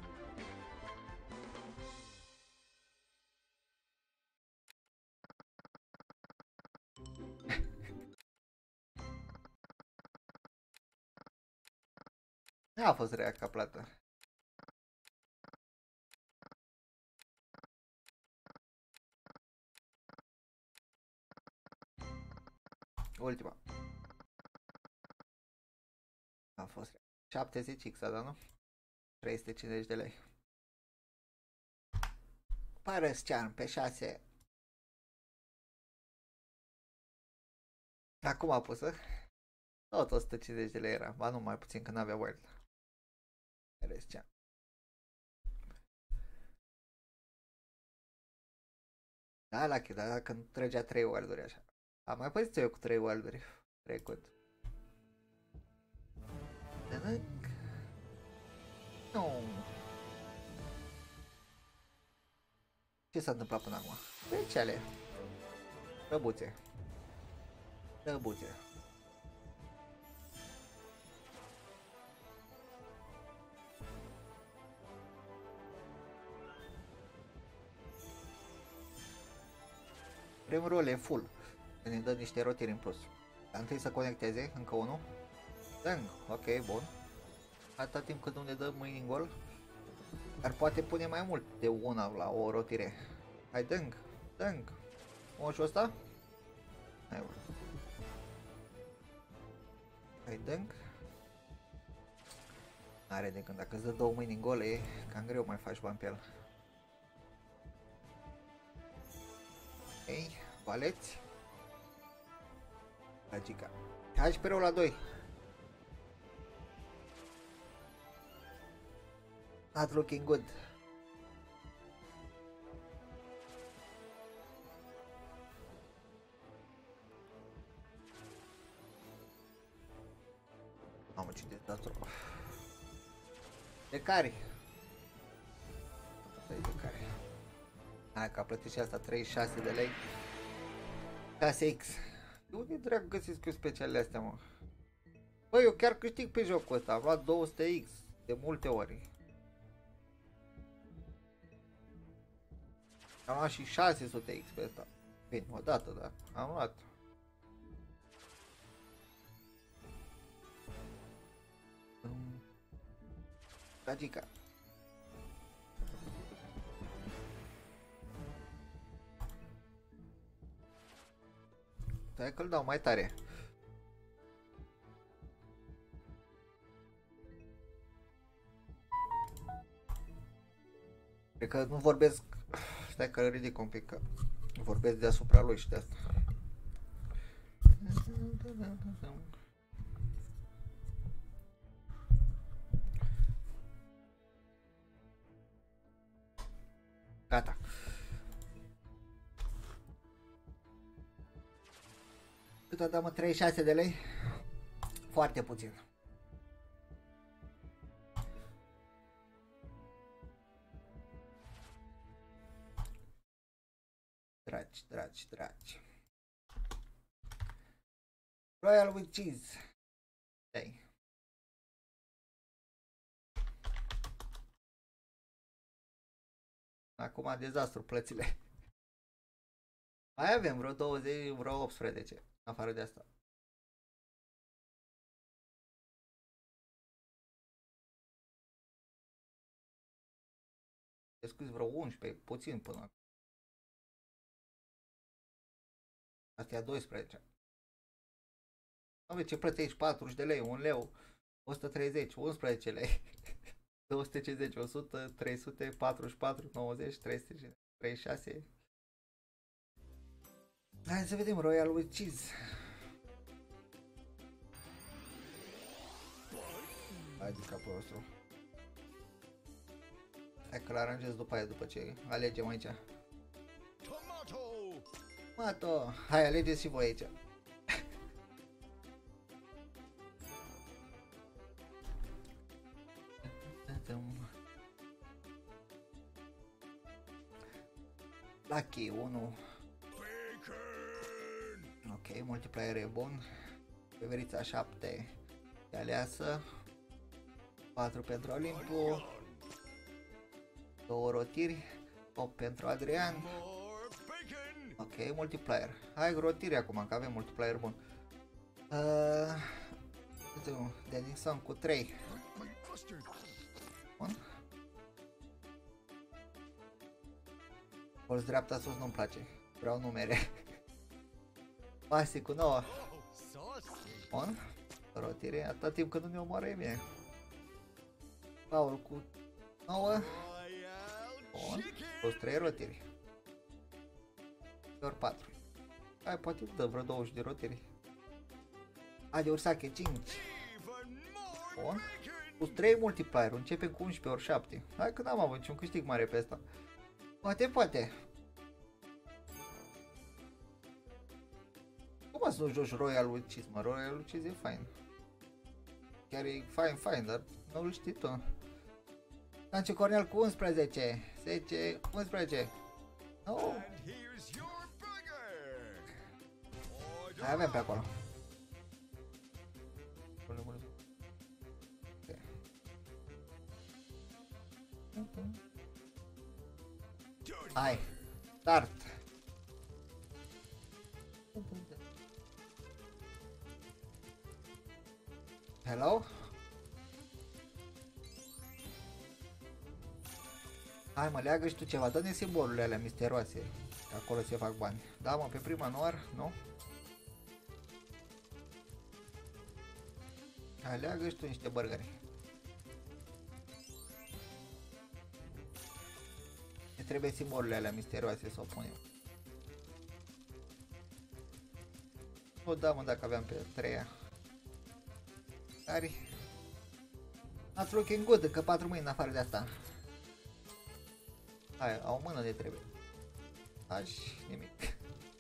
Nu a fost rea ca plată. Ultima. A fost rea. șaptezeci X a dat, nu? trei sute cincizeci de lei. Părăscean pe șase. Acum a pus-o. Tot o sută cincizeci de lei era. Ba nu, mai puțin, că n-avea wild. Părăscean. Da, la dar dacă nu trăgea trei wilduri așa. Am mai păzit eu cu trei wilduri. trecut. Nu. Ce s-a întâmplat până acum? Speciale. Răbuțe. Răbuțe. Primul rol e full. Ne dă niște rotiri în plus. Dar întâi să conecteze, încă unul. Dâng, ok, bun. Atâta timp cât nu ne dă mâini în gol. Dar poate pune mai mult de una la o rotire. Hai, dâng, dâng. Moșul ăsta? Hai, bă. Hai, dâng. Are de când, dacă îți dă două mâini în gol, e cam greu mai faci bani pe el. Ok, valeți. Gagica. Hai și pe rău la doi. Not looking good. Mamă, ce de dator. De care? De care? Hai că a plătit și asta treizeci și șase de lei. șase X. De unde drag găsesc eu specialele astea, mă? Băi, eu chiar câștig pe jocul ăsta. Am luat două sute X de multe ori. Am luat și șase sute X pe ăsta. Bine, o dată, dar am luat. Gagica. Stai că-l dau mai tare. Cred că nu vorbesc. Stai că îl ridic un pic, că vorbesc deasupra lui și de asta. Gata. Cât a dat, mă? treizeci și șase de lei? Foarte puțin. Dragi, dragi, dragi. Royal with cheese. Hai. Acum dezastru plățile. Mai avem vreo douăzeci, vreo optsprezece, afară de asta. Scuzi, vreo unsprezece, puțin până acum. Asta e a doisprezecea. Ave, ce plăți aici? patruzeci de lei, un leu, o sută treizeci, unsprezece lei, două sute cincizeci, o sută, trei sute, patruzeci și patru, nouăzeci, trei sute treizeci și șase. Hai să vedem Royal with cheese. Hai de capul nostru. Hai că l-aranjez după aia, după ce alegem aici. Tomato! Hai, alegeți și voi aici. Lucky unu. Ok, multiplayer e bun. Beverița șapte e aleasă. patru pentru Olimpu. două rotiri. opt pentru Adrian. Ok, multiplayer. Hai rotiri acum, că avem multiplayer bun. Uh, Denison cu trei. Bun. Colț dreapta sus nu-mi place. Vreau numere. Pasi cu nouă. Bun. Rotire, atâta timp când nu ne omoară e bine. Paul cu nouă. Bun. Plus trei rotiri. Ori patru. Hai, poate dă vreo douăzeci de rotiri. Haide, Ursache, cinci. Bun. Plus trei multiplier. Începem cu unsprezece ori șapte. Hai că n-am avut niciun câștig mare pe asta. Poate, poate. Cum mă să nu joci Royal Uciz, mă, Royal Uciz e fain. Chiar e fain, fain, dar nu-l știi tu. Lance Cornel cu unsprezece, zece, unsprezece. Nu. Mai avem pe acolo. Hai, start. Hello? Hai mă, leagă și tu ceva, dă-ne simbolurile alea misterioase. Acolo se fac bani. Da mă, pe prima nu ar, nu? Hai, leagă și tu niște burgeri. Ne trebuie simbolurile alea misterioase să o punem. Nu da mă, dacă aveam pe treia. Care? Not looking good, încă patru mâini în afară de asta. Hai, au o mână de trebuie. Așa, nimic.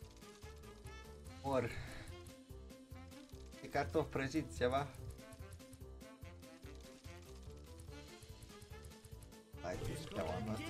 Or. E cartofi prăjiți, ceva. Hai, ce steaua noastră.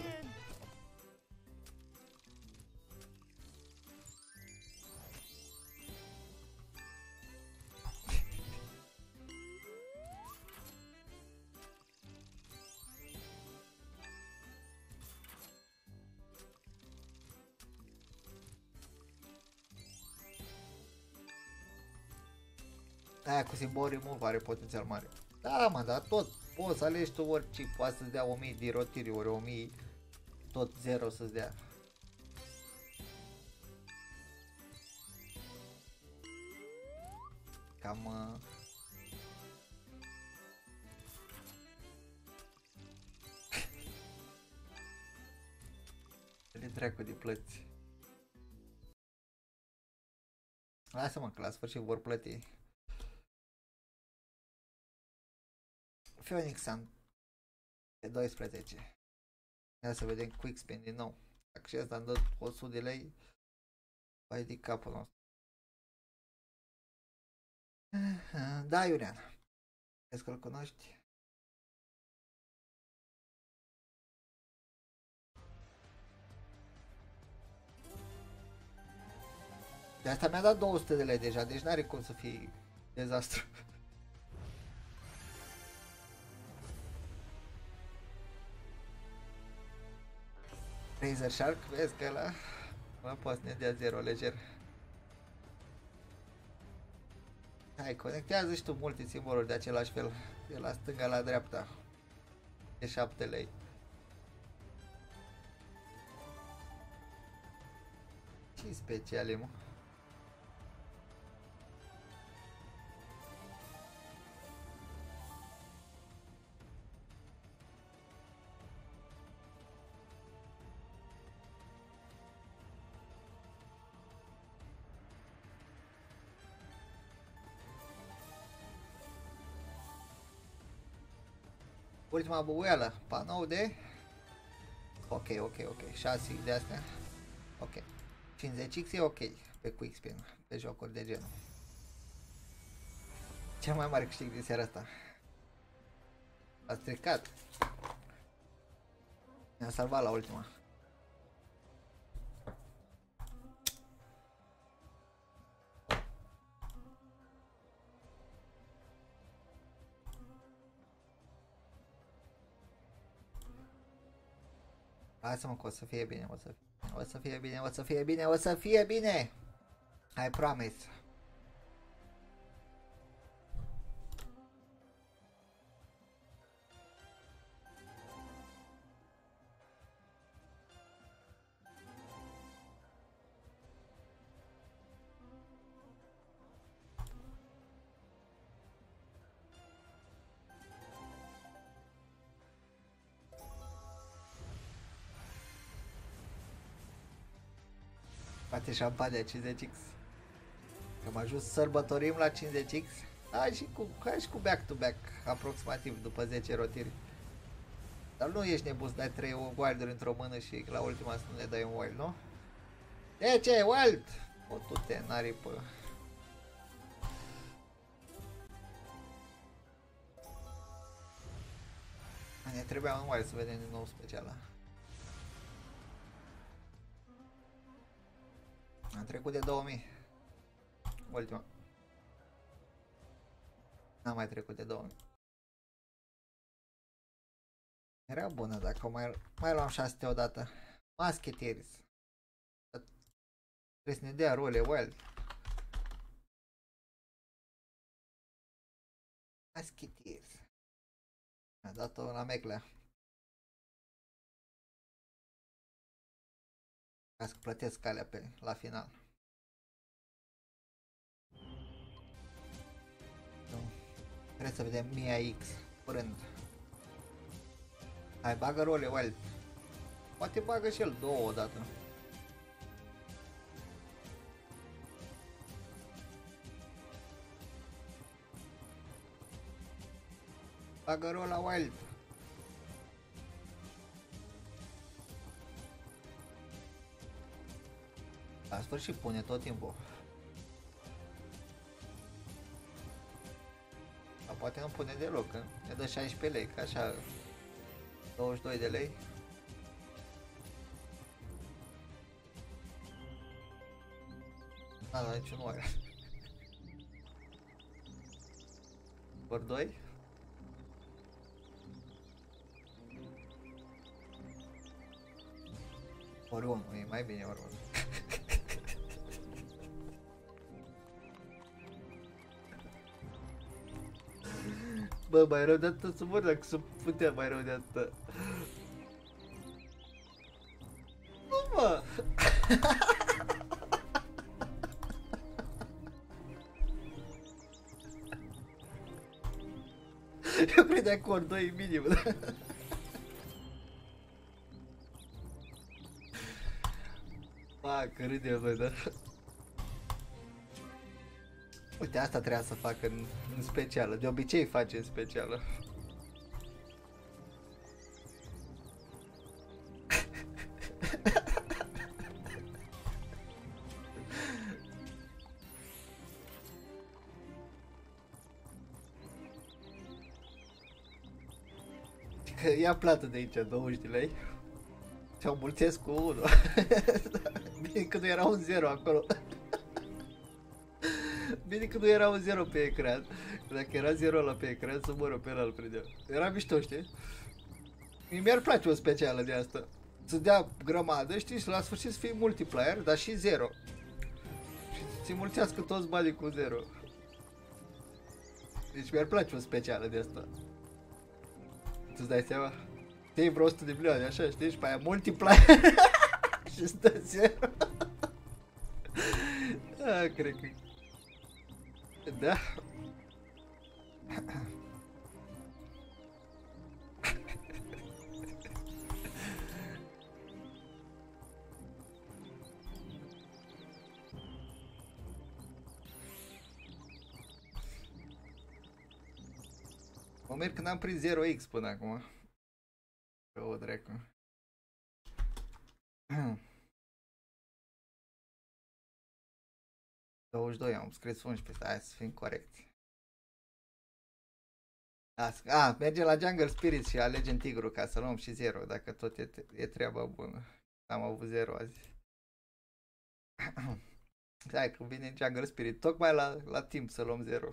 Aia cu simbol remove are potențial mare. Da mă, dar tot poți să alegi tu orice, poate să-ți dea o mie de rotiri ori o mie, tot zero să-ți dea. Cam... Uh... de dracu de plăți. Lasă-mă că la sfârșit vor plăti. Phoenix Sun pe doisprezece. Ia să vedem quick spin din nou. Dacă și asta îmi dă o sută de lei, vai de capul nostru. Da, Iulian. Crezi că îl cunoști? De asta mi-a dat două sute de lei deja, deci n-are cum să fie dezastru. Razer Shark, vezi că ăla mă poate să ne dea zero leger. Hai, conectează și tu multe simboluri de același fel, de la stânga la dreapta, de șapte lei. Ce speciale, mă? Ultima bubuială, panou de... Ok, ok, ok, șase de astea. Ok. cincizeci X e ok pe quick spin, pe jocuri de genul. Cel mai mare câștig din seara asta. A stricat. Mi-a salvat la ultima. Lasă-mă că o să fie bine, o să fie, o să fie bine, o să fie bine, o să fie bine! I promise! Poate șampania cincizeci X. Că am ajuns să sărbătorim la cincizeci X. Hai și cu, hai și cu back to back, aproximativ după zece rotiri. Dar nu ești nebun să dai trei wild-uri într-o mână și la ultima să nu le dai un wild, nu? De ce, wild? O, tu te n-aripă. Ne trebuia numai să vedem din nou speciala. Am trecut de două mii. Ultima. N-am mai trecut de două mii. Era bună dacă mai, mai luam șase sute odată. Musketeers. Trebuie să ne dea role wild. Musketeers. Mi-a dat-o la meclea. Ca să plătesc calea pe, la final. Trebuie să vedem Mia X curând. Hai, bagă role wild. Poate bagă și el două odată. Bagă rola wild. La sfârșit pune tot timpul. Dar poate nu pune deloc, că ne dă șaisprezece lei, că așa douăzeci și doi de lei. Da, dar nici nu are. Ori doi. Ori unu, e mai bine ori unu. Bă, mai rău de atât să mor dacă se putea mai rău de atât. Nu, mă! Eu credeam că ori doi e minim, da? Ba, că râdem noi, da? Uite, asta trebuia să fac în, în specială, de obicei face în specială. Că ia plată de aici, douăzeci de lei. Și o mulțesc cu unu. Bine că nu era un zero acolo. Bine că nu era un zero pe ecran. Dacă era zero ăla pe ecran, să mă rog pe ăla îl prindea. Era mișto, știi? Mi-ar place o specială de asta. Să dea grămadă, știi, și la sfârșit să fie multiplayer, dar și zero. Și să-ți mulțească toți banii cu zero. Deci mi-ar place o specială de asta. Tu-ți dai seama? Te-ai vreo o sută de milioane, așa, știi? Și pe aia multiplayer și stă zero. Ah, cred că... Da. Mă merg că n-am prins zero X până acum. O dracu. douăzeci și doi am scris unsprezece, hai să fim corecți. A, merge la Jungle Spirit și alegem tigru ca să luăm și zero, dacă tot e, e treaba bună. Am avut zero azi. Hai că vine Jungle Spirit, tocmai la, la timp să luăm zero.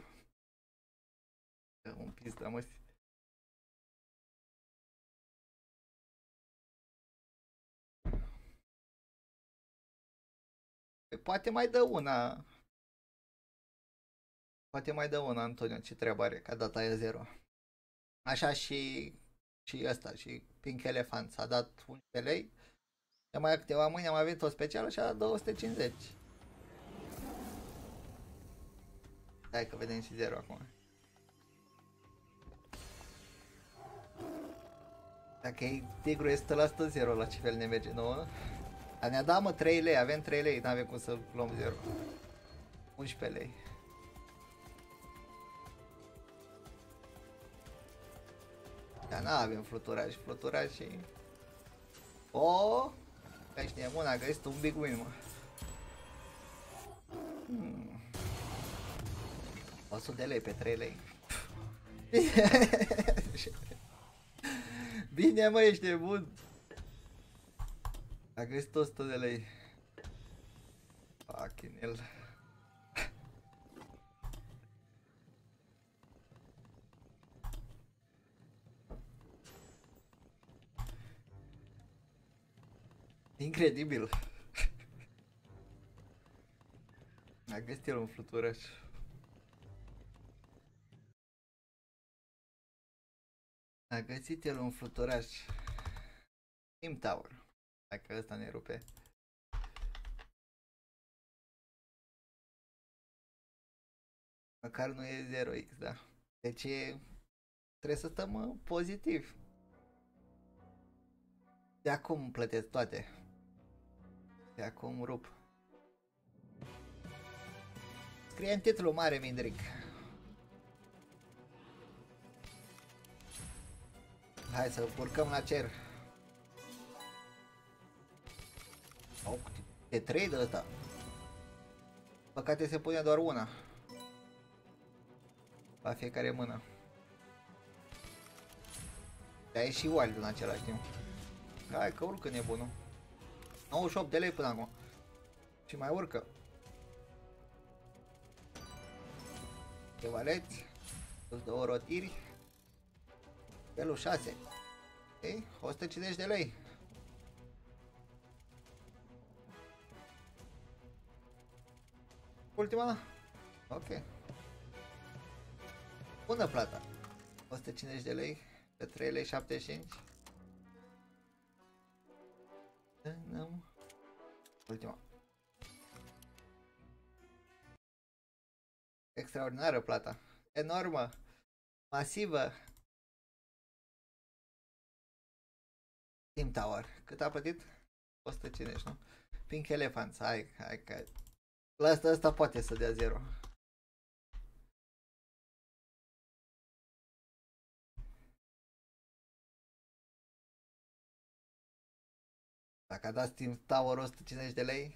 Un pista, mă. Poate mai dă una. Poate mai dă una, Antonio, ce treabă are, că data e zero. Așa și și ăsta, și Pink Elephant s-a dat unsprezece lei. De mai câteva mâini am mai venit o specială și a dat două sute cincizeci. Hai că vedem și zero acum. Dacă e tigru e o sută la sută zero, la ce fel ne merge nouă? Dar ne-a dat, mă, trei lei, avem trei lei, n-avem cum să luăm zero. unsprezece lei. Dar n-avem fluturaj, fluturaj și... O, că știe, mână, a găsit un big win, mă. Hmm. o sută de lei pe trei lei. Bine, mă, ești nebun. A găsit o sută de lei. Fucking hell. Incredibil. A găsit el un fluturaș. A găsit el un fluturaș. Team Tower. Dacă ăsta ne rupe. Măcar nu e zero x, da. Deci e... trebuie să stăm uh, pozitiv. De acum plătesc toate. De acum rup. Scrie în titlul mare, Mindric. Hai să urcăm la cer. Oh, e trei de ăsta. Păcate se pune doar una. La fiecare mână. Dar e și wild în același timp. Hai că urcă nebunul. nouăzeci și opt de lei până acum. Și mai urcă. Chevaleți. Plus două rotiri. Felul șase. Ok, o sută cincizeci de lei. Ultima? Ok. Bună plata. o sută cincizeci de lei. Pe trei lei șaptezeci și cinci. Nu. Ultima. Extraordinară plata. Enormă. Masivă. Team Tower. Cât a plătit? o sută cincizeci, nu? Pink Elephants. Hai, hai, hai. La asta, asta poate să dea zero. Dacă a dat Team Tower o sută cincizeci de lei.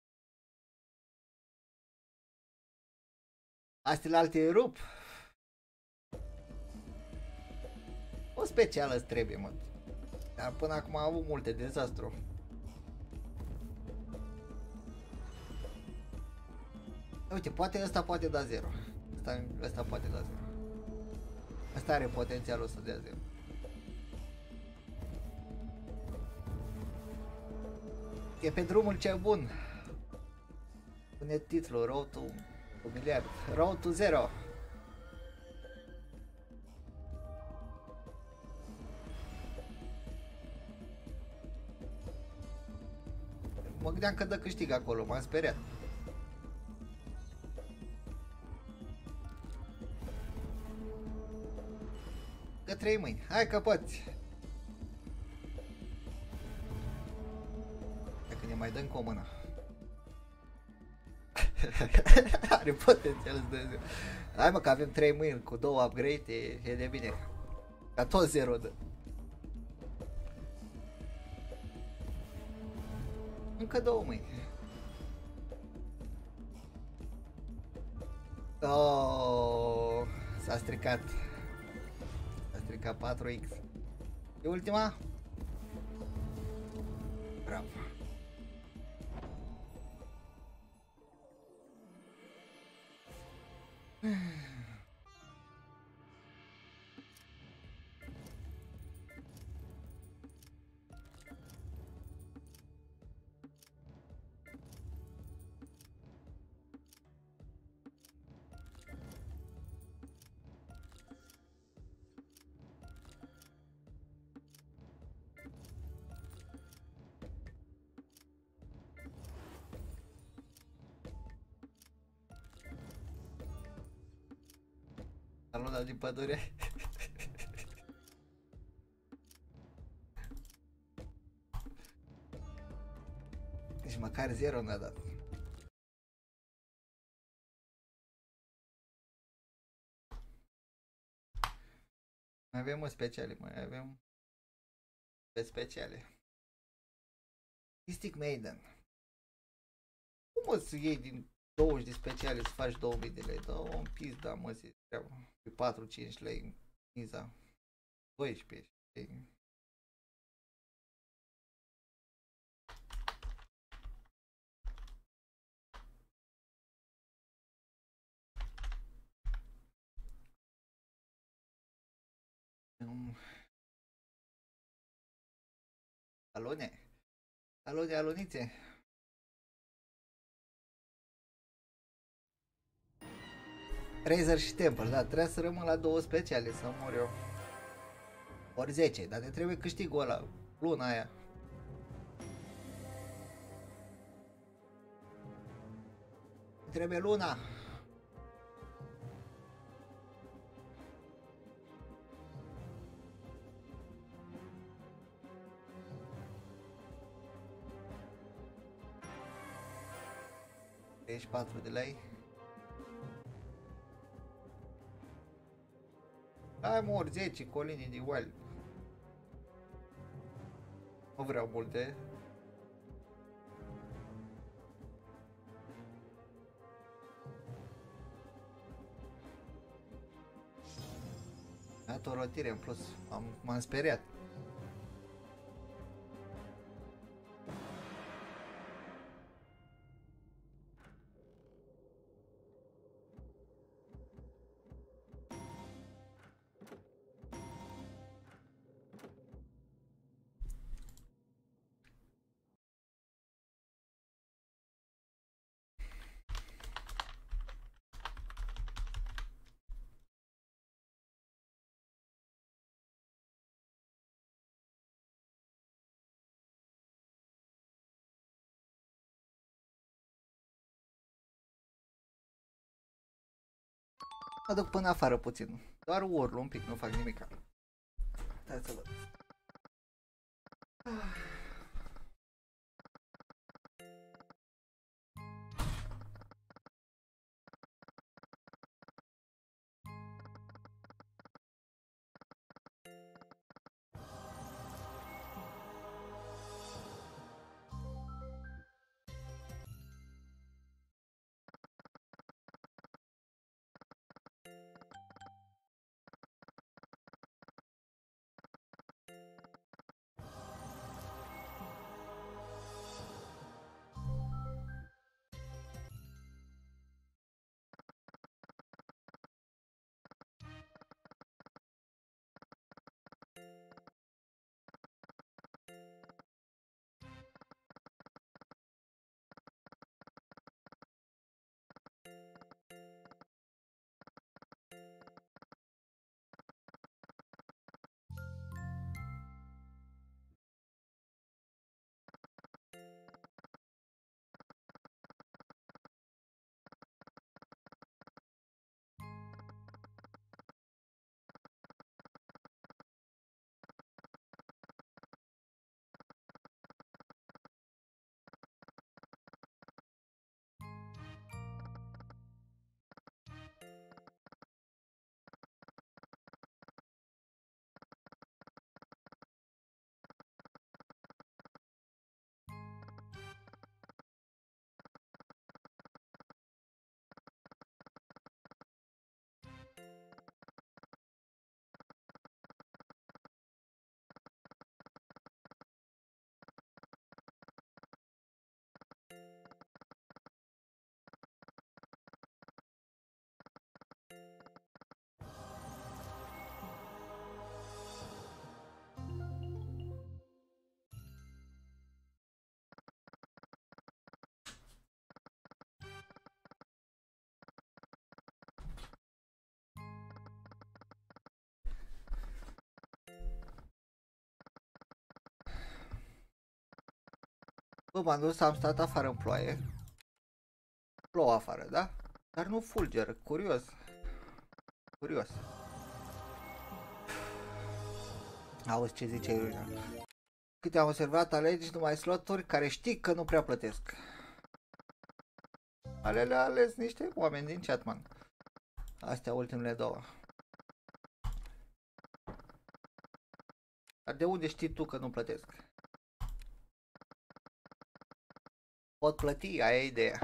Astea alte rup. O specială îți trebuie, mă. Dar până acum am avut multe dezastru. Uite, poate ăsta poate da zero. Ăsta, ăsta poate da zero. Ăsta are potențialul să dea zero. E pe drumul cel bun. Pune titlul Road to un miliard. Road to zero. Mă gândeam că dă câștig acolo, m-am speriat. Că trei mâini, hai că poți. Dacă ne mai dăm cu o mână. Are potențial să dă. Hai mă că avem trei mâini cu două upgrade, e, e de bine. Ca tot zero dă. Încă două mâini. Oh, s-a stricat. S-a stricat patru x. E ultima? Bravo. Salut din pădure. Deci măcar zero n-a dat. Mai avem o speciale, mai avem pe speciale. Mystic Maiden. Cum o să iei din douăzeci de speciale să faci două mii de lei? Dă-o în pizda, mă, zi treabă. Pe patru cinci lei miza. doisprezece. Um, alune. Alune, alunițe. Razer și Temple, da, trebuie să rămân la două speciale, să mor eu. Ori zece, dar ne trebuie câștigul ăla, luna aia. Trebuie luna. treizeci și patru de lei. Hai mă, ori zece colinii de wild. Nu vreau multe. Iată o rotire în plus, m-am speriat. Mă duc până afară puțin. Doar urlu un pic, nu fac nimic. Stai să văd. Bă, m-am dus, am stat afară în ploaie. Plouă afară, da? Dar nu fulgeră, curios. Curios. Auzi ce zice Iulian. Câte am observat, alegi numai sloturi care știi că nu prea plătesc. Alele ales niște oameni din Chatman. Astea ultimele două. Dar de unde știi tu că nu plătesc? Pot plăti, aia e ideea.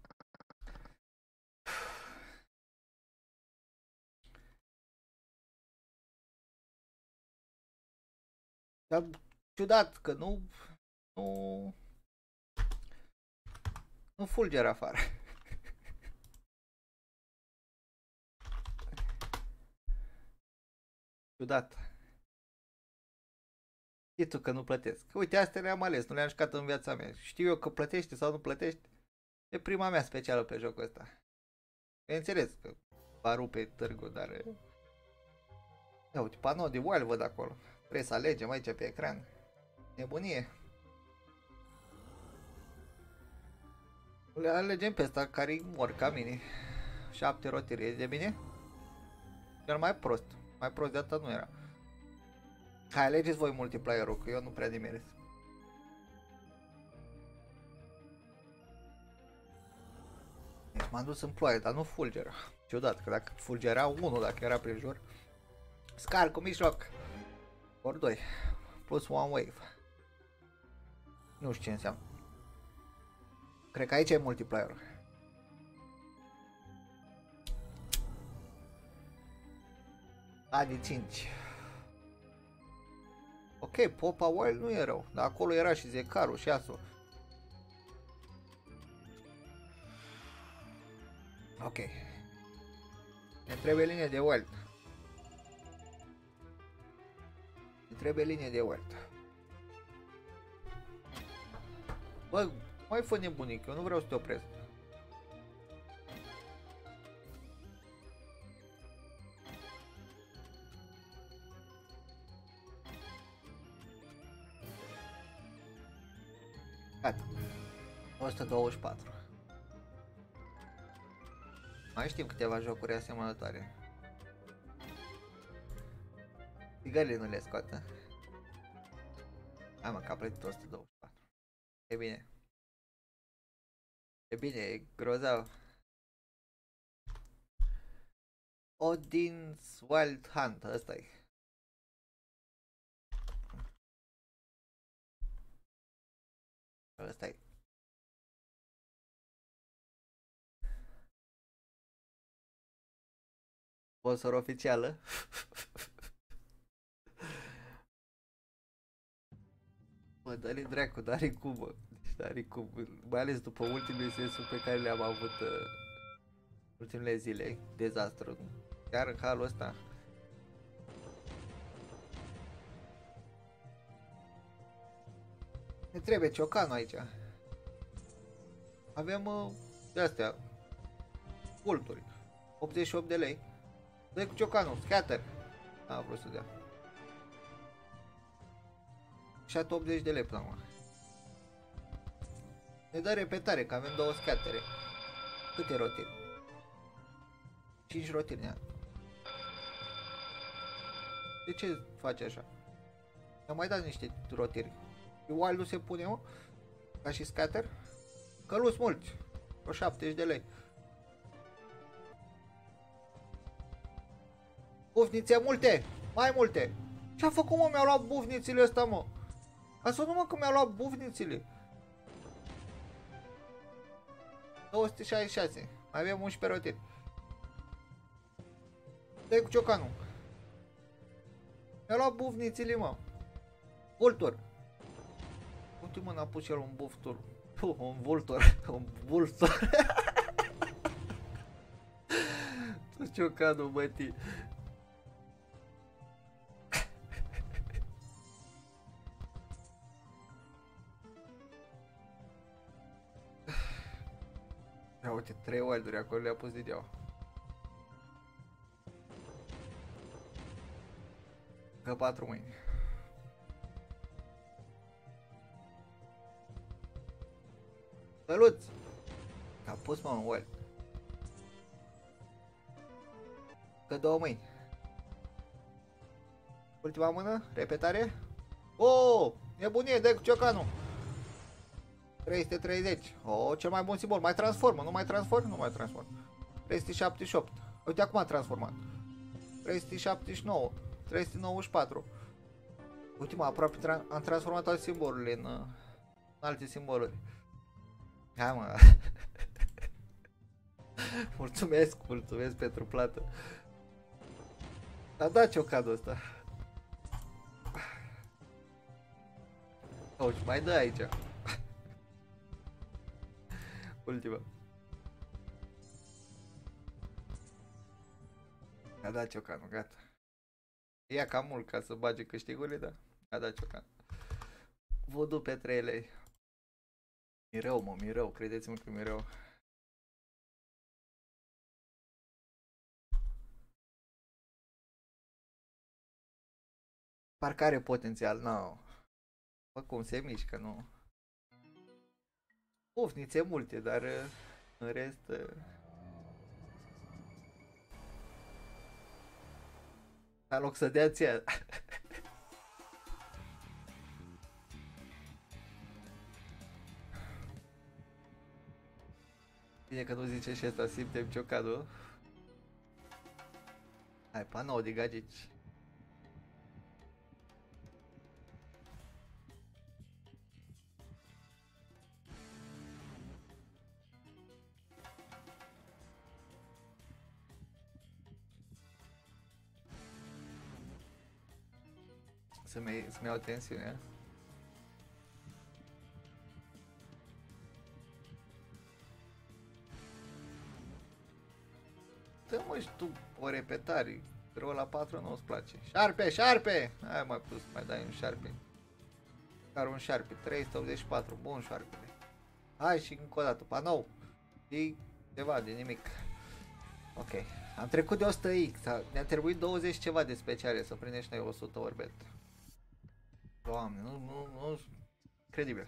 Dar ciudat că nu, nu, nu fulger afară. Ciudat. Știi tu că nu plătesc. Uite, astea le-am ales, nu le-am jucat în viața mea. Știu eu că plătești sau nu plătești. E prima mea specială pe jocul ăsta. Bineînțeles că va rupe târgul, dar... Ia uite, panou de wild văd acolo. Trebuie să alegem aici pe ecran. Nebunie. Le alegem pe ăsta care mor ca mine. Șapte rotiri, e de bine? Cel mai prost. Mai prost de atât nu era. Hai, alegeți voi multiplayer-ul, că eu nu prea nimeresc. Deci m-am dus în ploaie, dar nu fulgera. Ciudat, că dacă fulgera unul, dacă era prin jur. Scar cu mijloc. Ori doi. Plus one wave. Nu știu ce înseamnă. Cred că aici e multiplayer. Adi cinci. Ok, Popa Wild nu e rău, dar acolo era și Zecaru și Asu. Ok. Ne trebuie linie de Wild. Ne trebuie linie de Wild. Bă, mai fă nebunic, eu nu vreau să te opresc. Gata. o sută douăzeci și patru. Mai știm câteva jocuri asemănătoare. Țigările nu le scoată. Hai mă, că a plătit o sută douăzeci și patru. E bine. E bine, e grozav. Odin's Wild Hunt, ăsta e. Ăsta e. Sponsor oficială. Bă, dă-i dracu, dar-i cum, bă. Deci dar-i cum. Mai ales după ultimele sesuri pe care le-am avut uh, ultimele zile. Dezastru. Chiar în halul ăsta. Ne trebuie ciocanul aici. Avem uh, de-astea. Pulturi. optzeci și opt de lei. Dă-i cu ciocanul, scatter. A, vrut să dea. șapte optzeci de lei până acum. Ne dă repetare, că avem două scatere. Câte rotiri? cinci rotiri ne-a. De ce faci așa? Ne-am mai dat niște rotiri. Wild nu se pune, mă? Ca și scatter? Căluți mulți. O șaptezeci de lei. Bufnițe multe! Mai multe! Ce-a făcut, mă? Mi-au luat bufnițile ăsta, mă! Asta nu, mă, că mi-au luat bufnițile! două sute șaizeci și șase. Mai avem unsprezece rotiri. Dă-i cu ciocanul. Mi-a luat bufnițile, mă! Vultur! Uite, mă, n-a pus el un buftur. Puh, un vultur. Un vultur. Tu ciocanul, bătii. Ia uite, trei wilduri acolo le-a pus degeaba. Că patru mâini. Săluți! A pus, mă, un wild. Că două mâini. Ultima mână, repetare. Oh, nebunie, dai cu ciocanul. trei sute treizeci. Oh, cel mai bun simbol. Mai transformă, nu mai transform? Nu mai transform. trei sute șaptezeci și opt. Uite, acum a transformat. trei sute șaptezeci și nouă. trei sute nouăzeci și patru. Uite, mă, aproape tra am transformat toate simbolurile în, în alte simboluri. Hai, mă. Mulțumesc, mulțumesc pentru plată. A dat ciocanul ăsta. Auzi, mai dă aici. Ultima. A dat ciocanul, gata. Ia cam mult ca să bage câștigurile, dar a dat ciocanul. Voodoo pe trei lei. Mi rău, mă, mi rău, credeți-mă că mi rău. Parcă are potențial, nu. No. Bă, cum se mișcă, nu. Pufnițe multe, dar în rest... La loc să dea ție. Bine că nu zice și ăsta, simtem ciocadul. Hai, panou de gagici. Să-mi să iau tensiune. Dă-mă și tu o repetare. Rău la patru nu-ți place. Șarpe, șarpe! Hai mai pus, mai dai un șarpe. Care un șarpe, trei sute optzeci și patru, bun șarpele. Hai și încă o dată, panou. E ceva de nimic. Ok, am trecut de o sută X, ne-a trebuit douăzeci ceva de speciale să prindem și noi o sută orbet. Doamne, nu, nu, nu, credibil.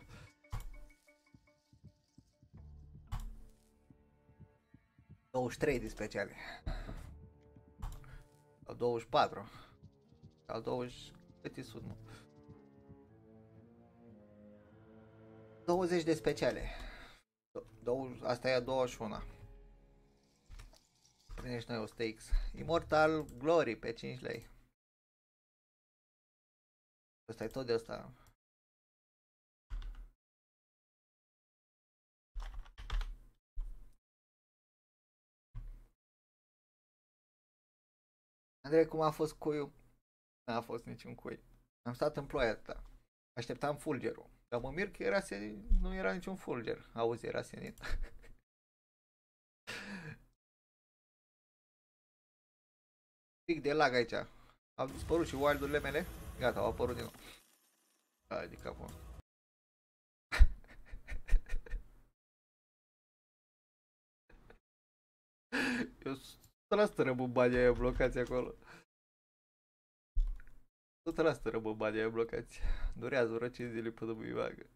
douăzeci și trei de speciale. Sau douăzeci și patru. Sau douăzeci, câte sunt, mă? douăzeci de speciale. douăzeci, asta e a douăzeci și unu. Primești noi o sută X. Immortal Glory pe cinci lei. Ăsta e tot de asta. Andrei, cum a fost cuiul? N-a fost niciun cui. Am stat în ploaia asta. Așteptam fulgerul. Dar mă mir că era senit. Nu era niciun fulger. Auzi, era senit. Pic de lag aici. Au dispărut și wildurile mele. Gata, au apărut din nou. Hai de capul. Eu o sută la sută rămân banii aia blocați acolo. o sută la sută rămân banii aia blocați. Durează vreo cinci zile până mă bagă.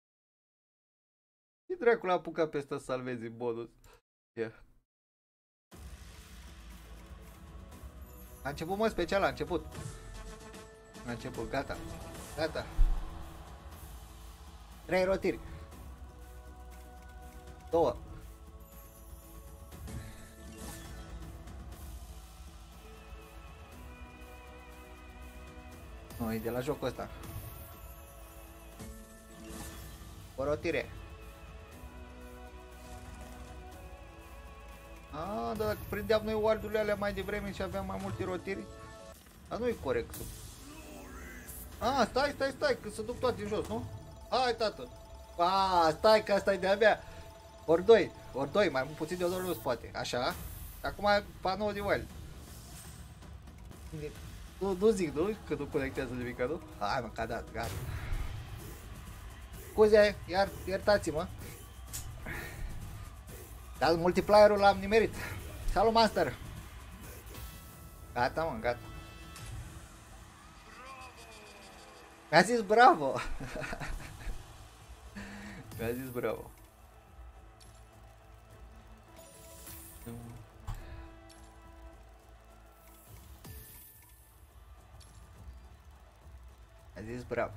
Și dracul a apucat pe ăsta să salvezi bonus. Yeah. A început, mă, special, a început. A început, gata. Gata. Trei rotiri. Două. Nu, e de la jocul ăsta. O rotire. A, dar dacă prindeam noi wardurile alea mai devreme și aveam mai multe rotiri. Dar nu e corect. A, stai, stai, stai, că se duc toate în jos, nu? Hai, tată. A, stai, că asta e de-a mea. Ori doi, ori doi, mai puțin de o doar nu poate. Așa. Acum e panou de wild. Nu, nu zic, nu? Că nu conectează nimic, nu? Hai, mă, că a dat, gata. Scuze, iar, iertați-mă. Dar multiplayerul l-am nimerit. Salut, Master. Gata, mă, gata. Mi-a zis bravo. Mi-a zis bravo. Mi-a zis bravo.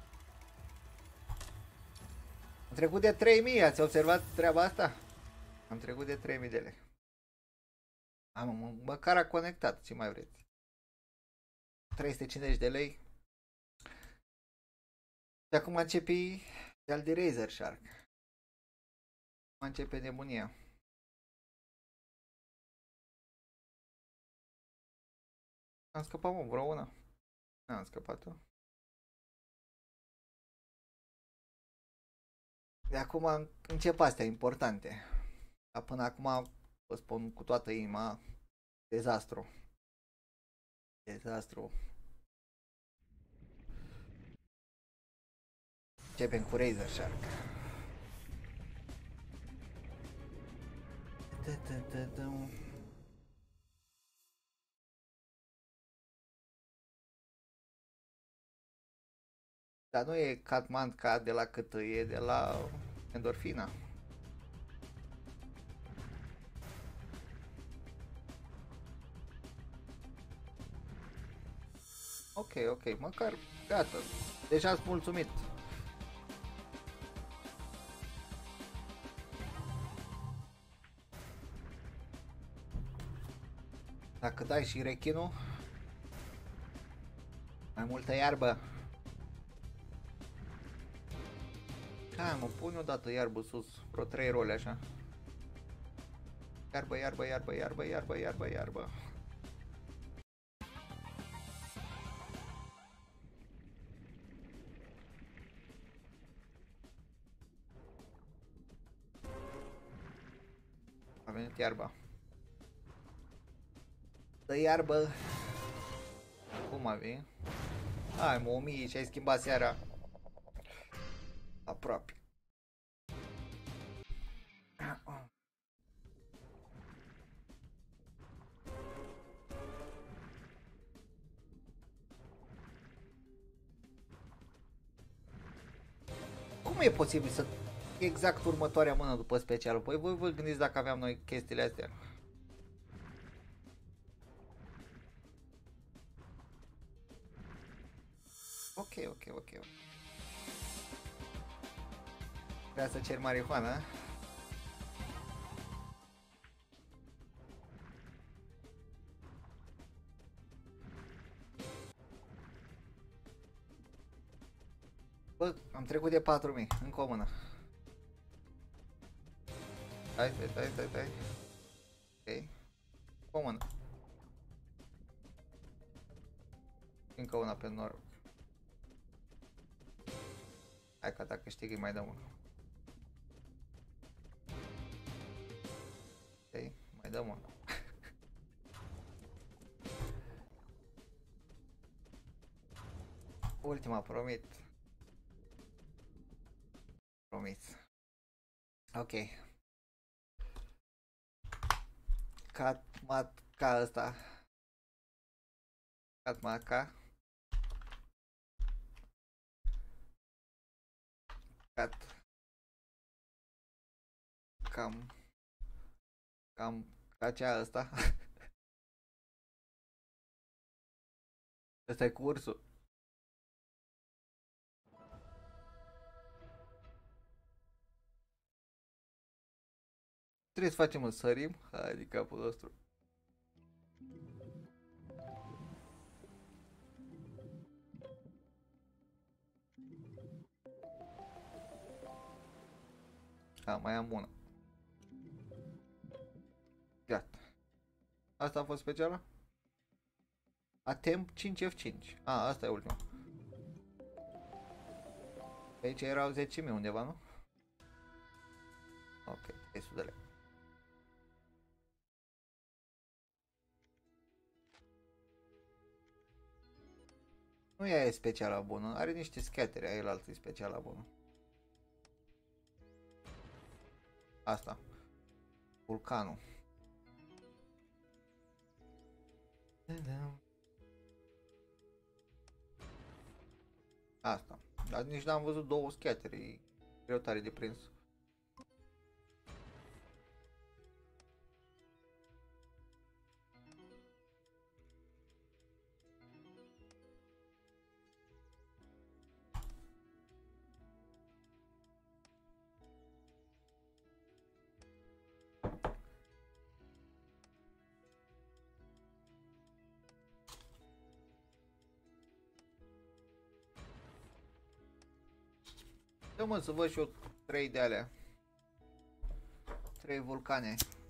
Am trecut de trei mii, ați observat treaba asta? Am trecut de trei mii de lei. Am, măcar a conectat, ce mai vreți. trei sute cincizeci de lei. Și acum începe de-al de Razor Shark. Acum începe nebunia. Am scăpat, mă, vreo una. N-am scăpat-o. De acum încep astea importante. Dar până acum, vă spun cu toată inima, dezastru. Dezastru. Începem cu Razor Shark. Dar nu e Catmanca de la cât e de la endorfina. Ok, ok, măcar gata. Deja sunt mulțumit. Dacă dai și rechinul, mai multă iarbă. Hai mă, pun odată iarbă sus, vreo trei role așa. Iarbă, iarbă, iarbă, iarbă, iarbă, iarbă, iarbă. A venit iarba. Dă iarbă. Cum a venit? Hai mă, o mie și ai schimbat seara. Aproape. Cum e posibil să exact următoarea mână după specialul? Păi voi vă gândiți dacă aveam noi chestiile astea. Ok, ok, ok. Vrea să cer marihuana? Bă, am trecut de patru mii, încă o mână. Stai, stai, stai, stai, stai. Ok. O mână. Încă una pe noroc. Hai că dacă câștig îi mai dăm una. Ok, mai dăm una. Ultima, promit. Promit. Ok. Cat, mat, ca ăsta. Cat, mat, ca. Cat. Cam. Cam ca cea ăsta. Ăsta e cursul. Trebuie să facem un sărim. Hai de capul nostru. A, mai am una. Gata. Asta a fost speciala? Atem cinci F cinci. A, asta e ultima. Aici erau zece mii undeva, nu? Ok, trei sute de lei. Nu ea e speciala bună, are niște scatere, aia el altă e speciala bună. Asta. Vulcanul. Asta. Dar nici n-am văzut două scatere, e greu tare de prins. Dă mă să văd și eu trei de alea. Trei vulcane.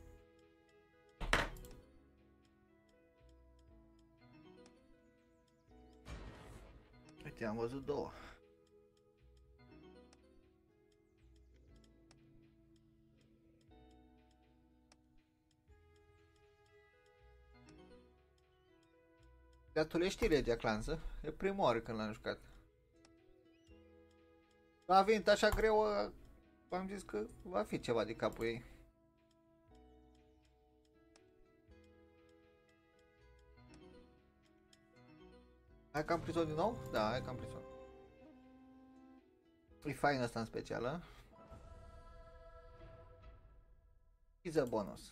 Uite, am văzut două. Dar tu le știi legea Clansă? E prima oară când l-am jucat. A venit așa greu, am zis că va fi ceva de capul ei. Hai că am prins-o din nou? Da, hai că am prins-o. E fain asta în specială. Is a bonus.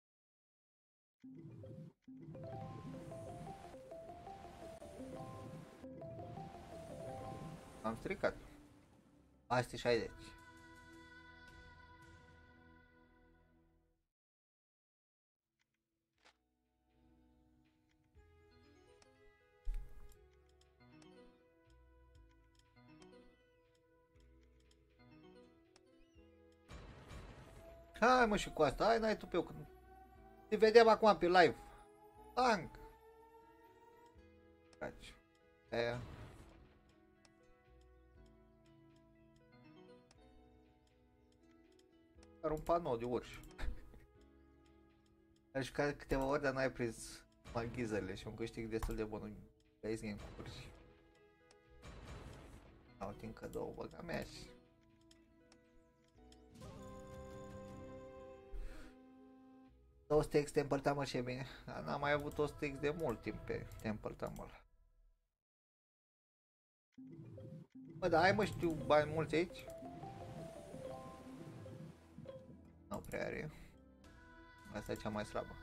Am stricat. Asta e șaizeci. Hai mă și cu asta, hai n-ai tu pe eu. Te vedem acum pe live. Tank. Taci. Aia. Dar un panou de urși. Ai jucat câteva ori, dar n-ai prins maghizările și un câștig destul de bun în base game cu urși. Au încă două băga mea și... două stacks Temple Tumble și e bine. N-am mai avut o stacks de mult timp pe Temple Tumble. Bă, dar ai mă știu bani mulți aici? Nu prea are. Asta e cea mai slabă.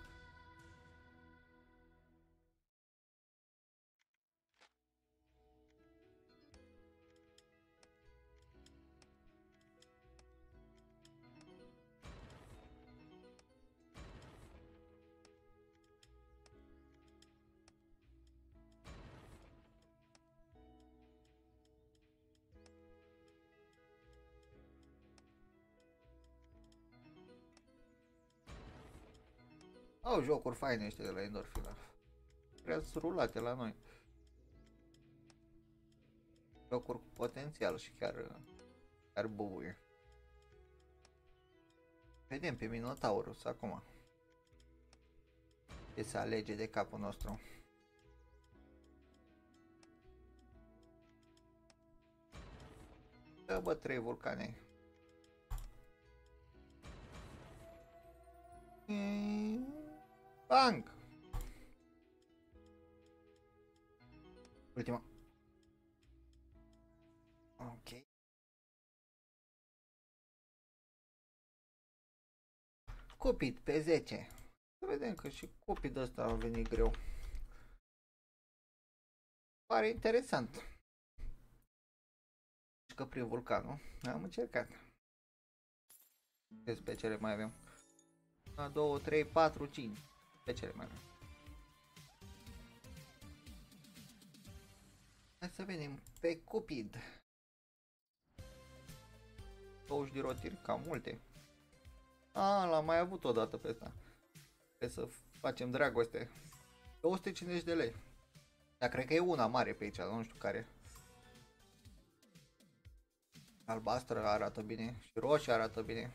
Au jocuri faine ăștia de la Endorfina. Prea rulate la noi. Jocuri cu potențial și chiar, chiar bubuie. Vedem pe Minotaurus acum. Ce se alege de capul nostru. Da, bă, trei vulcane. Bang! Ultima. Ok. Cupid pe zece. Să vedem că și Cupid ăsta a venit greu. Pare interesant. Și că prin vulcanul am încercat. Ce speciale mai avem? unu, doi, trei, patru, cinci. Speciale mai avem. Hai să vedem pe Cupid. douăzeci de rotiri, cam multe. A, l-am mai avut o dată pe ăsta. Trebuie să facem dragoste. două sute cincizeci de lei. Dar cred că e una mare pe aici, nu știu care. Albastră arată bine și roșie arată bine.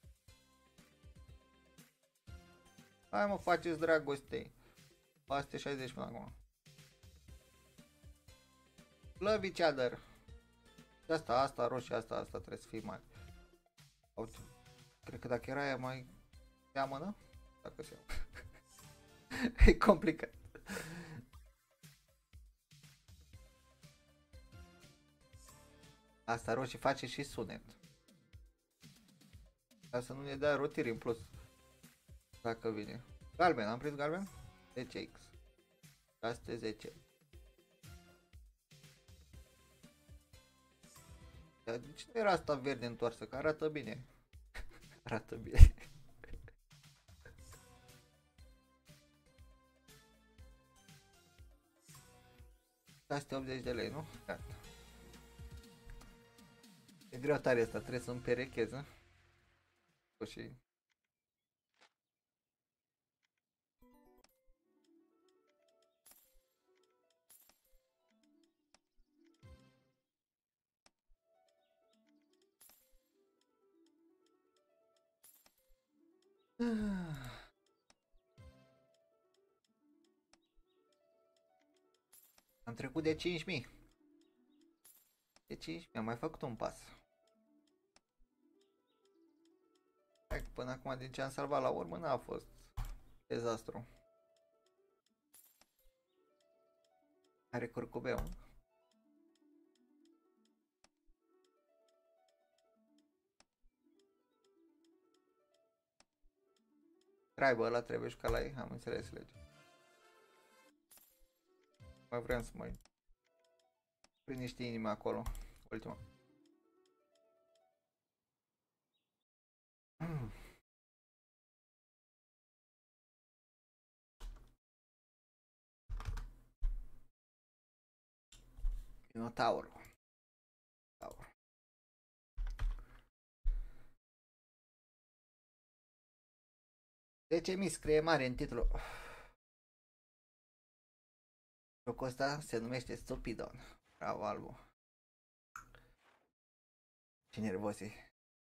Hai mă, faceți dragoste. patru sute șaizeci până acum. Love each other. Asta, asta, roșie, asta, asta trebuie să fie mare. Uite. Cred că dacă era aia mai seamănă, dacă se e complicat. Asta roșie face și sunet. Ca să nu ne dea rotiri în plus. Dacă vine. Galben, am prins galben? zece X. șase sute zece. Dar de ce nu era asta verde întoarsă? Că arată bine. Arată bine. șase sute optzeci de lei, nu? Gata. E greu tare asta, trebuie să-mi perechez, nu? Și... Am trecut de cinci mii. De cinci mii, am mai făcut un pas. Până acum, din ce am salvat la urmă, n-a fost dezastru. Are curcubeu. Traibă, ăla trebuie jucat la ei, am înțeles lege. Mai vreau să mai prind niște inimi acolo, ultima. Mm. Minotaur. Taur. De ce mi scrie mare în titlu? Jocul ăsta se numește Stupidon. Bravo, Albu. Ce nervos e.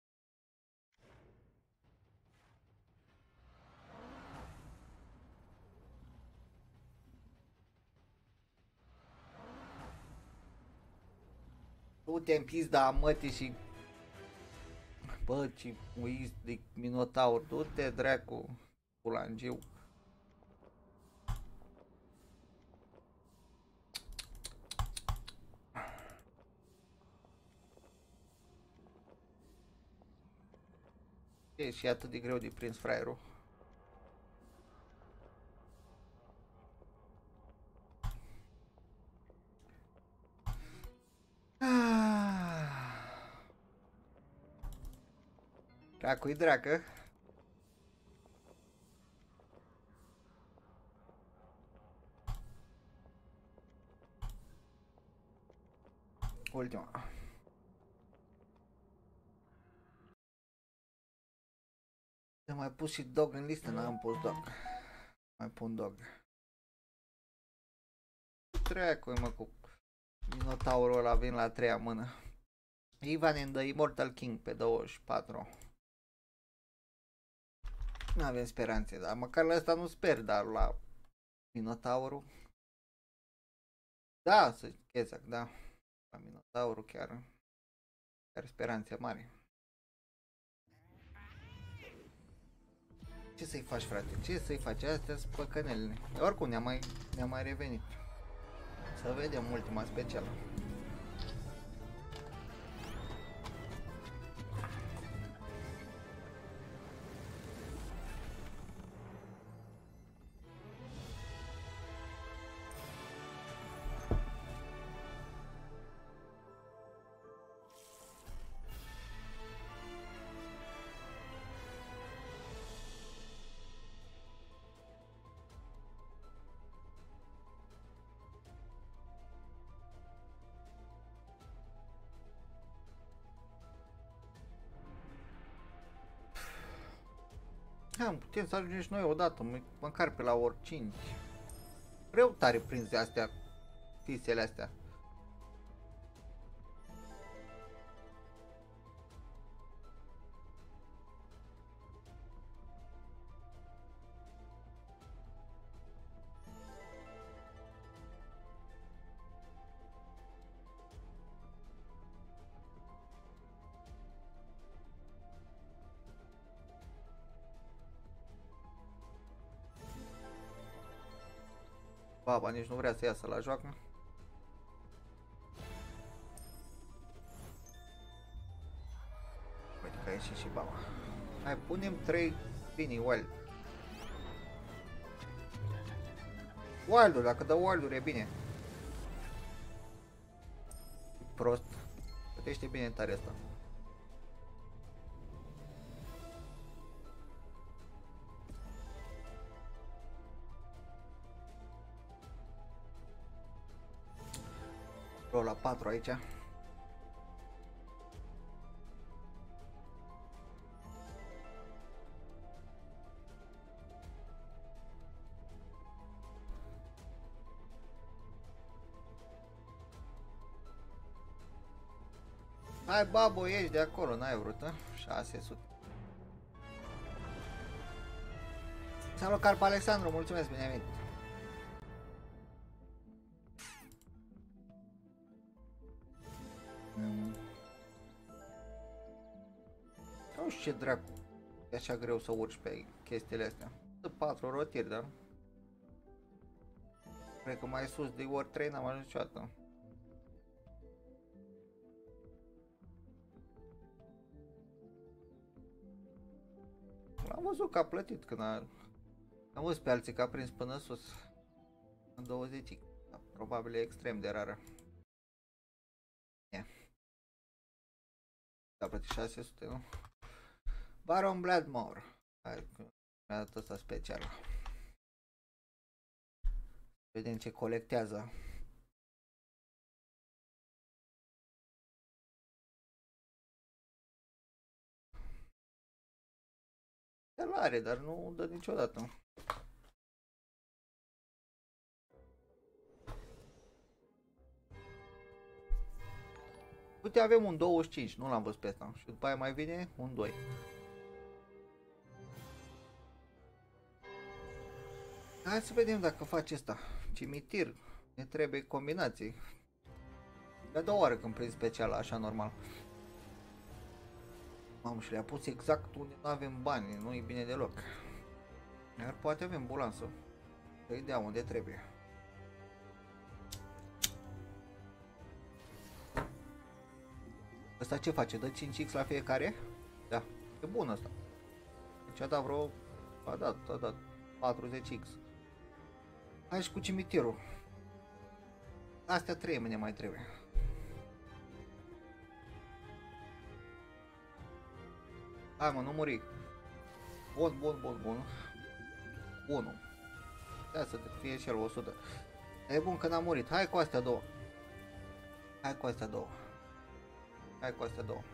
Tu te-mi pizda mătii și... Bă, ce uiți de Minotaur, du-te dracu, pulangiu. E și atât de greu de prins fraierul. Dracu-i dracă. Ultima. Am mai pus și dog în listă, n-am pus dog. Mai pun dog. Dracu-i mă cu Minotaurul ăla, vin la a treia mână. Ivan and the Immortal King pe douăzeci și patru. Nu avem speranțe, dar măcar la asta nu sper, dar la Minotaurul. Da, să exact, da. La Minotaurul chiar, chiar speranțe mari. Ce să-i faci, frate? Ce să-i faci? Astea sunt păcănelele. Oricum ne-a mai, ne-a mai revenit. Să vedem ultima specială. Da, putem să ajungem și noi odată, mă, măcar pe la ori cinci. Vreau tare prins de astea, fisele astea. Baba nici nu vrea să iasă la joacă. Uite că a ieșit și baba. Hai, punem trei bini wild. Wild-ul, dacă dă wild-uri e bine. Prost. Plătește bine tare asta. Pro la patru aici. Hai, babo, ieși de acolo, n-ai vrut, a? șase sute. Salut, Carp Alexandru, mulțumesc, bine ai venit. Mm. Nu știu ce dracu. E așa greu să urci pe chestiile astea. De patru rotiri, da? Cred că mai sus de ori trei n-am ajuns niciodată. L-am văzut că a plătit când a... Am văzut pe alții că a prins până sus. În douăzeci. Da, probabil e extrem de rară. Yeah. A plătit șase sute, nu? Baron Bloodmore. Hai, mi-a dat ăsta special. Vedem ce colectează. El are, dar nu dă niciodată. Uite, avem un douăzeci și cinci, nu l-am văzut pe ăsta. Și după aia mai vine un doi. Hai să vedem dacă face asta. Cimitir. Ne trebuie combinații. De a doua oară când prind special, așa normal. Mamă, și le-a pus exact unde nu avem bani, nu e bine deloc. Iar poate avem bulansă. Să-i dea unde trebuie. Ăsta ce face? Dă cinci x la fiecare? Da, e bun ăsta. Deci a dat vreo... a dat, a dat patruzeci x. Hai și cu cimitirul. Astea trei mâine mai trebuie. Hai mă, nu muri. Bun, bun, bun, bun. unu. Ia să fie și el o sută. E bun că n-a murit. Hai cu astea două. Hai cu astea două. Hai cu astea două.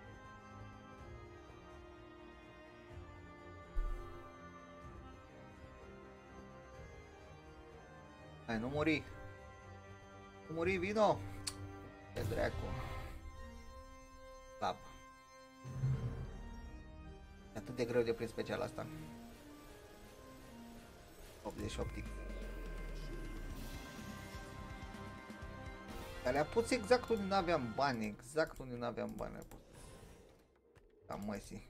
Hai, nu muri. Nu muri, vino. E dracu. Slab. E atât de greu de prins special asta. optzeci și opt. Dar le-a pus exact unde n-aveam bani, exact unde n-aveam bani le-a pus. Cam măsii.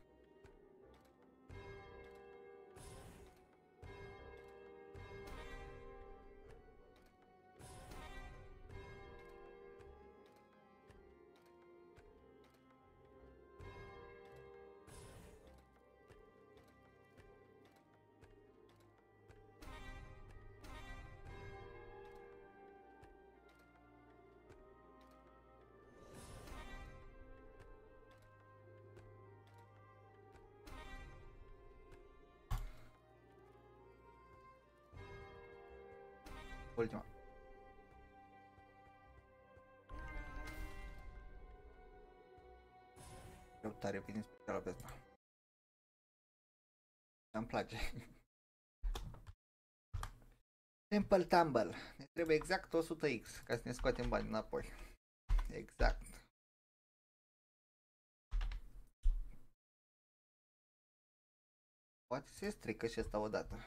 Ultima. Eu tare bine specială pe asta. Îmi place. Temple Tumble. Ne trebuie exact o sută x ca să ne scoatem bani înapoi. Exact. Poate se strică și asta odată.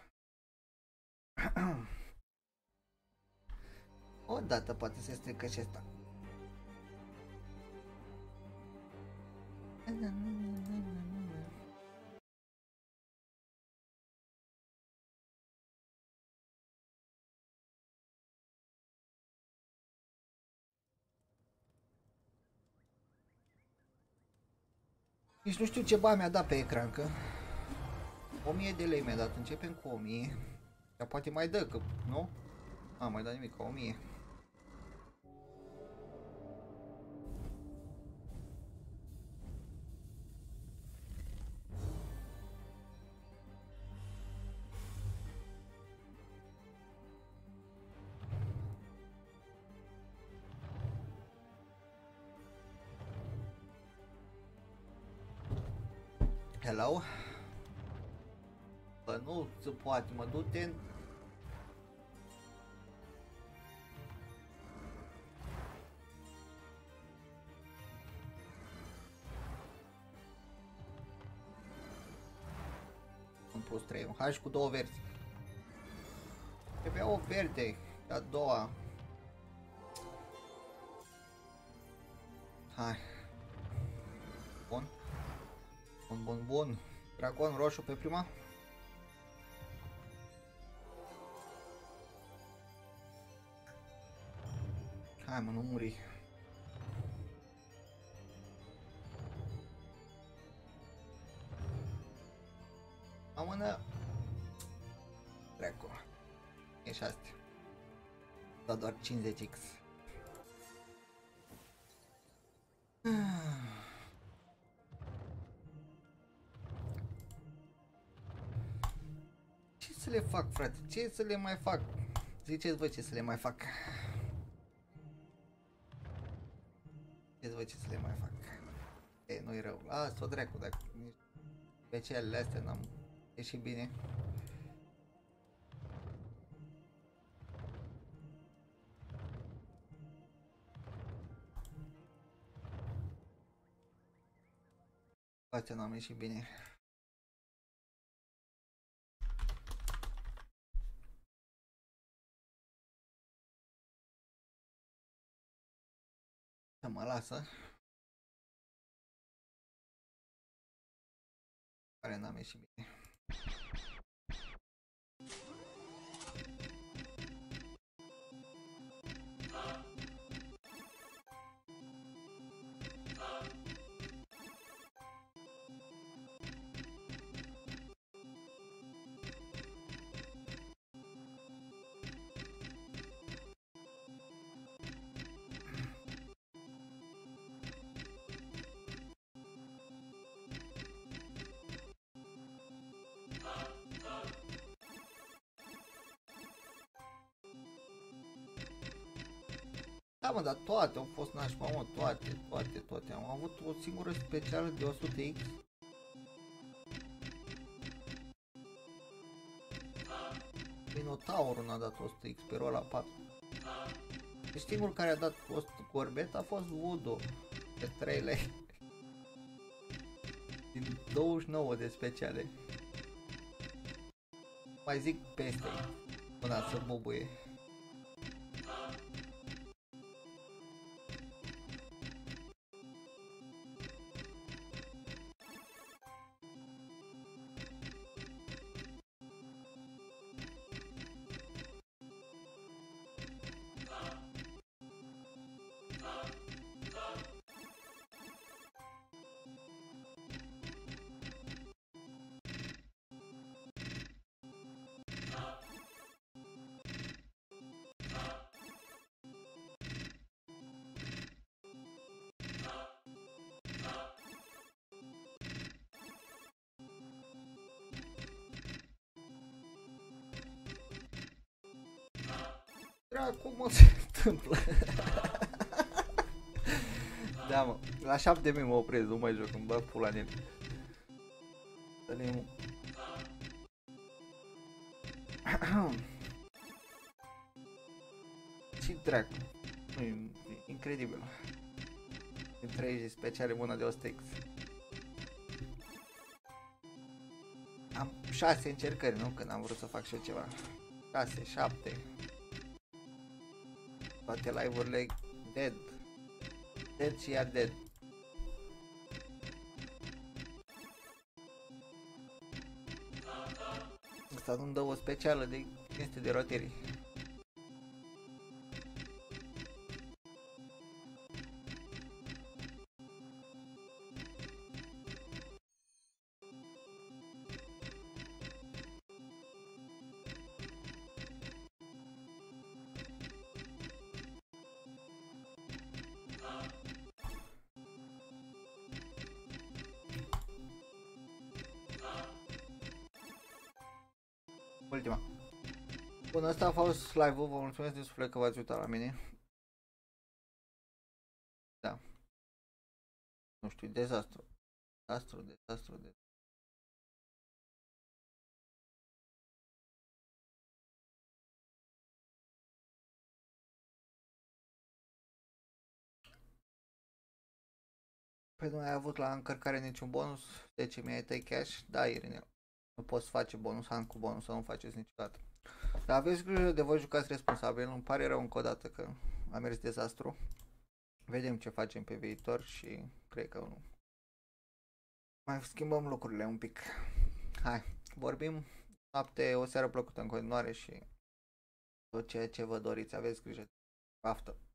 Odată poate se strică și asta. Nici nu știu ce bani mi-a dat pe ecran, că o mie de lei mi-a dat, începem cu o mie. Dar poate mai dă, că nu? A, mai dat nimic, ca o mie. Hello? Bă, nu se poate, mă, du-te în... Un plus trei, hai și cu două verzi. Trebuia o verde, a doua. Hai. Bun. Bun, bun, bun. Dracon roșu pe prima. Hai mă, nu muri. Amână. Dracu. E și astea. Da doar cincizeci X. Ce să le fac, frate? Ce să le mai fac? Ziceți voi ce să le mai fac. Ziceți voi ce să le mai fac. Ei, nu-i rău. Lasă-o dracu, dacă nici specialele astea n-am ieșit bine. Astea n-am ieșit bine. Să mă lasă. Care n-am ieșit bine. Da mă, dar toate au fost nașpa, mă, toate, toate, toate. Am avut o singură specială de o sută X. Minotaurul n-a dat o sută X pe rola patru. Deci singurul care a dat o sută corbet a fost Voodoo pe trei lei. Din douăzeci și nouă de speciale. Mai zic peste până să bubuie. Cum se întâmplă? Da, mă, la șapte mii mă opresc, nu mai joc, îmi bag pula în el. Să-l și dracu, e incredibil. Din treizeci speciale, una de o sută X. Am șase încercări, nu? Când am vrut să fac și eu ceva. șase, șapte. Toate live-urile dead. Dead și iar dead. Asta nu-mi dă o specială de cinci sute de roterii. Ultima. Bun, asta a fost live-ul, vă mulțumesc din suflet că v-ați uitat la mine. Da. Nu știu, dezastru. Dezastru, dezastru, dezastru. Păi nu ai avut la încărcare niciun bonus? zece mii ai tăi cash? Da, Irine. Nu poți face bonus, am cu bonus, să nu faceți niciodată. Dar aveți grijă de voi, jucați responsabil. Îmi pare rău încă o dată că a mers dezastru. Vedem ce facem pe viitor și cred că nu. mai schimbăm lucrurile un pic. Hai, vorbim noapte, o seară plăcută în continuare și tot ceea ce vă doriți, aveți grijă. Baftă!